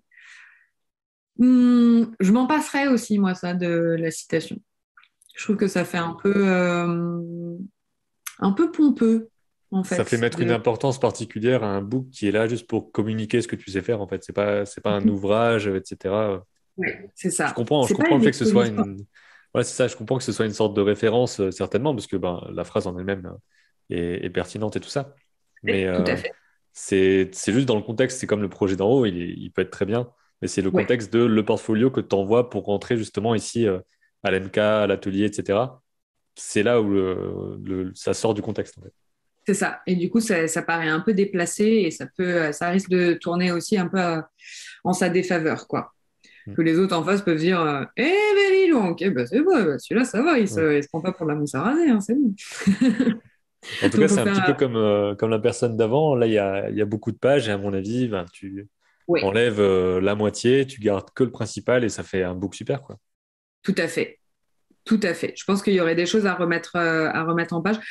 Hum, je m'en passerai aussi, moi, ça, de la citation. Je trouve que ça fait un peu, euh, un peu pompeux, en Ça fait fait. mettre une De... importance particulière à un book qui est là juste pour communiquer ce que tu sais faire, en fait. C'est pas, c'est pas un ouvrage, et cetera. Ouais, c'est Je ça. comprends, je C'est pas comprends le une fait que ce soit exposition. une. Ouais, c'est ça, je comprends que ce soit une sorte de référence, euh, certainement, parce que ben, la phrase en elle-même euh, est, est pertinente et tout ça. Mais Tout à euh, fait. c'est, c'est juste dans le contexte, c'est comme le projet d'en haut, il, est- il peut être très bien, mais c'est le Ouais, contexte de le portfolio que tu envoies pour rentrer justement ici euh, à l'M K, à l'atelier, et cetera. C'est là où le, le- ça sort du contexte, en fait. c'est ça. Et du coup, ça, ça paraît un peu déplacé et ça peut, ça risque de tourner aussi un peu euh, en sa défaveur, quoi. Mm. Que les autres en face peuvent dire euh, Eh ben dis donc, eh ben, c'est bon, ben, celui-là ça va, il Ouais. se, il se prend pas pour de la mousse à raser, hein, c'est bon. En tout cas, Donc faut c'est un petit faire. peu comme, euh, comme la personne d'avant. Là, il y a, il y a beaucoup de pages et à mon avis, ben, tu Oui, enlèves euh, la moitié, tu gardes que le principal et ça fait un book super, quoi. tout à fait. Tout à fait. Je pense qu'il y aurait des choses à remettre, euh, à remettre en page.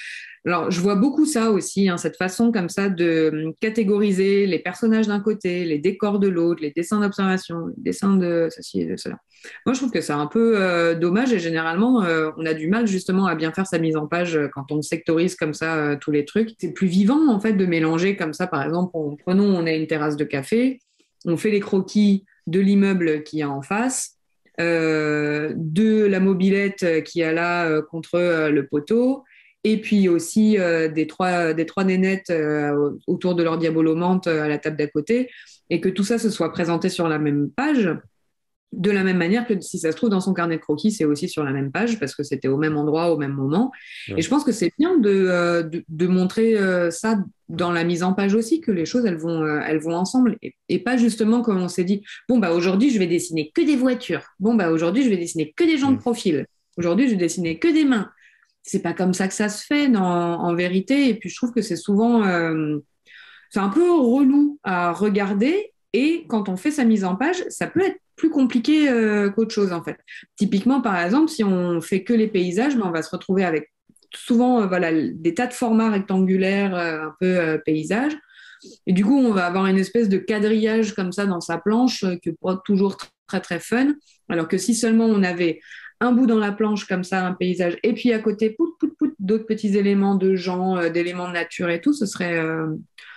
Alors, je vois beaucoup ça aussi, hein, cette façon comme ça de hum, catégoriser les personnages d'un côté, les décors de l'autre, les dessins d'observation, les dessins de ceci et de cela. Moi, je trouve que c'est un peu euh, dommage et généralement, euh, on a du mal justement à bien faire sa mise en page euh, quand on sectorise comme ça euh, tous les trucs. C'est plus vivant en fait de mélanger comme ça. Par exemple, on- prenons, on a une terrasse de café, on fait les croquis de l'immeuble qui est en face, euh, de la mobilette qui est là euh, contre euh, le poteau et puis aussi euh, des, trois, des trois nénettes euh, autour de leur diabolomante euh, à la table d'à côté, et que tout ça se soit présenté sur la même page, de la même manière que si ça se trouve dans son carnet de croquis, c'est aussi sur la même page, parce que c'était au même endroit, au même moment. Et Ouais. je pense que c'est bien de, euh, de, de montrer euh, ça dans la mise en page aussi, que les choses, elles vont, euh, elles vont ensemble, et, et pas justement comme on s'est dit, bon, bah aujourd'hui, je vais dessiner que des voitures, bon, bah aujourd'hui, je vais dessiner que des gens de Mm. profil, aujourd'hui, je vais dessiner que des mains. C'est pas comme ça que ça se fait dans- en vérité. Et puis je trouve que c'est souvent, euh, c'est un peu relou à regarder. Et quand on fait sa mise en page, ça peut être plus compliqué euh, qu'autre chose en fait. Typiquement, par exemple, si on fait que les paysages, ben, on va se retrouver avec souvent euh, voilà, des tas de formats rectangulaires, euh, un peu euh, paysages. Et du coup, on va avoir une espèce de quadrillage comme ça dans sa planche euh, qui n'est pas toujours très très fun. Alors que si seulement on avait un bout dans la planche comme ça, un paysage, et puis à côté, pout, pout, pout, d'autres petits éléments de gens, euh, d'éléments de nature et tout, ce serait euh,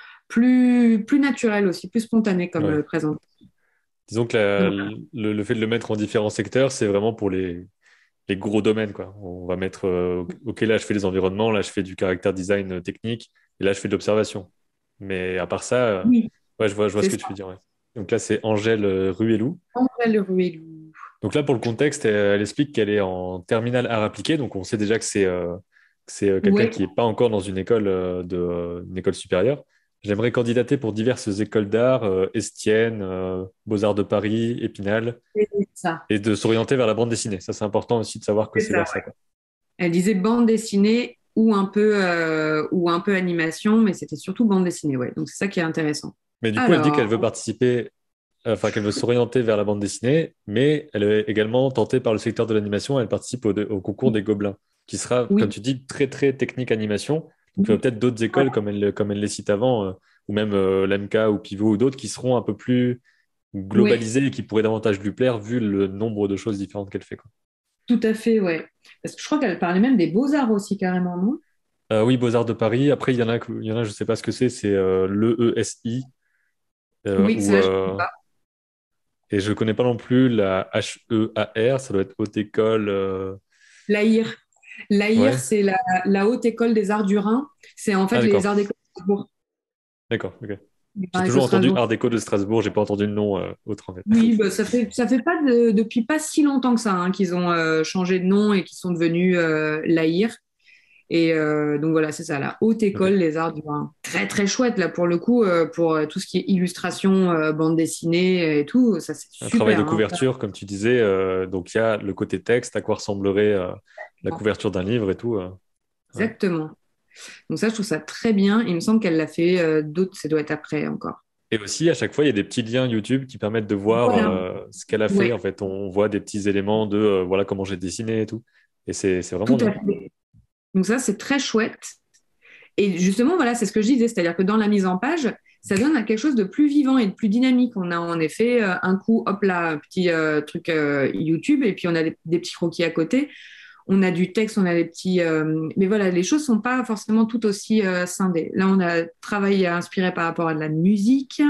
plus, plus naturel aussi, plus spontané comme Ouais. euh, présentation. Disons que la- Donc, le, le fait de le mettre en différents secteurs, c'est vraiment pour les, les gros domaines, quoi. On va mettre, euh, OK, là, je fais les environnements, là, je fais du caractère design euh, technique, et là, je fais de l'observation. Mais à part ça, euh, oui, ouais, je vois, je vois ce c'est que ça. tu veux dire. Ouais. Donc là, c'est Angèle euh, Ruellou. André le Ruellou. Donc là, pour le contexte, elle, elle explique qu'elle est en terminale art appliqué. Donc on sait déjà que c'est euh, que c'est euh, quelqu'un Ouais, qui n'est pas encore dans une école, euh, de, euh, une école supérieure. J'aimerais candidater pour diverses écoles d'art, euh, Estienne, euh, Beaux-Arts de Paris, Épinal, c'est ça. et de s'orienter vers la bande dessinée. Ça, c'est important aussi de savoir que C'est c'est ça, vers ouais. ça, quoi. Elle disait bande dessinée ou un peu, euh, ou un peu animation, mais c'était surtout bande dessinée, ouais. Donc c'est ça qui est intéressant. Mais du coup, elle dit qu'elle Alors, veut participer, enfin qu'elle veut s'orienter vers la bande dessinée, mais elle est également tentée par le secteur de l'animation. Elle participe au, au concours des Gobelins, qui sera, comme oui, tu dis, très très technique animation. Donc il y aura oui, peut-être d'autres ouais, écoles, comme elle, comme elle les cite avant, euh, ou même euh, l'M K ou Pivot ou d'autres, qui seront un peu plus ouais, globalisées et qui pourraient davantage lui plaire vu le nombre de choses différentes qu'elle fait, quoi. tout à fait, ouais. Parce que je crois qu'elle parlait même des beaux-arts aussi, carrément, non? Euh, oui, Beaux-Arts de Paris. Après, il y en a, que- il y en a, je sais pas ce que c'est, c'est euh, l'E E S I, euh, Oui, ou, celle-là, je ne sais euh, pas. et je connais pas non plus la H E A R, ça doit être Haute École. euh, L'A I R. L'A I R, Ouais. c'est la, la Haute École des Arts du Rhin. C'est en Ah, fait les d'accord. Arts déco de Strasbourg. D'accord, ok. Les J'ai Arts déco toujours de entendu Strasbourg. Art déco de Strasbourg, j'ai pas entendu le nom euh, autre en fait. Oui, bah, ça fait, ça fait pas de- depuis pas si longtemps que ça hein, qu'ils ont euh, changé de nom et qu'ils sont devenus euh, l'A I R. Et euh, donc voilà, c'est ça, la Haute Ok. École des Arts du Rhin. Très très chouette là pour le coup, euh, pour euh, tout ce qui est illustration, euh, bande dessinée et tout, ça c'est Un travail de super. Hein. couverture, comme tu disais, euh, donc il y a le côté texte, à quoi ressemblerait euh, la couverture d'un livre et tout. euh, ouais. Exactement. Donc ça, je trouve ça très bien. Il me semble qu'elle l'a fait euh, d'autres, ça doit être après encore. Et aussi, à chaque fois, il y a des petits liens YouTube qui permettent de voir Voilà. euh, ce qu'elle a fait. Ouais, En fait, on voit des petits éléments de euh, voilà comment j'ai dessiné et tout. Et c'est c'est vraiment tout bien. à fait. Donc ça, c'est très chouette. Et justement, voilà, c'est ce que je disais, c'est-à-dire que dans la mise en page, ça donne à quelque chose de plus vivant et de plus dynamique. On a en effet euh, un coup, hop là, un petit euh, truc euh, YouTube, et puis on a des, des petits croquis à côté. On a du texte, on a des petits. euh, Mais voilà, les choses sont pas forcément tout aussi euh, scindées. Là, on a travaillé à inspirer par rapport à de la musique.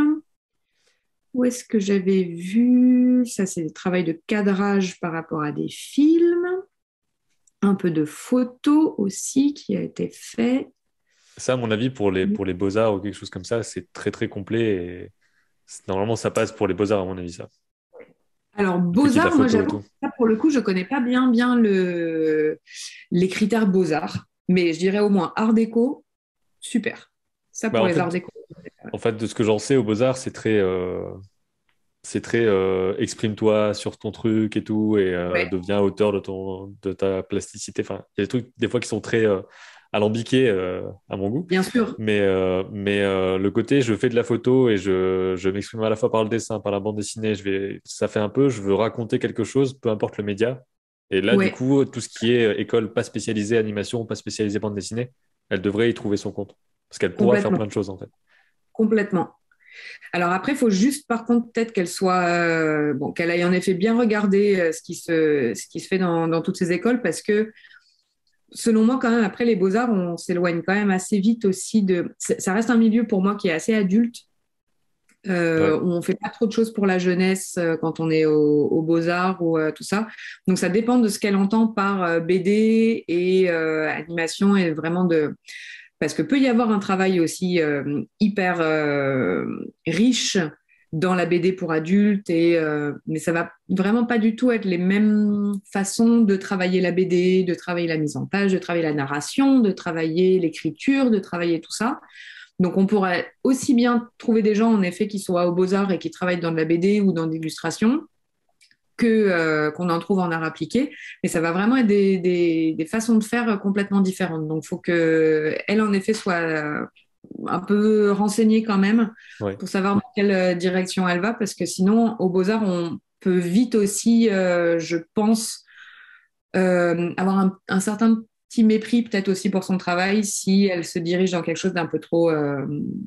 Où est-ce que j'avais vu? Ça, c'est le travail de cadrage par rapport à des films. Un peu de photos aussi qui a été fait. Ça, à mon avis, pour les, pour les beaux-arts ou quelque chose comme ça, c'est très très complet. Et c'est- normalement, ça passe pour les beaux-arts, à mon avis, ça. Alors, Le fait qu'il y ait de la Beaux-Arts, moi, photo et j'avoue, tout. ça, pour le coup, je connais pas bien, bien le... les critères Beaux-Arts. Mais je dirais au moins Art déco, super. Ça, Bah, pour en les arts fait, déco. en fait, de ce que j'en sais, aux beaux-arts, c'est très, euh, c'est très euh, exprime-toi sur ton truc et tout, et euh, Ouais, deviens auteur de, ton, de ta plasticité. Enfin, il y a des trucs, des fois, qui sont très euh, alambiqués euh, à mon goût. bien sûr. Mais, euh, mais euh, le côté, je fais de la photo et je, je m'exprime à la fois par le dessin, par la bande dessinée. Je vais, ça fait un peu, je veux raconter quelque chose, peu importe le média. Et là, du Ouais, coup, tout ce qui est euh, école pas spécialisée animation, pas spécialisée bande dessinée, elle devrait y trouver son compte. Parce qu'elle pourra faire complètement, plein de choses, en fait. complètement. Alors après, il faut juste, par contre, peut-être qu'elle soit, euh, bon, qu'elle aille en effet bien regarder euh, ce qui se, ce qui se fait dans, dans toutes ces écoles, parce que selon moi, quand même, après les beaux-arts, on s'éloigne quand même assez vite aussi de. Ça reste un milieu pour moi qui est assez adulte, Ouais. euh, où on fait pas trop de choses pour la jeunesse euh, quand on est au- aux beaux-arts ou euh, tout ça. Donc ça dépend de ce qu'elle entend par euh, B D et euh, animation et vraiment de. Parce que peut y avoir un travail aussi euh, hyper euh, riche dans la B D pour adultes, et, euh, mais ça va vraiment pas du tout être les mêmes façons de travailler la B D, de travailler la mise en page, de travailler la narration, de travailler l'écriture, de travailler tout ça. Donc on pourrait aussi bien trouver des gens en effet qui soient aux beaux-arts et qui travaillent dans de la B D ou dans l'illustration que euh, qu'on en trouve en art appliqué, mais ça va vraiment être des, des, des façons de faire complètement différentes. Donc, il faut que elle en effet soit euh, un peu renseignée quand même Ouais. pour savoir dans quelle euh, direction elle va, parce que sinon, aux Beaux-Arts, on peut vite aussi, euh, je pense, euh, avoir un, un certain petit mépris peut-être aussi pour son travail si elle se dirige dans quelque chose d'un peu trop euh,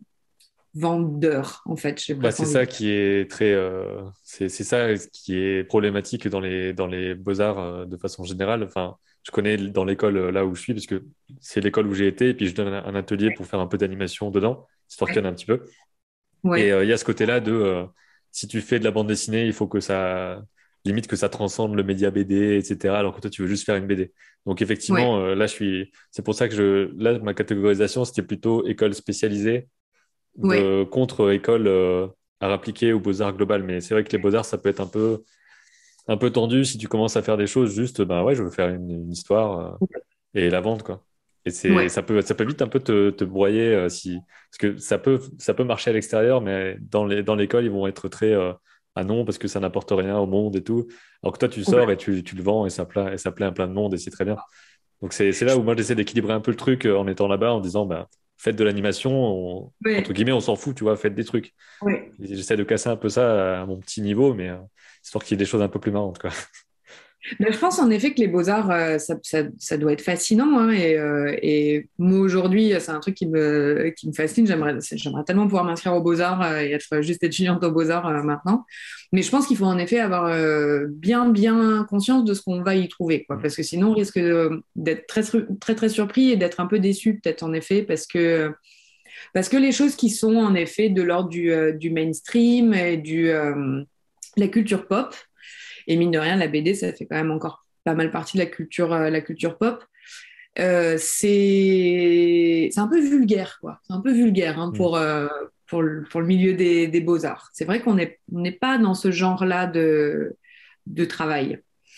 vendeur, en fait, j'ai Bah, presque c'est envie de ça dire. qui est très, euh, c'est, c'est ça qui est problématique dans les, dans les beaux-arts euh, de façon générale. Enfin, je connais dans l'école euh, là où je suis, parce que c'est l'école où j'ai été, et puis je donne un, un atelier pour faire un peu d'animation dedans, histoire qu'il y en ait un petit peu. Et Ouais, euh, il y a ce côté-là de, euh, si tu fais de la bande dessinée, il faut que ça, limite que ça transcende le média B D, et cetera, alors que toi, tu veux juste faire une B D. Donc ouais, effectivement, euh, là, je suis, c'est pour ça que je, là, ma catégorisation, c'était plutôt école spécialisée ouais. de contre-école euh, art appliqué ou beaux-arts global. Mais c'est vrai que les beaux-arts, ça peut être un peu, un peu tendu si tu commences à faire des choses juste, ben ouais, je veux faire une, une histoire euh, et la vendre, quoi. Et c'est, Ouais. ça peut, ça peut vite un peu te, te broyer euh, si, parce que ça peut, ça peut marcher à l'extérieur, mais dans les, dans l'école, ils vont être très, euh, ah non, parce que ça n'apporte rien au monde et tout. Alors que toi, tu sors et tu, tu le vends et ça plaît, et ça plaît à plein de monde et c'est très bien. Donc c'est c'est là où moi j'essaie d'équilibrer un peu le truc euh, en étant là-bas en disant bah faites de l'animation, on- entre Ouais, guillemets on s'en fout, tu vois, faites des trucs. ouais. Et j'essaie de casser un peu ça à mon petit niveau, mais euh, histoire qu'il y ait des choses un peu plus marrantes, quoi. Mais je pense en effet que les beaux-arts, euh, ça, ça- ça doit être fascinant, hein, et, euh, et moi aujourd'hui, c'est un truc qui me, qui me fascine. J'aimerais, j'aimerais tellement pouvoir m'inscrire aux beaux-arts euh, et être juste étudiante aux beaux-arts euh, maintenant. Mais je pense qu'il faut en effet avoir euh, bien, bien conscience de ce qu'on va y trouver, quoi, Mm. parce que sinon on risque de- d'être très, très, très surpris et d'être un peu déçu peut-être en effet, parce que, parce que les choses qui sont en effet de l'ordre du, euh, du mainstream et du, euh, la culture pop, et mine de rien, la B D, ça fait quand même encore pas mal partie de la culture, euh, la culture pop. Euh, c'est c'est un peu vulgaire, quoi. C'est un peu vulgaire hein, Mm. pour, euh, pour, le, pour le milieu des, des beaux-arts. C'est vrai qu'on n'est on n'est pas dans ce genre-là de, de travail.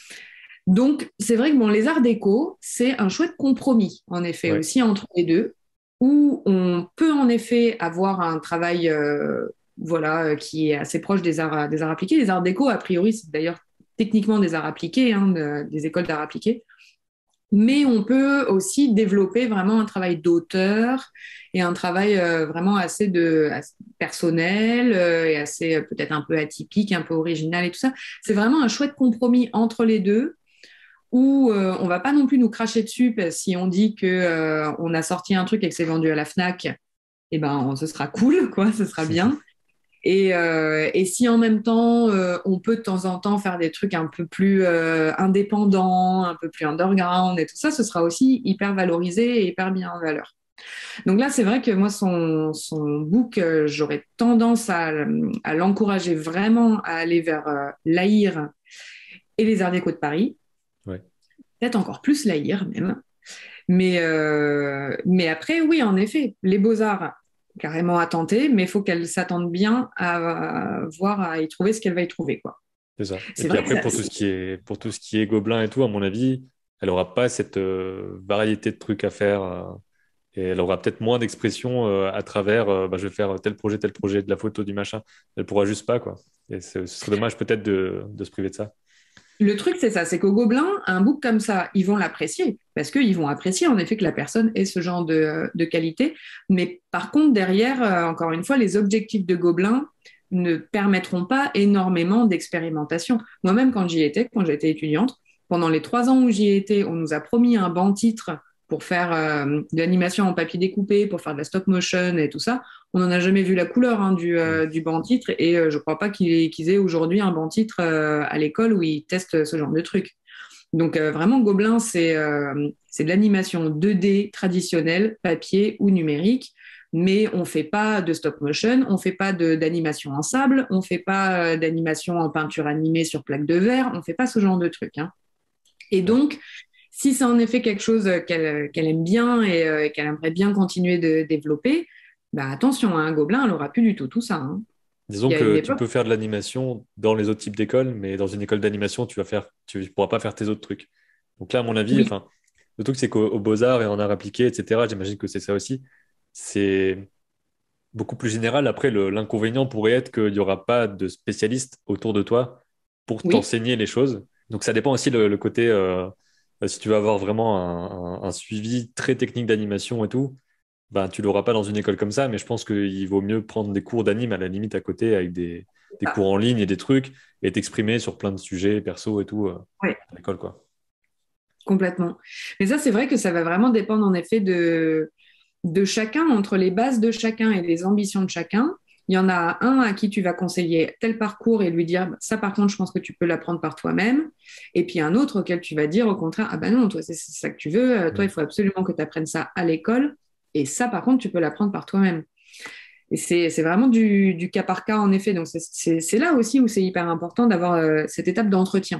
Donc, c'est vrai que bon, les arts déco, c'est un chouette compromis, en effet, Ouais, aussi entre les deux, où on peut en effet avoir un travail euh, voilà, euh, qui est assez proche des arts, des arts appliqués. Les arts déco, a priori, c'est d'ailleurs techniquement des arts appliqués, hein, de- des écoles d'arts appliqués. Mais on peut aussi développer vraiment un travail d'auteur et un travail euh, vraiment assez, de, assez personnel euh, et assez euh, peut-être un peu atypique, un peu original et tout ça. C'est vraiment un chouette compromis entre les deux où euh, on va pas non plus nous cracher dessus parce que si on dit que euh, on a sorti un truc et que c'est vendu à la Fnac, eh ben ce sera cool, quoi, ce sera bien. Et, euh, et si en même temps euh, on peut de temps en temps faire des trucs un peu plus euh, indépendants, un peu plus underground et tout ça, ce sera aussi hyper valorisé et hyper bien en valeur. Donc là, c'est vrai que moi, son, son book, euh, j'aurais tendance à, à l'encourager vraiment à aller vers euh, l'A I R et les Arts Déco de Paris, ouais. peut-être encore plus l'A I R même. Mais, euh, mais après, oui, en effet, les beaux-arts, carrément à tenter, mais il faut qu'elle s'attende bien à, à voir, à y trouver ce qu'elle va y trouver, quoi. C'est ça. Et C'est puis vrai que après ça, pour tout ce qui est pour tout ce qui est gobelin et tout, à mon avis, elle aura pas cette euh, variété de trucs à faire. euh, Et elle aura peut-être moins d'expression euh, à travers, euh, bah, je vais faire tel projet, tel projet, de la photo, du machin. Elle pourra juste pas, quoi. Et ce ce serait dommage peut-être de, de se priver de ça. le truc, c'est ça, c'est qu'au Gobelin, un book comme ça, ils vont l'apprécier, parce qu'ils vont apprécier en effet que la personne ait ce genre de, de qualité. Mais par contre, derrière, euh, encore une fois, les objectifs de Gobelin ne permettront pas énormément d'expérimentation. Moi-même, quand j'y étais, quand j'étais étudiante, pendant les trois ans où j'y étais, on nous a promis un banc titre pour faire euh, de l'animation en papier découpé, pour faire de la stop motion et tout ça, on n'en a jamais vu la couleur hein, du, Mm. euh, du banc-titre et euh, je ne crois pas qu'ils qu'ils aient aujourd'hui un banc-titre euh, à l'école où ils testent ce genre de trucs. Donc euh, vraiment, Gobelin, c'est euh, c'est de l'animation deux D traditionnelle, papier ou numérique, mais on ne fait pas de stop motion, on ne fait pas de- d'animation en sable, on ne fait pas euh, d'animation en peinture animée sur plaque de verre, on ne fait pas ce genre de trucs. Hein. Et Ouais. donc, si c'est en effet quelque chose qu'elle qu'elle aime bien et euh, qu'elle aimerait bien continuer de développer, bah attention, un Gobelin, elle n'aura plus du tout tout ça. Hein. Il Disons y a une que tu époque, peux faire de l'animation dans les autres types d'écoles, mais dans une école d'animation, tu vas faire, tu ne pourras pas faire tes autres trucs. Donc là, à mon avis, oui, enfin, le truc, c'est qu'au au Beaux-Arts et en art appliqué, et cetera, j'imagine que c'est ça aussi. C'est beaucoup plus général. Après, le- l'inconvénient pourrait être qu'il n'y aura pas de spécialistes autour de toi pour oui, t'enseigner les choses. Donc ça dépend aussi le, le côté, euh, euh, si tu veux avoir vraiment un, un- un suivi très technique d'animation et tout, ben, tu l'auras pas dans une école comme ça, mais je pense qu'il vaut mieux prendre des cours d'anime à la limite à côté avec des, des ah, cours en ligne et des trucs et t'exprimer sur plein de sujets perso et tout euh, ouais, à l'école, quoi. complètement. Mais ça, c'est vrai que ça va vraiment dépendre en effet de, de chacun, entre les bases de chacun et les ambitions de chacun. Il y en a un à qui tu vas conseiller tel parcours et lui dire ça, par contre, je pense que tu peux l'apprendre par toi-même. Et puis un autre auquel tu vas dire au contraire ah ben non, toi, c'est c'est ça que tu veux. Euh, Toi, il Mm. faut absolument que tu apprennes ça à l'école. Et ça, par contre, tu peux l'apprendre par toi-même. Et c'est c'est vraiment du, du cas par cas, en effet. Donc, c'est c'est- c'est là aussi où c'est hyper important d'avoir euh, cette étape d'entretien.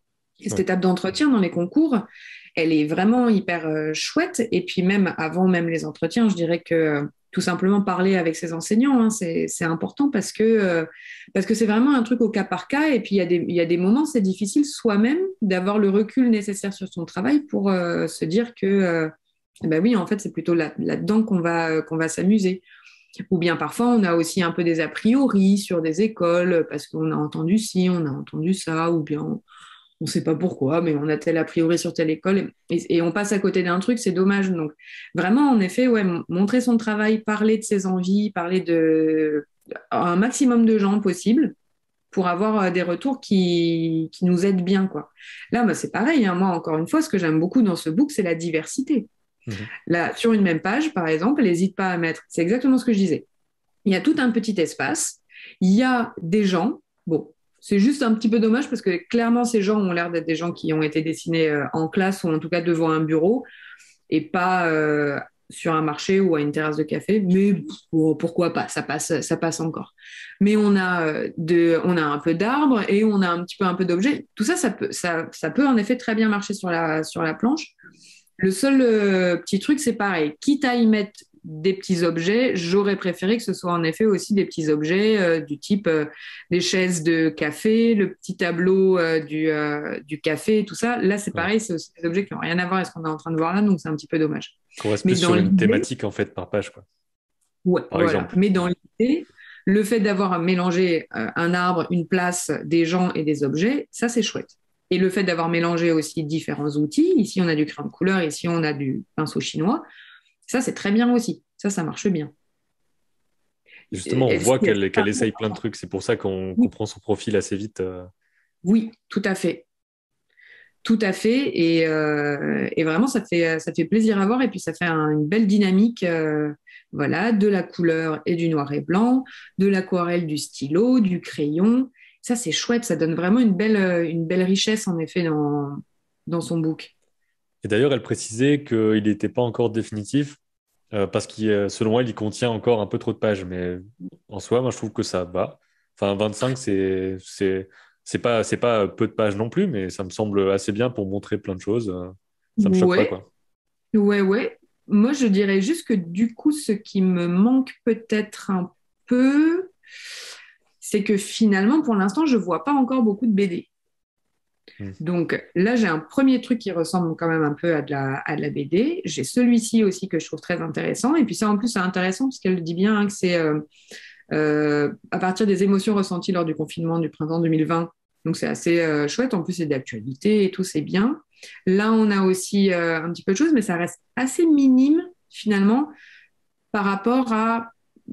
Et cette Ouais. étape d'entretien dans les concours, elle est vraiment hyper euh, chouette. Et puis même avant même les entretiens, je dirais que euh, tout simplement parler avec ses enseignants, hein, c'est c'est important parce que euh, parce que c'est vraiment un truc au cas par cas. Et puis il y a des, il y a des moments, c'est difficile soi-même d'avoir le recul nécessaire sur son travail pour euh, se dire que euh, ben oui, en fait, c'est plutôt là, là-dedans qu'on va, euh, qu'on va s'amuser. Ou bien parfois, on a aussi un peu des a priori sur des écoles parce qu'on a entendu ci, on a entendu ça, ou bien on ne sait pas pourquoi, mais on a tel a priori sur telle école et, et on passe à côté d'un truc, c'est dommage. Donc vraiment, en effet, ouais, montrer son travail, parler de ses envies, parler de à un maximum de gens possible pour avoir euh, des retours qui, qui nous aident bien, quoi. Là, bah, c'est pareil, hein. Moi, encore une fois, ce que j'aime beaucoup dans ce book, c'est la diversité. Mhm. Là, sur une même page, par exemple, n'hésite pas à mettre, c'est exactement ce que je disais. Il y a tout un petit espace, il y a des gens, bon, c'est juste un petit peu dommage parce que clairement, ces gens ont l'air d'être des gens qui ont été dessinés euh, en classe ou en tout cas devant un bureau et pas euh, sur un marché ou à une terrasse de café, mais bon, pourquoi pas, ça passe, ça passe encore. Mais on a, euh, de, on a un peu d'arbres et on a un petit peu un peu d'objets. Tout ça, ça peut, ça, ça peut en effet très bien marcher sur la, sur la planche. Le seul euh, petit truc, c'est pareil. Quitte à y mettre des petits objets, j'aurais préféré que ce soit en effet aussi des petits objets euh, du type euh, des chaises de café, le petit tableau euh, du, euh, du café, tout ça. Là, c'est Ouais. pareil, c'est aussi des objets qui n'ont rien à voir avec ce qu'on est en train de voir là, donc c'est un petit peu dommage. Qu'on reste plus Mais dans sur une l'idée, thématique en fait par page, quoi. ouais, Par voilà. exemple. Mais dans l'idée, le fait d'avoir mélangé euh, un arbre, une place, des gens et des objets, ça, c'est chouette. Et le fait d'avoir mélangé aussi différents outils, ici on a du crayon de couleur, ici on a du pinceau chinois, ça, c'est très bien aussi. Ça, ça marche bien. Justement, on Et- voit et- qu'elle qu'elle essaye plein de trucs. C'est pour ça qu'on Oui, comprend son profil assez vite. euh. oui, tout à fait. Tout à fait. Et, euh, et vraiment, ça fait, ça fait plaisir à voir. Et puis, ça fait un- une belle dynamique, euh, voilà, de la couleur et du noir et blanc, de l'aquarelle, du stylo, du crayon. Ça, c'est chouette. Ça donne vraiment une belle, euh, une belle richesse, en effet, dans, dans son book. Et d'ailleurs, elle précisait qu'il n'était pas encore définitif euh, parce que selon elle, il contient encore un peu trop de pages. Mais en soi, moi, je trouve que ça va. Enfin, vingt-cinq, c'est c'est c'est pas c'est pas peu de pages non plus, mais ça me semble assez bien pour montrer plein de choses. euh, Ça me choque pas, Ouais, quoi. ouais, ouais. Moi, je dirais juste que du coup, ce qui me manque peut-être un peu, c'est que finalement, pour l'instant, je vois pas encore beaucoup de B D. Hmm. Donc là, j'ai un premier truc qui ressemble quand même un peu à de la, à de la B D. J'ai celui-ci aussi que je trouve très intéressant. Et puis ça, en plus, c'est intéressant parce qu'elle dit bien hein, que c'est euh, euh, à partir des émotions ressenties lors du confinement du printemps deux mille vingt. Donc c'est assez euh, chouette. En plus, c'est d'actualité et tout, c'est bien. Là, on a aussi euh, un petit peu de choses, mais ça reste assez minime finalement par rapport à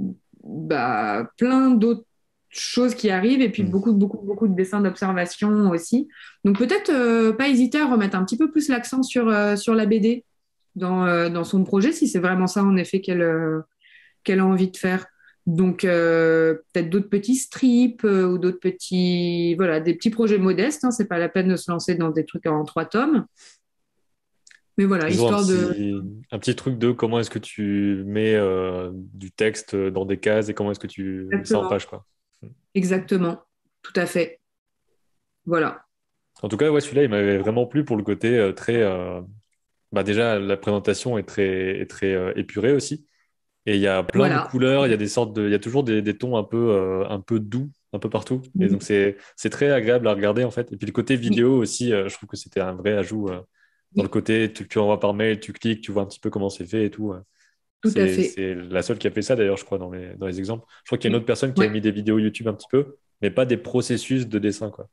bah, plein d'autres choses qui arrivent et puis Hmm. beaucoup, beaucoup, beaucoup de dessins d'observation aussi. Donc peut-être euh, pas hésiter à remettre un petit peu plus l'accent sur, euh, sur la B D dans, euh, dans son projet, si c'est vraiment ça, en effet, qu'elle euh, qu'elle a envie de faire. Donc, euh, peut-être d'autres petits strips euh, ou d'autres petits, voilà, des petits projets modestes. Hein, c'est pas la peine de se lancer dans des trucs en trois tomes. Mais voilà, Disons un histoire de. petit, un petit truc de comment est-ce que tu mets euh, du texte dans des cases et comment est-ce que tu mets ça en Exactement. page, quoi. Exactement. Tout à fait. Voilà. En tout cas, ouais, celui-là, il m'avait vraiment plu pour le côté euh, très. euh, Bah déjà, la présentation est très, est très euh, épurée aussi. Et il y a plein de Voilà. couleurs, il y a des sortes de, il y a toujours des, des tons un peu, euh, un peu doux, un peu partout. Et Oui. donc, c'est, c'est très agréable à regarder, en fait. Et puis, le côté Oui. vidéo aussi, euh, je trouve que c'était un vrai ajout euh, dans le Oui. côté, tu, tu envoies par mail, tu cliques, tu vois un petit peu comment c'est fait et tout. euh. Tout à C'est, fait. c'est la seule qui a fait ça, d'ailleurs, je crois, dans les, dans les exemples. Je crois qu'il y a une autre Oui. personne qui a Ouais. mis des vidéos YouTube un petit peu, mais pas des processus de dessin, quoi.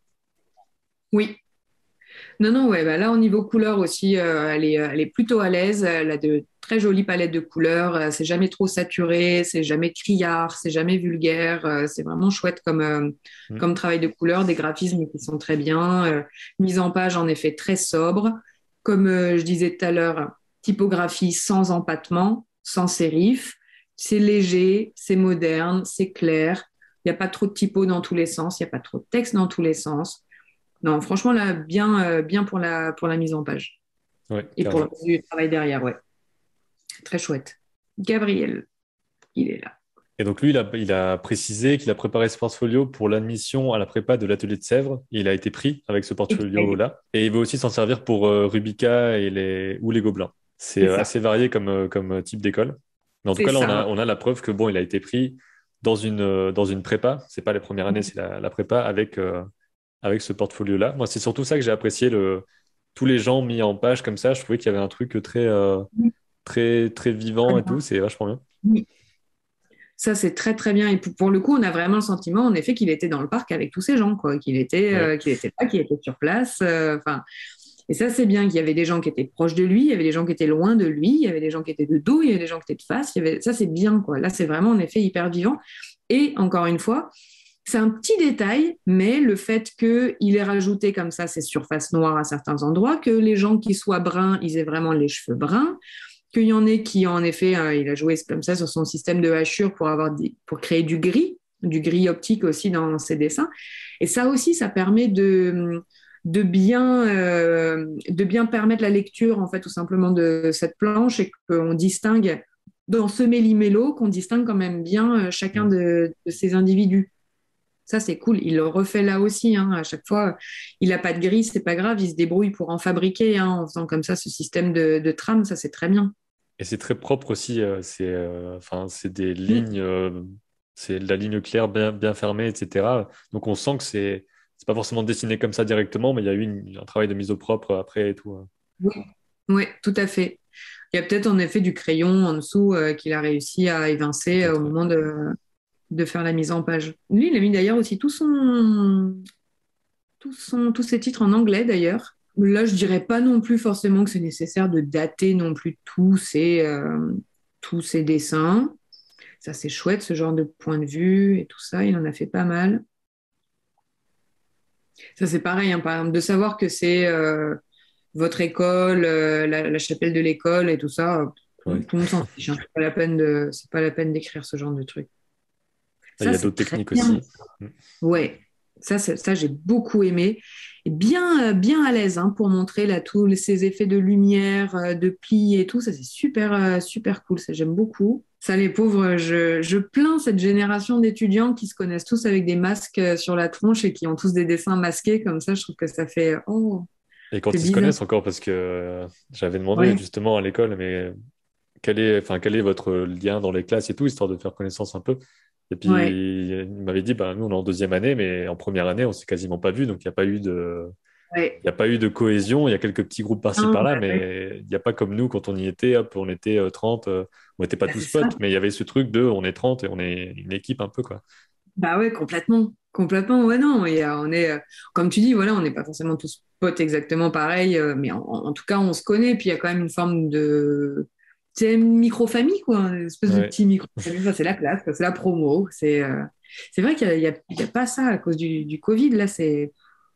Oui. Non, non, ouais, bah là, au niveau couleur aussi, euh, elle est, elle est plutôt à l'aise. Elle a de très jolies palettes de couleurs. Euh, c'est jamais trop saturé, c'est jamais criard, c'est jamais vulgaire. Euh, c'est vraiment chouette comme, euh, Mm. comme travail de couleur, des graphismes qui sont très bien. Euh, mise en page, en effet, très sobre. Comme euh, je disais tout à l'heure, typographie sans empattement, sans sérif. C'est léger, c'est moderne, c'est clair. Il n'y a pas trop de typo dans tous les sens, il n'y a pas trop de texte dans tous les sens. Non, franchement, là, bien, euh, bien pour la, pour la mise en page Ouais, et pour le carrément. reste du travail derrière, ouais. Très chouette. Gabriel, il est là. Et donc lui, il a, il a précisé qu'il a préparé ce portfolio pour l'admission à la prépa de l'atelier de Sèvres. Et il a été pris avec ce Exprès. portfolio-là. Et il veut aussi s'en servir pour euh, Rubica et les, ou les Gobelins. C'est C'est euh, ça. assez varié comme, euh, comme euh, type d'école. Mais en tout C'est cas, là, on ça. a, on a la preuve que bon, il a été pris dans une, euh, dans une prépa. C'est pas les premières années, c'est la, la prépa avec, euh, avec ce portfolio-là. Moi, c'est surtout ça que j'ai apprécié. Le, tous les gens mis en page comme ça, je trouvais qu'il y avait un truc très, euh, Oui. très, très vivant et tout. C'est vachement bien. Oui. Ça, c'est très, très bien. Et pour, pour le coup, on a vraiment le sentiment, en effet, qu'il était dans le parc avec tous ces gens, quoi. Qu'il était, Ouais. euh, qu'il était là, qu'il était sur place. euh, Enfin, et ça, c'est bien qu'il y avait des gens qui étaient proches de lui, il y avait des gens qui étaient loin de lui, il y avait des gens qui étaient de dos, il y avait des gens qui étaient de face. Il y avait... Ça, c'est bien, quoi. Là, c'est vraiment, en effet, hyper vivant. Et encore une fois, c'est un petit détail, mais le fait qu'il ait rajouté comme ça ces surfaces noires à certains endroits, que les gens qui soient bruns, ils aient vraiment les cheveux bruns, qu'il y en ait qui, en effet, hein, il a joué comme ça sur son système de hachure pour, avoir des, pour créer du gris, du gris optique aussi dans ses dessins. Et ça aussi, ça permet de, de, bien, euh, de bien permettre la lecture, en fait, tout simplement de cette planche et qu'on distingue dans ce méli-mélo, qu'on distingue quand même bien euh, chacun Mm. de, de ces individus. Ça, c'est cool. Il le refait là aussi. Hein. À chaque fois, il n'a pas de grille, c'est pas grave. Il se débrouille pour en fabriquer hein, en faisant comme ça ce système de, de trame. Ça, c'est très bien. Et c'est très propre aussi. euh, c'est euh, enfin, c'est des Mm. lignes, euh, c'est de la ligne claire bien, bien fermée, et cetera. Donc on sent que c'est c'est pas forcément dessiné comme ça directement, mais il y a eu une- un travail de mise au propre après et tout. hein. Oui, ouais, tout à fait. Il y a peut-être en effet du crayon en dessous euh, qu'il a réussi à évincer euh, au Peut-être. Ouais. moment de, de faire la mise en page. Lui, il a mis d'ailleurs aussi tout son, tout son, tous ses titres en anglais d'ailleurs. Là, je dirais pas non plus forcément que c'est nécessaire de dater non plus tous ces, euh, tous ces dessins. Ça, c'est chouette, ce genre de point de vue et tout ça. Il en a fait pas mal. Ça, c'est pareil, hein, par exemple, de savoir que c'est euh, votre école, euh, la, la chapelle de l'école et tout ça, euh, tout, Ouais. tout le monde s'en fiche. Hein. C'est pas la peine de, c'est pas la peine d'écrire ce genre de truc. Il Ça, y a c'est d'autres très techniques bien. aussi. Mm. Ouais, ça, c'est- ça j'ai beaucoup aimé. Et bien, euh, bien à l'aise hein, pour montrer là tous ces effets de lumière, euh, de plis et tout. Ça, c'est super, euh, super cool. Ça, j'aime beaucoup. Ça, les pauvres, je, je plains cette génération d'étudiants qui se connaissent tous avec des masques euh, sur la tronche et qui ont tous des dessins masqués comme ça. Je trouve que ça fait, oh, Et c'est quand ils se bizarre. connaissent encore, parce que euh, j'avais demandé Ouais, justement à l'école, mais quel est, enfin, quel est votre lien dans les classes et tout, histoire de faire connaissance un peu. Et ouais, puis, il m'avait dit, bah, nous, on est en deuxième année, mais en première année, on s'est quasiment pas vu, donc il n'y a pas eu de, ouais. il y a pas eu de cohésion. Il y a quelques petits groupes par-ci, Non, par-là, bah, ouais. mais il n'y a pas comme nous, quand on y était, hop, on était euh, trente, euh, on n'était pas Bah, c'est tous ça. potes, mais il y avait ce truc de, on est trente et on est une équipe un peu, quoi. Bah ouais, complètement. Complètement, ouais, non. Et, euh, on est, euh, comme tu dis, voilà, on n'est pas forcément tous potes exactement pareil, euh, mais en, en tout cas, on se connaît. Puis il y a quand même une forme de. C'est une micro-famille, quoi, une espèce de Ouais. petit micro-famille. Enfin, c'est la classe, quoi, c'est la promo. C'est euh, c'est vrai qu'il n'y a, il y a- il y a pas ça à cause du, du Covid. Là, c'est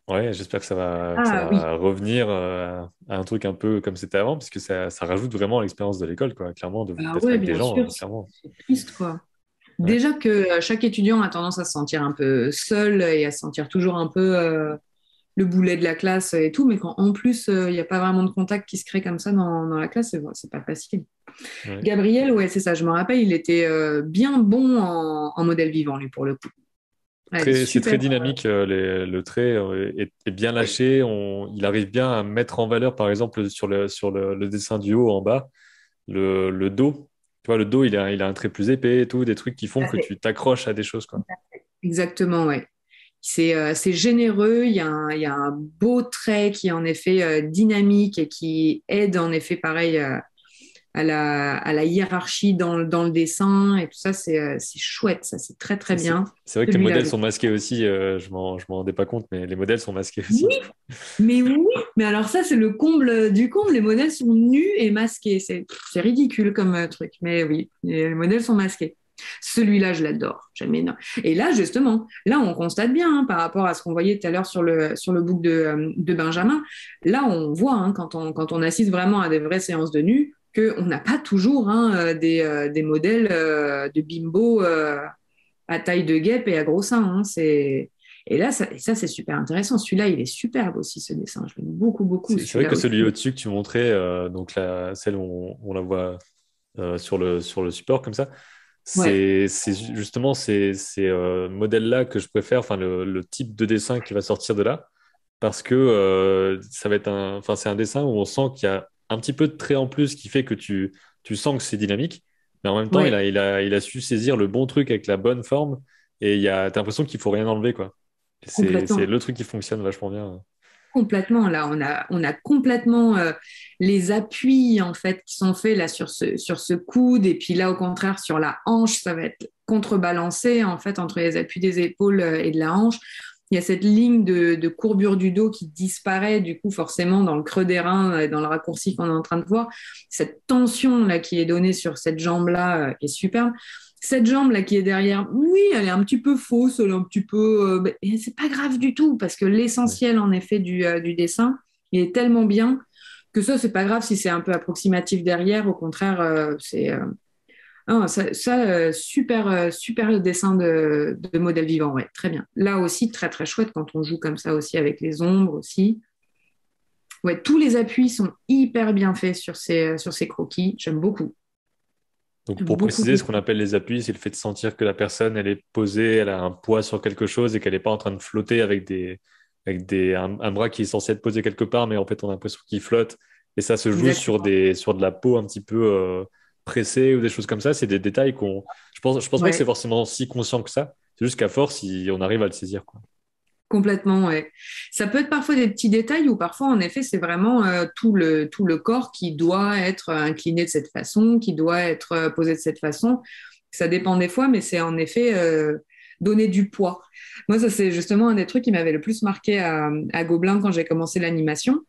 Ouais, j'espère que ça va, que ça Ah oui, va revenir euh, à un truc un peu comme c'était avant, parce que ça, ça rajoute vraiment à l'expérience de l'école, quoi, clairement, de- ah d'être ouais, avec des bien gens, sûr, euh, c'est clairement. c'est triste, quoi. Ouais. Déjà que euh, chaque étudiant a tendance à se sentir un peu seul et à se sentir toujours un peu euh, le boulet de la classe et tout, mais quand en plus euh, il n'y a pas vraiment de contact qui se crée comme ça dans, dans la classe, c'est c'est pas facile. Ouais. Gabriel, ouais, c'est ça, je me rappelle, il était euh, bien bon en, en modèle vivant, lui, pour le coup. Ah, il est Très, c'est super. très dynamique, euh, les- le trait euh, est, est bien Oui, lâché. On, il arrive bien à mettre en valeur, par exemple, sur le, sur le, le dessin du haut en bas, le, le dos. Tu vois, le dos, il a, il a un trait plus épais et tout, des trucs qui font tout à que fait. tu t'accroches à des choses, quoi. Exactement, ouais. C'est euh, c'est généreux, il y a un, il y a un beau trait qui est en effet euh, dynamique et qui aide en effet pareil euh, à la, à la hiérarchie dans, le- dans le dessin et tout ça, c'est euh, c'est chouette, ça c'est très très C'est c'est- bien. c'est vrai que les Celui-là, modèles je... sont masqués aussi, euh, je m'en, je m'en rendais pas compte, mais les modèles sont masqués aussi. Oui, mais oui, mais alors ça c'est le comble du comble, les modèles sont nus et masqués, c'est c'est ridicule comme euh, truc, mais oui, les modèles sont masqués. Celui-là, je l'adore. J'aime énorme. Et là, justement, là, on constate bien hein, par rapport à ce qu'on voyait tout à l'heure sur le, sur le book de, euh, de Benjamin. Là, on voit hein, quand, on, quand on assiste vraiment à des vraies séances de nu qu'on n'a pas toujours hein, euh, des, euh, des modèles euh, de bimbo euh, à taille de guêpe et à gros seins. Hein. C'est... Et là, ça, et ça c'est super intéressant. Celui-là, il est superbe aussi, ce dessin. Je l'aime beaucoup, beaucoup, C'est c'est vrai celui-là que celui aussi. au-dessus que tu montrais, euh, donc la, celle où on, on la voit euh, sur le, sur le support comme ça, Ouais, c'est c'est justement ces, ces euh, modèles-là que je préfère, enfin le, le type de dessin qui va sortir de là, parce que euh, ça va être un, enfin c'est un dessin où on sent qu'il y a un petit peu de trait en plus qui fait que tu, tu sens que c'est dynamique, mais en même temps il ouais, a, il a, il a su saisir le bon truc avec la bonne forme et il y a, t'as l'impression qu'il faut rien enlever quoi. Et C'est, c'est complètement. le truc qui fonctionne vachement bien. Complètement, là, on a, on a complètement euh, les appuis en fait qui sont faits là sur ce, sur ce coude et puis là au contraire sur la hanche, ça va être contrebalancé en fait entre les appuis des épaules euh, et de la hanche. Il y a cette ligne de, de courbure du dos qui disparaît du coup forcément dans le creux des reins et dans le raccourci qu'on est en train de voir. Cette tension là qui est donnée sur cette jambe là euh, est superbe. Cette jambe là qui est derrière, oui, elle est un petit peu fausse, elle est un petit peu, euh, mais c'est pas grave du tout parce que Ouais. l'essentiel en effet du, euh, du dessin il est tellement bien que ça c'est pas grave si c'est un peu approximatif derrière. Au contraire, euh, c'est euh, ah, ça, ça, euh, super euh, super dessin de, de modèle vivant, ouais, très bien. Là aussi très très chouette quand on joue comme ça aussi avec les ombres aussi. Ouais, tous les appuis sont hyper bien faits sur ces sur ces croquis. J'aime beaucoup, Donc, j'aime pour beaucoup préciser, ce qu'on beaucoup. appelle les appuis, c'est le fait de sentir que la personne, elle est posée, elle a un poids sur quelque chose et qu'elle n'est pas en train de flotter avec des, avec des, un, un bras qui est censé être posé quelque part, mais en fait, on a l'impression qu'il flotte. Et ça se joue sur Exactement. des, sur de la peau un petit peu euh, pressée ou des choses comme ça. C'est des détails qu'on, je pense, je pense pas que c'est Ouais. forcément si conscient que ça. C'est juste qu'à force, il- on arrive à le saisir, quoi. Complètement, ouais. Ça peut être parfois des petits détails ou parfois, en effet, c'est vraiment euh, tout le, tout le corps qui doit être incliné de cette façon, qui doit être euh, posé de cette façon. Ça dépend des fois, mais c'est en effet euh, donner du poids. Moi, ça, c'est justement un des trucs qui m'avait le plus marqué à, à Gobelin quand j'ai commencé l'animation.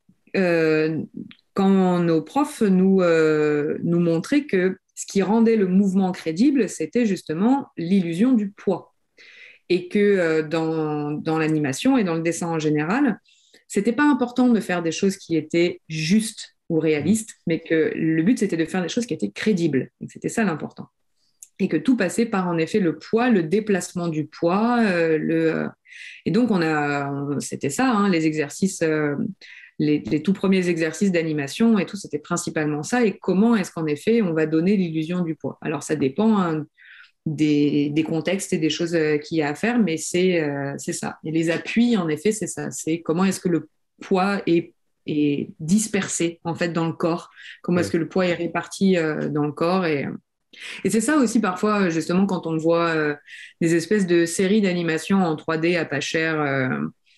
Euh, quand nos profs nous, euh, nous montraient que ce qui rendait le mouvement crédible, c'était justement l'illusion du poids et que euh, dans, dans l'animation et dans le dessin en général, c'était pas important de faire des choses qui étaient justes ou Mm. réalistes, mais que le but c'était de faire des choses qui étaient crédibles. Donc, c'était ça l'important. Et que tout passait par en effet le poids, le déplacement du poids, euh, le euh, et donc on a, on- c'était ça, hein, les exercices, euh, les, les tout premiers exercices d'animation et tout, c'était principalement ça. Et comment est-ce qu'en effet on va donner l'illusion du poids? Alors ça dépend hein, des, des, contextes et des choses euh, qu'il y a à faire, mais c'est euh, c'est ça. Et les appuis, en effet, c'est ça. C'est comment est-ce que le poids est, est dispersé en fait dans le corps, comment est-ce Ouais. que le poids est réparti euh, dans le corps et, et c'est ça aussi parfois justement quand on voit euh, des espèces de séries d'animation en trois D à pas cher euh,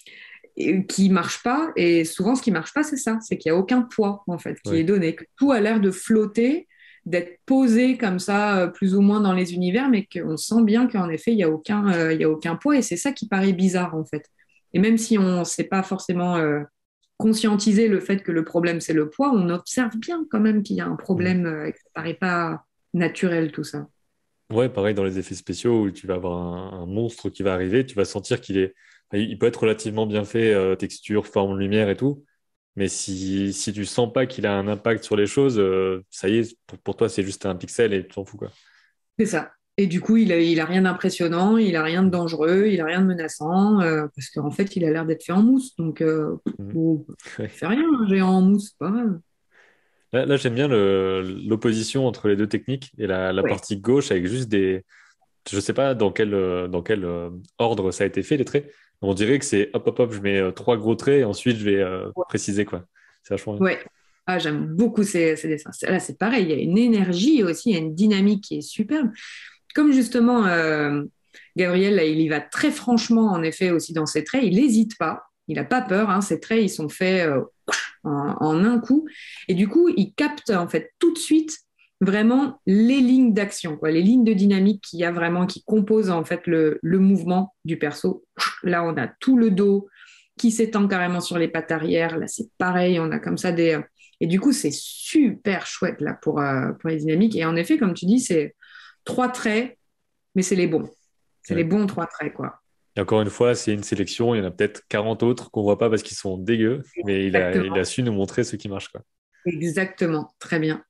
et, qui marchent pas et souvent ce qui marche pas c'est ça, c'est qu'il y a aucun poids en fait qui est Ouais. donné, que tout a l'air de flotter, d'être posé comme ça euh, plus ou moins dans les univers, mais qu'on sent bien qu'en effet il y a aucun euh, il y a aucun poids et c'est ça qui paraît bizarre en fait. Et même si on ne sait pas forcément euh, conscientiser le fait que le problème c'est le poids, on observe bien quand même qu'il y a un Mm. problème euh, et que ça paraît pas naturel tout ça. Ouais, pareil dans les effets spéciaux où tu vas avoir un, un monstre qui va arriver, tu vas sentir qu'il est. il peut être relativement bien fait, euh, texture, forme, lumière et tout. Mais si, si tu sens pas qu'il a un impact sur les choses, euh, ça y est, pour, pour toi, c'est juste un pixel et tu t'en fous, quoi. C'est ça. Et du coup, il a, il a rien d'impressionnant, il a rien de dangereux, il a rien de menaçant, euh, parce qu'en fait, il a l'air d'être fait en mousse. Donc, euh, Mhm. bon, il Ouais. fait rien, un géant en mousse, c'est pas grave. Là, là, j'aime bien le- l'opposition entre les deux techniques et la, la Ouais, partie gauche avec juste des. Je sais pas dans quel, euh, dans quel euh, ordre ça a été fait, les traits. On dirait que c'est hop, hop, hop, je mets euh, trois gros traits et ensuite je vais euh, préciser, quoi. C'est vachement bien. ouais. Ah, j'aime beaucoup ces, ces dessins. Là, c'est pareil, il y a une énergie aussi, il y a une dynamique qui est superbe. Comme justement, euh, Gabriel, là, il y va très franchement, en effet, aussi dans ses traits. Il n'hésite pas. Il n'a pas peur. Hein. Ses traits, ils sont faits euh, en, en un coup. Et du coup, il capte, en fait, tout de suite, vraiment les lignes d'action, quoi, les lignes de dynamique qu'il y a vraiment, qui composent, en fait, le, le mouvement du perso. Là, on a tout le dos qui s'étend carrément sur les pattes arrière. Là, c'est pareil. On a comme ça des... Et du coup, c'est super chouette, là, pour, euh, pour les dynamiques. Et en effet, comme tu dis, c'est trois traits, mais c'est les bons. C'est les Ouais. bons trois traits, quoi. Et encore une fois, c'est une sélection. Il y en a peut-être quarante autres qu'on voit pas parce qu'ils sont dégueux, mais il a, il a Exactement. su nous montrer ce qui marche, quoi. Exactement. Très bien.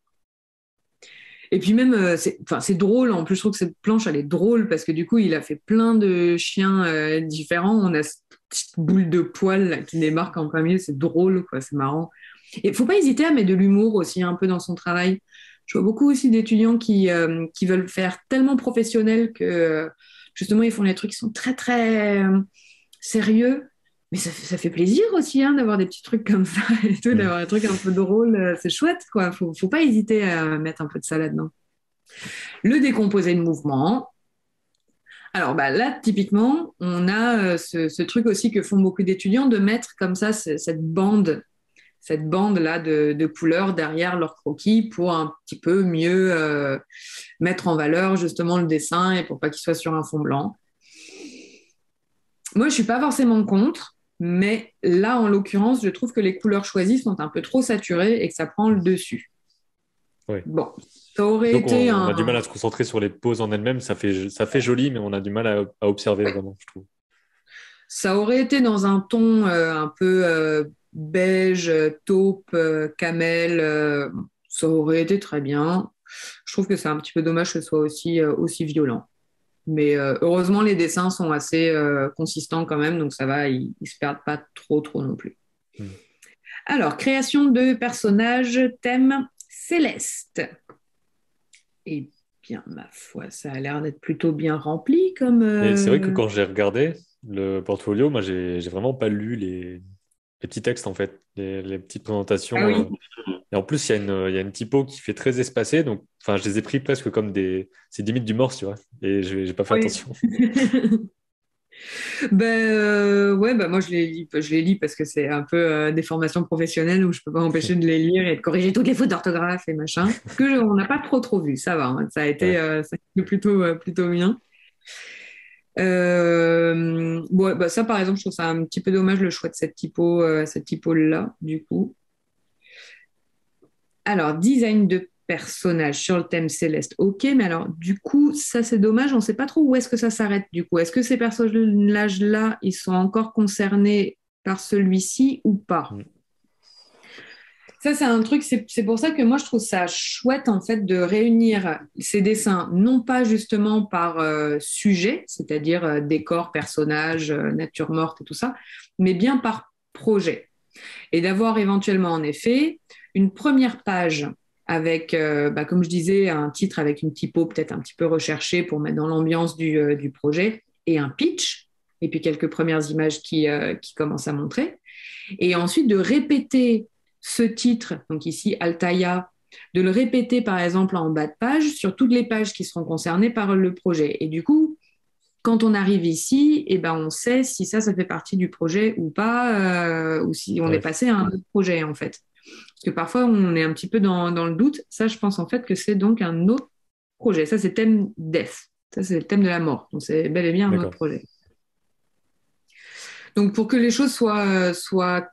Et puis même, euh, c'est, enfin, c'est drôle. En plus, je trouve que cette planche, elle est drôle parce que du coup, il a fait plein de chiens euh, différents. On a cette petite boule de poils là, qui démarque en plein milieu. C'est drôle, quoi. C'est marrant. Et il faut pas hésiter à mettre de l'humour aussi un peu dans son travail. Je vois beaucoup aussi d'étudiants qui, euh, qui veulent faire tellement professionnel que euh, justement, ils font des trucs qui sont très, très euh, sérieux. Mais ça, fait- ça fait plaisir aussi hein, d'avoir des petits trucs comme ça et tout, Mm. d'avoir des trucs un peu drôles. euh, C'est chouette, quoi. Faut, faut pas hésiter à mettre un peu de ça là-dedans. Le décomposé de mouvement. Alors bah, là, typiquement, on a euh, ce, ce truc aussi que font beaucoup d'étudiants de mettre comme ça ce- cette bande, cette bande-là de, de couleurs derrière leur croquis pour un petit peu mieux euh, mettre en valeur justement le dessin et pour pas qu'il soit sur un fond blanc. Moi, je suis pas forcément contre, mais là, en l'occurrence, je trouve que les couleurs choisies sont un peu trop saturées et que ça prend le dessus. Ouais. Bon, ça aurait Donc, on, été on un... a du mal à se concentrer sur les poses en elles-mêmes. Ça fait, ça fait joli, mais on a du mal à, à observer ouais. vraiment, je trouve. Ça aurait été dans un ton euh, un peu euh, beige, euh, taupe, euh, camel. Euh, ça aurait été très bien. Je trouve que c'est un petit peu dommage que ce soit aussi, euh, aussi violent. Mais euh, heureusement, les dessins sont assez euh, consistants quand même, donc ça va, ils, ils se perdent pas trop, trop non plus. Mm. Alors, création de personnages, thème céleste. Eh bien, ma foi, ça a l'air d'être plutôt bien rempli comme. Mais c'est vrai que euh, quand j'ai regardé le portfolio, moi, j'ai, j'ai vraiment pas lu les, les petits textes, en fait, les, les petites Ah présentations. oui, euh. Et en plus, il y a une, il y a une typo qui fait très espacée. Donc, enfin, je les ai pris presque comme des. C'est limite du morse, tu vois. Et j'ai j'ai pas fait oui. attention. Ben euh, ouais, ben moi je les lis, je les lis parce que c'est un peu euh, des formations professionnelles où je peux pas m'empêcher de les lire et de corriger toutes les fautes d'orthographe et machin. Que je- on n'a pas trop trop vu, ça va, hein. Ça a été, Ouais. euh, ça a été plutôt euh, plutôt bien. Euh, ouais, bah ça par exemple, je trouve ça un petit peu dommage le choix de cette typo, euh, cette typo là, du coup. Alors, design de personnage sur le thème céleste, ok, mais alors du coup, ça c'est dommage, on ne sait pas trop où est-ce que ça s'arrête du coup. Est-ce que ces personnages-là, ils sont encore concernés par celui-ci ou pas? Mm. Ça, c'est un truc, c'est c'est pour ça que moi, je trouve ça chouette, en fait, de réunir ces dessins, non pas justement par euh, sujet, c'est-à-dire euh, décor, personnage, euh, nature morte et tout ça, mais bien par projet. Et d'avoir éventuellement, en effet, une première page avec, euh, bah, comme je disais, un titre avec une typo peut-être un petit peu recherchée pour mettre dans l'ambiance du, euh, du projet, et un pitch, et puis quelques premières images qui, euh, qui commencent à montrer. Et ensuite de répéter ce titre, donc ici Altaïa, de le répéter par exemple en bas de page sur toutes les pages qui seront concernées par le projet. Et du coup, quand on arrive ici, eh ben, on sait si ça, ça fait partie du projet ou pas, euh, ou si on est Ouais. passé à un autre projet, en fait. Parce que parfois, on est un petit peu dans, dans le doute. Ça, je pense en fait que c'est donc un autre projet. Ça, c'est thème death. Ça, c'est le thème de la mort. Donc, c'est bel et bien un autre D'accord. projet. Donc, pour que les choses soient, soient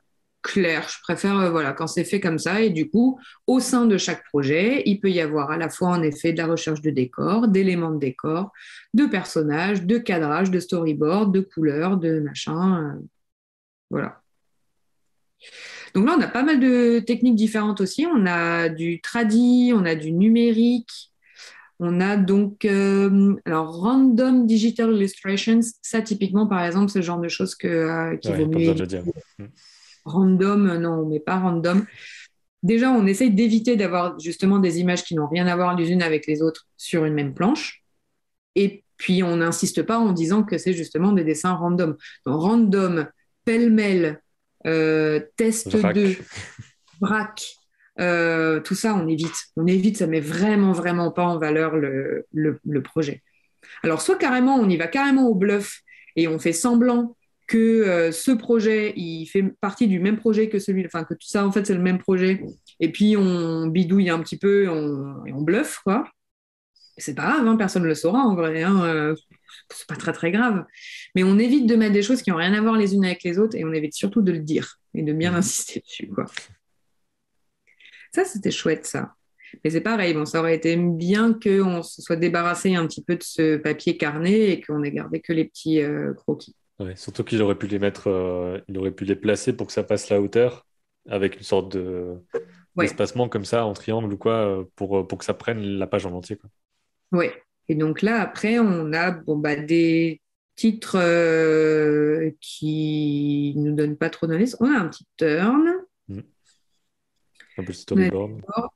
clair. Je préfère euh, voilà, quand c'est fait comme ça. Et du coup, au sein de chaque projet, il peut y avoir à la fois en effet de la recherche de décor, d'éléments de décor, de personnages, de cadrage, de storyboard, de couleurs, de machin. euh, voilà. Donc là, on a pas mal de techniques différentes aussi. On a du tradi, on a du numérique. On a donc euh, alors random digital illustrations. Ça, typiquement, par exemple, c'est le genre de choses que, euh, qu'il vaut Ouais, pas mieux besoin de le éviter. dire. Mm. Random, euh, non, on met pas random. Déjà, on essaye d'éviter d'avoir justement des images qui n'ont rien à voir les unes avec les autres sur une même planche. Et puis, on n'insiste pas en disant que c'est justement des dessins random. Donc, random, pêle-mêle, euh, test deux, Vrac. braque, euh, tout ça, on évite. On évite, ça met vraiment, vraiment pas en valeur le, le, le projet. Alors, soit carrément, on y va carrément au bluff et on fait semblant que euh, ce projet, il fait partie du même projet que celui, enfin que tout ça, en fait, c'est le même projet. Et puis, on bidouille un petit peu et on, et on bluffe, quoi. C'est pas grave, hein, personne ne le saura en vrai. Hein, euh, c'est pas très très grave. Mais on évite de mettre des choses qui n'ont rien à voir les unes avec les autres et on évite surtout de le dire et de bien Mm. insister dessus, quoi. Ça, c'était chouette, ça. Mais c'est pareil, bon, ça aurait été bien qu'on se soit débarrassé un petit peu de ce papier carnet et qu'on ait gardé que les petits euh, croquis. Ouais, surtout qu'il aurait pu les mettre, euh, il aurait pu les placer pour que ça passe la hauteur avec une sorte de Ouais, d'espacement comme ça en triangle ou quoi euh, pour, pour que ça prenne la page en entier, quoi. ouais. Et donc là, après, on a bon, bah, des titres euh, qui nous donnent pas trop d'indices. On a un petit turn, Mm. Un peu de on a des storyboard. bords,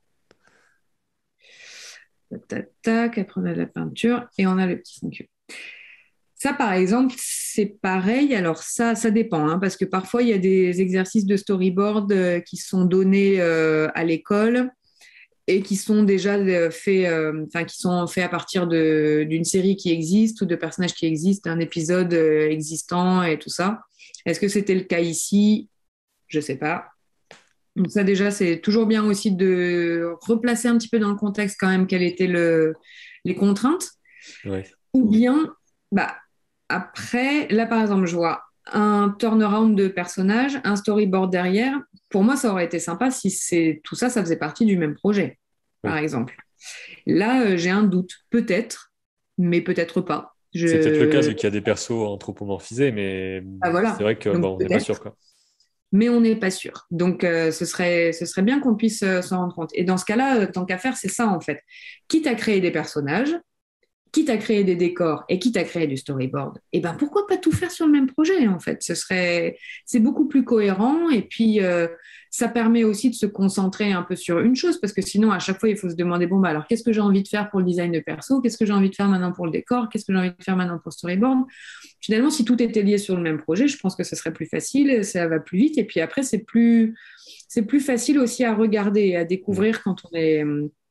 tac, tac, tac, après on a de la peinture et on a le petit cinq. Ça, par exemple, c'est pareil. Alors ça, ça dépend, hein, parce que parfois, il y a des exercices de storyboard euh, qui sont donnés euh, à l'école et qui sont déjà euh, faits, euh, enfin, qui sont faits à partir de, d'une série qui existe ou de personnages qui existent, d'un épisode euh, existant et tout ça. Est-ce que c'était le cas ici? Je sais pas. Donc ça, déjà, c'est toujours bien aussi de replacer un petit peu dans le contexte quand même quelles étaient le, les contraintes. Ouais. Ou bien, bah, après, là par exemple, je vois un turnaround de personnage, un storyboard derrière. Pour moi, ça aurait été sympa si c'est tout ça, ça faisait partie du même projet, par Oui. exemple. Là, euh, j'ai un doute, peut-être, mais peut-être pas. C'est peut-être le cas Je... vu qu'il y a des persos anthropomorphisés, mais Ah, c'est voilà, vrai que donc bon, on n'est pas sûr, peut-être, quoi. mais on n'est pas sûr. Donc, euh, ce serait, ce serait bien qu'on puisse euh, s'en rendre compte. Et dans ce cas-là, euh, tant qu'à faire, c'est ça en fait. Quitte à créer des personnages, quitte à créer des décors et quitte à créer du storyboard, et ben pourquoi pas tout faire sur le même projet en fait. Ce serait, c'est beaucoup plus cohérent et puis euh, ça permet aussi de se concentrer un peu sur une chose parce que sinon à chaque fois il faut se demander bon bah alors qu'est-ce que j'ai envie de faire pour le design de perso, qu'est-ce que j'ai envie de faire maintenant pour le décor, qu'est-ce que j'ai envie de faire maintenant pour le storyboard. Finalement, si tout était lié sur le même projet, je pense que ce serait plus facile, ça va plus vite et puis après c'est plus c'est plus facile aussi à regarder et à Mm. découvrir quand on est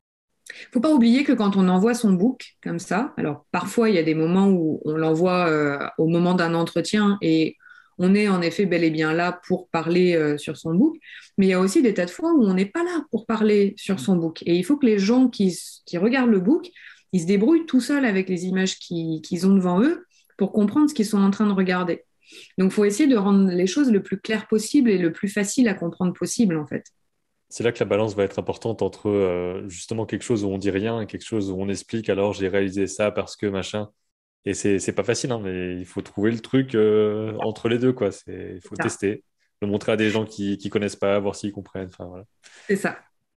faut pas oublier que quand on envoie son book comme ça, alors parfois il y a des moments où on l'envoie euh, au moment d'un entretien et on est en effet bel et bien là pour parler euh, sur son book, mais il y a aussi des tas de fois où on n'est pas là pour parler sur son book. Et il faut que les gens qui, qui regardent le book, ils se débrouillent tout seuls avec les images qui- qu'ils ont devant eux pour comprendre ce qu'ils sont en train de regarder. Donc il faut essayer de rendre les choses le plus claires possible et le plus facile à comprendre possible en fait. C'est là que la balance va être importante entre euh, justement quelque chose où on dit rien et quelque chose où on explique alors j'ai réalisé ça parce que machin. Et c'est c'est pas facile, hein, mais il faut trouver le truc euh, entre les deux, quoi. C'est, il faut C'est ça. tester, le montrer à des gens qui qui connaissent pas, voir s'ils comprennent. Enfin, voilà. C'est ça.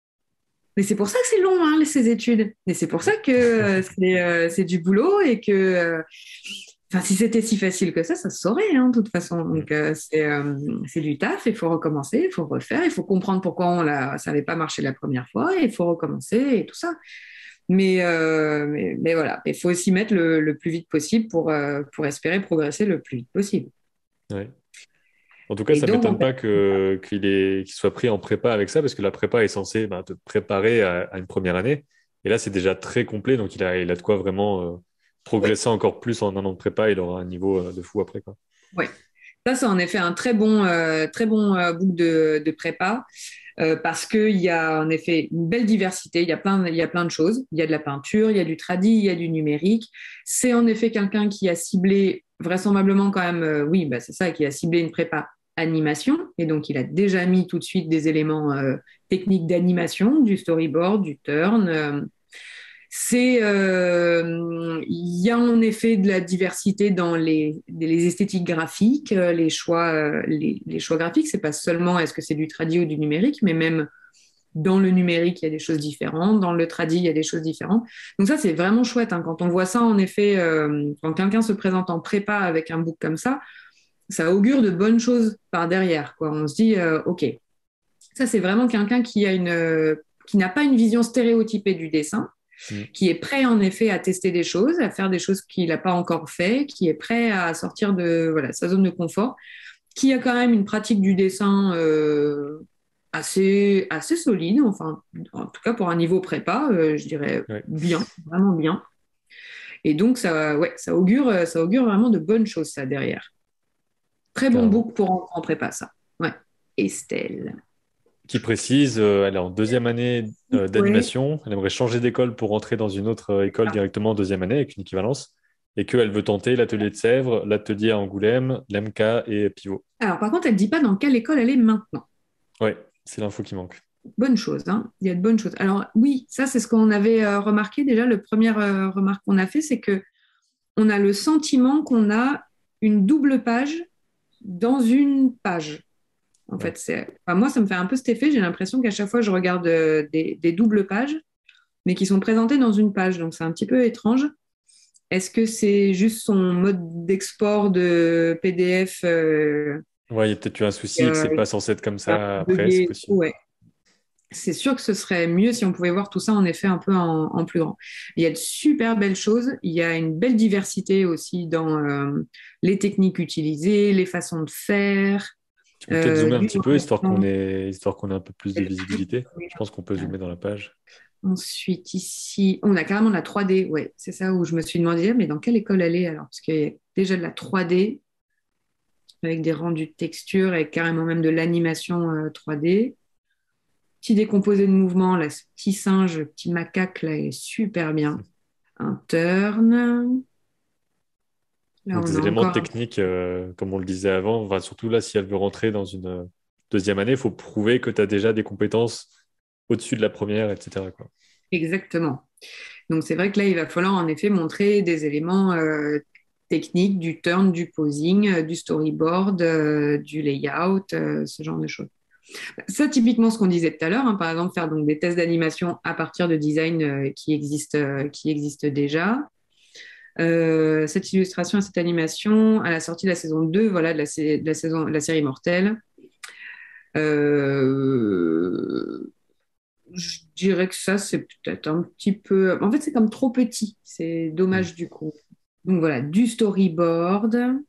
Mais c'est pour ça que c'est long, hein, ces études. Et c'est pour ça que euh, c'est euh, c'est du boulot et que, euh, enfin, si c'était si facile que ça, ça se saurait, hein, de toute façon. Mm. Donc, euh, c'est euh, c'est du taf, il faut recommencer, il faut refaire, il faut comprendre pourquoi on l'a, ça n'avait pas marché la première fois, et il faut recommencer et tout ça. Mais, euh, mais, mais voilà, il faut aussi mettre le, le plus vite possible pour, euh, pour espérer progresser le plus vite possible. Ouais. En tout cas, Et ça donc, m'étonne en fait, pas que qu'il est qu'il soit pris en prépa avec ça, parce que la prépa est censée ben, te préparer à, à une première année. Et là, c'est déjà très complet, donc il a, il a de quoi vraiment euh, oui, progresser encore plus en un an de prépa. Il aura un niveau euh, de fou après, quoi. oui. Ça, c'est en effet un très bon, euh, très bon euh, book de, de prépa. Euh, parce qu'il y a en effet une belle diversité, il y, a plein, il y a plein de choses. Il y a de la peinture, il y a du tradi, il y a du numérique. C'est en effet quelqu'un qui a ciblé, vraisemblablement quand même, euh, oui, bah c'est ça, qui a ciblé une prépa animation. Et donc, il a déjà mis tout de suite des éléments euh, techniques d'animation, du storyboard, du turn. euh, c'est, euh, il y a en effet de la diversité dans les, les esthétiques graphiques, euh, les choix, euh, les, les choix graphiques. C'est pas seulement est-ce que c'est du tradi ou du numérique, mais même dans le numérique, il y a des choses différentes. Dans le tradi, il y a des choses différentes. Donc ça, c'est vraiment chouette, hein. Quand on voit ça, en effet, euh, quand quelqu'un se présente en prépa avec un book comme ça, ça augure de bonnes choses par derrière, quoi. On se dit, euh, OK, ça, c'est vraiment quelqu'un qui a une, euh, qui n'a pas une vision stéréotypée du dessin, Mm. qui est prêt en effet à tester des choses, à faire des choses qu'il n'a pas encore fait, qui est prêt à sortir de voilà, sa zone de confort, qui a quand même une pratique du dessin euh, assez, assez solide, enfin, en tout cas pour un niveau prépa, euh, je dirais Ouais, bien, vraiment bien. Et donc, ça, ouais, ça augure, ça augure vraiment de bonnes choses, ça, derrière. Très bon carrément. book pour entrer en prépa, ça. Ouais. Estelle. Qui précise, euh, elle est en deuxième année euh, Ouais. d'animation, elle aimerait changer d'école pour rentrer dans une autre euh, école directement en deuxième année avec une équivalence, et qu'elle veut tenter l'atelier de Sèvres, l'atelier à Angoulême, l'M K et Pivot. Alors, par contre, elle ne dit pas dans quelle école elle est maintenant. Ouais, c'est l'info qui manque. Bonne chose, hein. Il y a de bonnes choses. Alors, oui, ça, c'est ce qu'on avait euh, remarqué déjà. Le première euh, remarque qu'on a fait, c'est que on a le sentiment qu'on a une double page dans une page. En Ouais. fait, c'est, enfin, moi, ça me fait un peu cet effet. J'ai l'impression qu'à chaque fois, je regarde euh, des, des doubles pages, mais qui sont présentées dans une page. Donc, c'est un petit peu étrange. Est-ce que c'est juste son mode d'export de P D F euh, Ouais, il y a peut-être eu un qui souci et que a, c'est pas censé être comme qui a ça après, c'est bugué? possible. Ouais. C'est sûr que ce serait mieux si on pouvait voir tout ça en effet un peu en, en plus grand. Il y a de super belles choses. Il y a une belle diversité aussi dans euh, les techniques utilisées, les façons de faire. Tu peux peut-être Euh, zoomer un du petit peu, histoire qu'on développement. ait, histoire qu'on ait un peu plus de visibilité. Je pense qu'on peut zoomer dans la page. Ensuite, ici, on a carrément de la trois D. Ouais, c'est ça où je me suis demandé, mais dans quelle école elle est alors? Parce qu'il y a déjà de la trois D avec des rendus de texture et carrément même de l'animation euh, trois D. Petit décomposé de mouvement, là, ce petit singe, le petit macaque, là, est super bien. Un turn. Là, Donc on des a éléments encore un... techniques, euh, comme on le disait avant, enfin, surtout là, si elle veut rentrer dans une euh, deuxième année, il faut prouver que tu as déjà des compétences au-dessus de la première, et cetera quoi. Exactement. Donc, c'est vrai que là, il va falloir en effet montrer des éléments euh, techniques, du turn, du posing, euh, du storyboard, euh, du layout, euh, ce genre de choses. Ça, typiquement, ce qu'on disait tout à l'heure, hein, par exemple, faire donc des tests d'animation à partir de design euh, qui existent, euh, qui existent déjà. Euh, cette illustration et cette animation, à la sortie de la saison deux, voilà, de la, de la saison, de la série Mortelle. Euh, je dirais que ça, c'est peut-être un petit peu. En fait, c'est comme trop petit. C'est Hmm. dommage du coup. Donc voilà, du storyboard,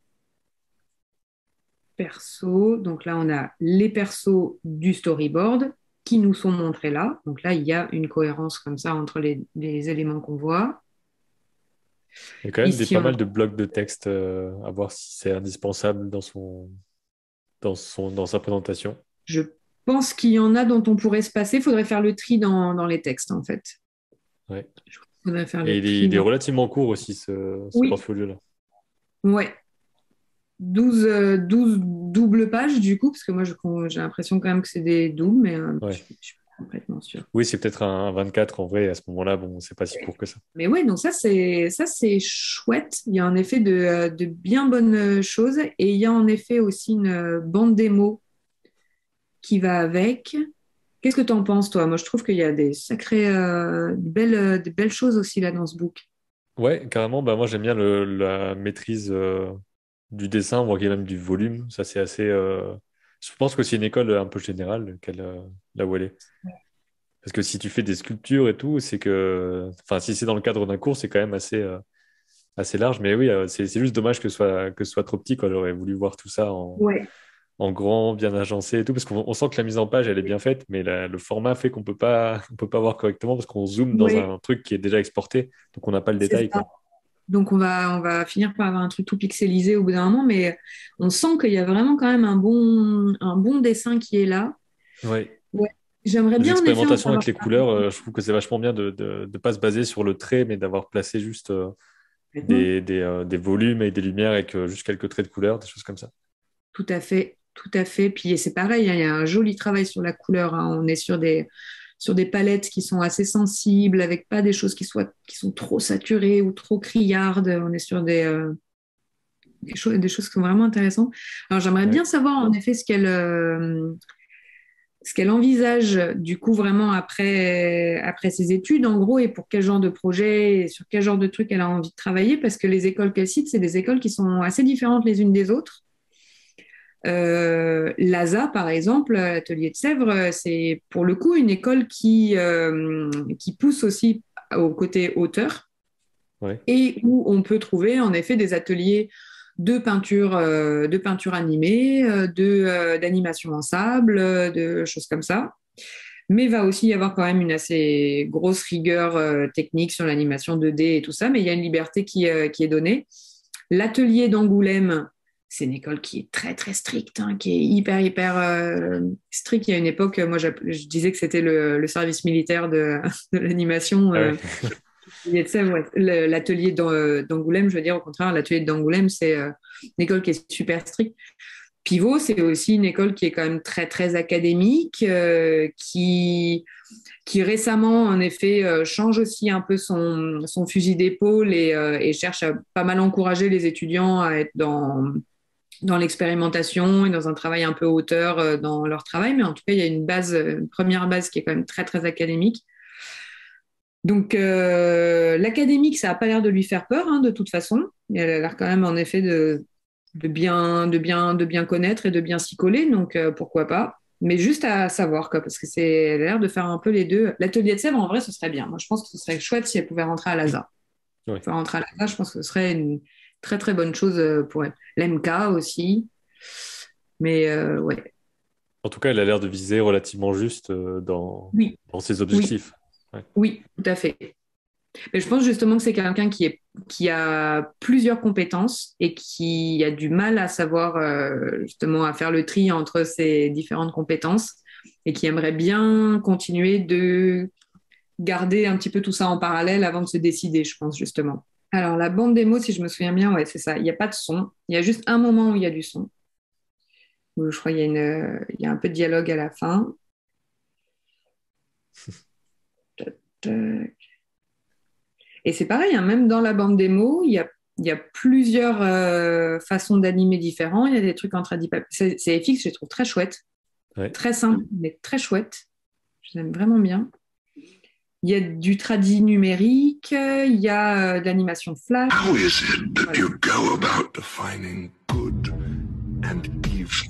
perso. Donc là, on a les persos du storyboard qui nous sont montrés là. Donc là, il y a une cohérence comme ça entre les, les éléments qu'on voit. Il y a quand même des, Ici, pas on a... mal de blocs de texte euh, à voir si c'est indispensable dans son, dans son, dans sa présentation. je pense qu'il y en a dont on pourrait se passer. Il faudrait faire le tri dans, dans les textes, en fait. Ouais. Il faudrait faire Et le il est, tri il est dans... relativement court aussi, ce, ce Oui, portfolio-là. ouais. douze euh, douze doubles pages du coup, parce que moi je- j'ai l'impression quand même que c'est des doubles, mais euh, je Ouais. suis je suis pas complètement sûre. Oui, c'est peut-être un, un vingt-quatre en vrai. À ce moment-là, bon, c'est pas si court que ça. Mais ouais, donc ça c'est ça c'est chouette. Il y a en effet de, euh, de bien bonnes choses et il y a en effet aussi une euh, bande démo qui va avec. Qu'est-ce que tu en penses toi? Moi je trouve qu'il y a des sacrées euh, de belles, euh, de belles choses aussi là dans ce book. Ouais, carrément. Bah, moi, j'aime bien le- la maîtrise euh, du dessin, voire qu'il y a même du volume. Ça, c'est assez. euh, Je pense que c'est une école un peu générale, qu'elle, euh, là où elle est. Parce que si tu fais des sculptures et tout, c'est que. Enfin, si c'est dans le cadre d'un cours, c'est quand même assez, euh, assez large. Mais oui, euh, c'est c'est juste dommage que ce soit, que ce soit trop petit, quoi. J'aurais voulu voir tout ça en, Ouais. en grand, bien agencé et tout. Parce qu'on on sent que la mise en page, elle est bien faite, mais la- le format fait qu'on peut pas, on peut pas voir correctement parce qu'on zoome dans Ouais, un truc qui est déjà exporté. Donc, on n'a pas le c'est détail, ça. quoi. Donc on va, on va finir par avoir un truc tout pixelisé au bout d'un moment, mais on sent qu'il y a vraiment quand même un bon, un bon dessin qui est là. Ouais. Ouais. J'aimerais Les bien en effet en expérimentations savoir avec les couleurs, euh, je trouve que c'est vachement bien de ne pas se baser sur le trait, mais d'avoir placé juste euh, complètement. des, des, euh, des volumes et des lumières avec euh, juste quelques traits de couleur, des choses comme ça. Tout à fait. tout à fait. Puis c'est pareil, hein, il y a un joli travail sur la couleur, hein. On est sur des, sur des palettes qui sont assez sensibles, avec pas des choses qui, soient, qui sont trop saturées ou trop criardes. On est sur des, euh, des, choses, des choses qui sont vraiment intéressantes. Alors j'aimerais Ouais. bien savoir en effet ce qu'elle euh, ce qu'elle envisage du coup vraiment après, après ses études, en gros, et pour quel genre de projet, et sur quel genre de truc elle a envie de travailler, parce que les écoles qu'elle cite, c'est des écoles qui sont assez différentes les unes des autres. Euh, L'A S A, par exemple, l'atelier de Sèvres, c'est pour le coup une école qui, euh, qui pousse aussi au côté auteur Ouais. et où on peut trouver en effet des ateliers de peinture, euh, de peinture animée, euh, de, euh, d'animation en sable, euh, de choses comme ça. Mais va aussi y avoir quand même une assez grosse rigueur euh, technique sur l'animation deux D et tout ça, mais il y a une liberté qui, euh, qui est donnée. L'atelier d'Angoulême, c'est une école qui est très très stricte, hein, qui est hyper hyper euh, stricte. Il y a une époque, moi je disais que c'était le, le service militaire de, de l'animation. Ah ouais. Euh, ouais. L'atelier d'Angoulême, je veux dire au contraire, l'atelier d'Angoulême, c'est euh, une école qui est super stricte. Pivot, c'est aussi une école qui est quand même très très académique, euh, qui qui récemment, en effet, euh, change aussi un peu son, son fusil d'épaule et, euh, et cherche à pas mal encourager les étudiants à être dans, dans l'expérimentation et dans un travail un peu hauteur euh, dans leur travail. Mais en tout cas, il y a une base, une première base qui est quand même très, très académique. Donc, euh, l'académique, ça n'a pas l'air de lui faire peur, hein, de toute façon. Elle a l'air quand même, en effet, de, de, bien, de, bien, de bien connaître et de bien s'y coller. Donc, euh, pourquoi pas. Mais juste à savoir, quoi, parce que c'est elle a l'air de faire un peu les deux. L'atelier de Sèvres, en vrai, ce serait bien. Moi, je pense que ce serait chouette si elle pouvait rentrer à l'A S A. Ouais. Pouvait rentrer à l'A S A, je pense que ce serait une très, très bonne chose euh, pour elle. L'M K aussi. Mais euh, ouais, En tout cas, elle a l'air de viser relativement juste euh, dans, oui, dans ses oui, objectifs. Ouais. oui, tout à fait. Mais je pense justement que c'est quelqu'un qui, est, qui a plusieurs compétences et qui a du mal à savoir euh, justement à faire le tri entre ces différentes compétences et qui aimerait bien continuer de garder un petit peu tout ça en parallèle avant de se décider, je pense justement. Alors la bande démo, si je me souviens bien, ouais, c'est ça. Il n'y a pas de son. Il y a juste un moment où il y a du son. Où je crois qu'il y a, une, il y a un peu de dialogue à la fin. Et c'est pareil, hein, même dans la bande démo, il y a, il y a plusieurs euh, façons d'animer différents. Il y a des trucs en tradipapier. C'est c'est F X, je les trouve très chouette, Ouais. très simple, mais très chouette. Je l'aime vraiment bien. Il y a du tradi numérique, il y a euh, de l'animation flash. How is it that Voilà. you go about defining good and evil?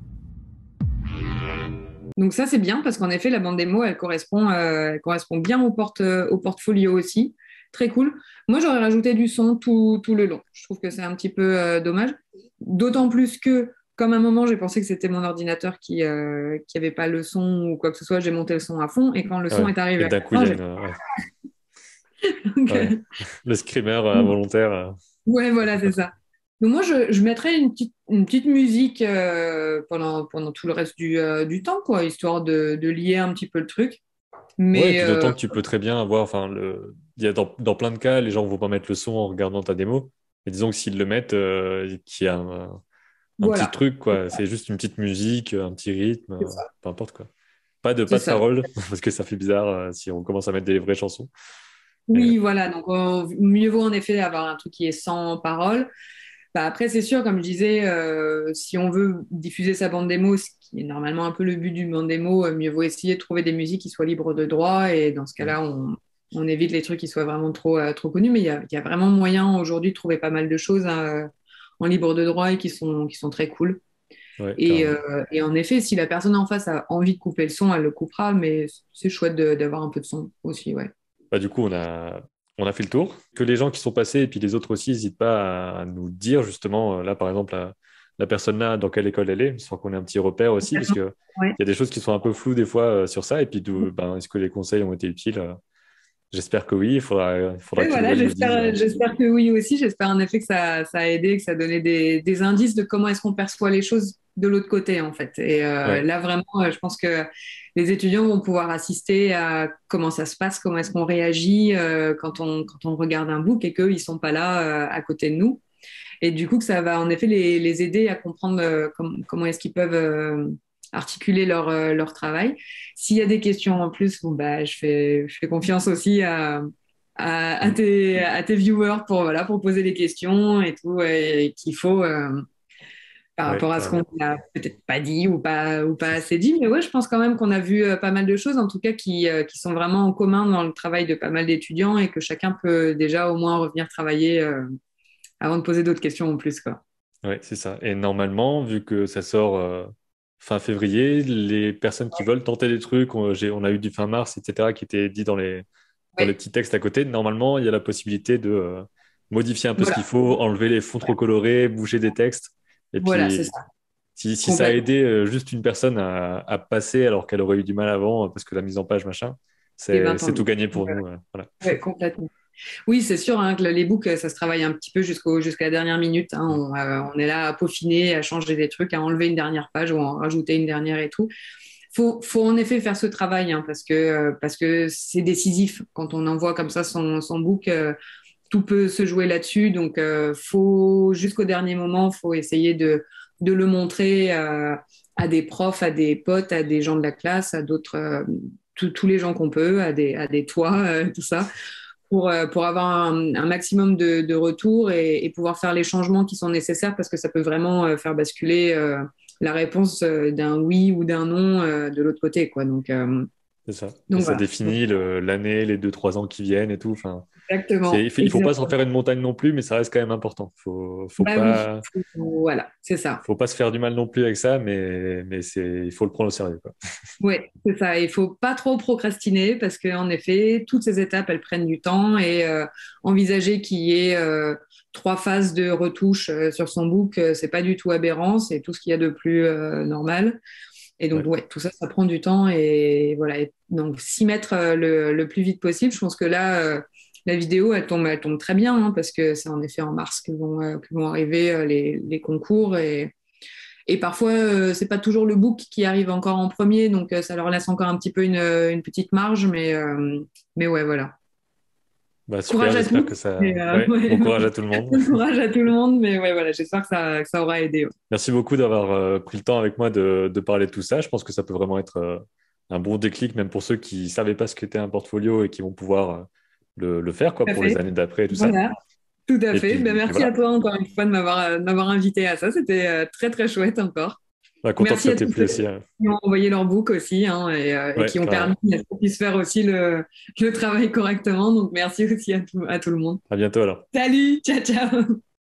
Donc ça, c'est bien parce qu'en effet, la bande démo, elle correspond, euh, elle correspond bien au, porte, au portfolio aussi. Très cool. Moi, j'aurais rajouté du son tout, tout le long. Je trouve que c'est un petit peu euh, dommage. D'autant plus que, comme à un moment, j'ai pensé que c'était mon ordinateur qui euh, qui avait pas le son ou quoi que ce soit, j'ai monté le son à fond. Et quand le son Ouais. est arrivé Et à d'un la coup, il fin, y a j'ai... une, euh, ouais. Donc, Ouais. euh, Le screamer euh, involontaire. euh. ouais, voilà, c'est ça. Donc moi, je, je mettrais une petite, une petite musique euh, pendant, pendant tout le reste du, euh, du temps, quoi, histoire de, de lier un petit peu le truc. Ouais, et Mais puis euh, d'autant que tu peux très bien avoir, enfin, le... il y a dans, dans plein de cas, les gens vont pas mettre le son en regardant ta démo. Et disons que s'ils le mettent, euh, qu'il y a un, un petit voilà, truc, quoi. C'est juste une petite musique, un petit rythme, c'est euh, ça. peu importe, quoi. Pas de, C'est pas de ça. paroles, parce que ça fait bizarre euh, si on commence à mettre des vraies chansons. Mais, Oui, voilà. Donc, euh, mieux vaut en effet avoir un truc qui est sans parole. Bah, après, c'est sûr, comme je disais, euh, si on veut diffuser sa bande démo, ce qui est normalement un peu le but du bande démo, euh, mieux vaut essayer de trouver des musiques qui soient libres de droit. Et dans ce mm, cas-là, on, on évite les trucs qui soient vraiment trop, euh, trop connus. Mais il y a, il y a vraiment moyen aujourd'hui de trouver pas mal de choses hein, en libre de droit et qui sont, qui sont très cool. ouais, Et, carrément. euh, et en effet, si la personne en face a envie de couper le son, elle le coupera. Mais c'est chouette de- d'avoir un peu de son aussi, ouais. Bah, du coup, on a, on a fait le tour. Que les gens qui sont passés et puis les autres aussi n'hésitent pas à, à nous dire justement, euh, là par exemple, la, la personne là, dans quelle école elle est, histoire qu'on ait un petit repère aussi, parce que Ouais. il y a des choses qui sont un peu floues des fois euh, sur ça. Et puis, d'où- ben, est-ce que les conseils ont été utiles? Euh, J'espère que oui. Il faudra, il faudra Oui, que tu nous voilà, le nous dises. euh. j'espère, j'espère que oui aussi. J'espère en effet que ça, ça a aidé, que ça a donné des, des indices de comment est-ce qu'on perçoit les choses de l'autre côté, en fait. Et euh, Ouais, là, vraiment, euh, je pense que les étudiants vont pouvoir assister à comment ça se passe, comment est-ce qu'on réagit euh, quand on, quand on regarde un book et qu'ils ne sont pas là euh, à côté de nous. Et du coup, que ça va en effet les, les aider à comprendre euh, com- comment est-ce qu'ils peuvent euh, articuler leur, euh, leur travail. S'il y a des questions en plus, bon, bah, je fais, je fais confiance aussi à, à, à Mm. tes, à tes viewers pour, voilà, pour poser les questions et tout, et, qu'il faut euh, par Ouais, rapport à ce qu'on carrément. n'a peut-être pas dit ou pas, ou pas assez dit. Mais ouais, je pense quand même qu'on a vu euh, pas mal de choses, en tout cas, qui, euh, qui sont vraiment en commun dans le travail de pas mal d'étudiants et que chacun peut déjà au moins revenir travailler euh, avant de poser d'autres questions en plus, quoi. Ouais, c'est ça. Et normalement, vu que ça sort euh, fin février, les personnes qui veulent tenter des trucs, on, j'ai- on a eu du fin mars, et cetera, qui étaient dit dans les, dans les Ouais, petits textes à côté, normalement, il y a la possibilité de euh, modifier un peu ce qu'il voilà, faut, enlever les fonds trop colorés, bouger des textes. Et voilà, c'est puis, ça, si, si ça a complètement. aidé euh, juste une personne à, à passer alors qu'elle aurait eu du mal avant euh, parce que la mise en page, machin, Et c'est, vingt c'est ans. tout gagné pour Ouais, nous. euh, voilà. ouais, complètement. Oui, c'est sûr hein, que les books, ça se travaille un petit peu jusqu'au, jusqu'à la dernière minute. Hein. Mm. On, euh, on est là à peaufiner, à changer des trucs, à enlever une dernière page ou à en rajouter une dernière et tout. Faut, faut en effet faire ce travail hein, parce que euh, parce que c'est décisif quand on envoie comme ça son, son book. Euh, tout peut se jouer là-dessus, donc euh, faut jusqu'au dernier moment, faut essayer de de le montrer euh, à des profs, à des potes, à des gens de la classe, à d'autres, euh, tous tous les gens qu'on peut, à des à des toits, euh, tout ça pour, euh, pour avoir un, un maximum de, de retours et, et pouvoir faire les changements qui sont nécessaires parce que ça peut vraiment euh, faire basculer euh, la réponse euh, d'un oui ou d'un non euh, de l'autre côté, quoi. Donc, euh, C'est ça. Et donc ça voilà. Donc, définit le- l'année, les deux, trois ans qui viennent et tout. Enfin, c'est, exactement, il faut, il faut pas s'en exactement. faire une montagne non plus, mais ça reste quand même important. Faut, faut Bah oui, pas, voilà, c'est ça. faut pas se faire du mal non plus avec ça, mais, mais c'est, il faut le prendre au sérieux, quoi. Oui, c'est ça. Il faut pas trop procrastiner parce qu'en effet, toutes ces étapes, elles prennent du temps et euh, envisager qu'il y ait euh, trois phases de retouche euh, sur son book, euh, c'est pas du tout aberrant, c'est tout ce qu'il y a de plus euh, normal. Et donc, Ouais, ouais, tout ça, ça prend du temps et voilà. Et donc, s'y mettre euh, le, le plus vite possible. Je pense que là, euh, la vidéo, elle tombe, elle tombe très bien hein, parce que c'est en effet en mars que vont, euh, que vont arriver euh, les, les concours et et parfois, euh, c'est pas toujours le book qui arrive encore en premier, donc euh, ça leur laisse encore un petit peu une, une petite marge, mais, euh, mais ouais, voilà. bah super, Courage à j'espère tous. que ça. Et, euh, Ouais, ouais, bon courage à tout le monde. bon courage à tout le monde, mais ouais, voilà, j'espère que ça, que ça aura aidé. Ouais. Merci beaucoup d'avoir euh, pris le temps avec moi de, de parler de tout ça. Je pense que ça peut vraiment être euh, un bon déclic, même pour ceux qui savaient pas ce qu'était un portfolio et qui vont pouvoir euh, le, le faire quoi, Tout à pour les fait. années d'après et tout ça. Voilà, tout à Et fait. Ben, puis, puis merci à voilà, toi encore une fois de m'avoir euh, de m'avoir invité à ça. C'était euh, très, très chouette encore. bah, content que Merci ça à t'ait tous plu ceux aussi, hein. qui ont envoyé leur book aussi hein, et, euh, et Ouais, qui ont permis carrément. qu'on puisse faire aussi le, le travail correctement. Donc, merci aussi à tout, à tout le monde. À bientôt alors. Salut, ciao, ciao.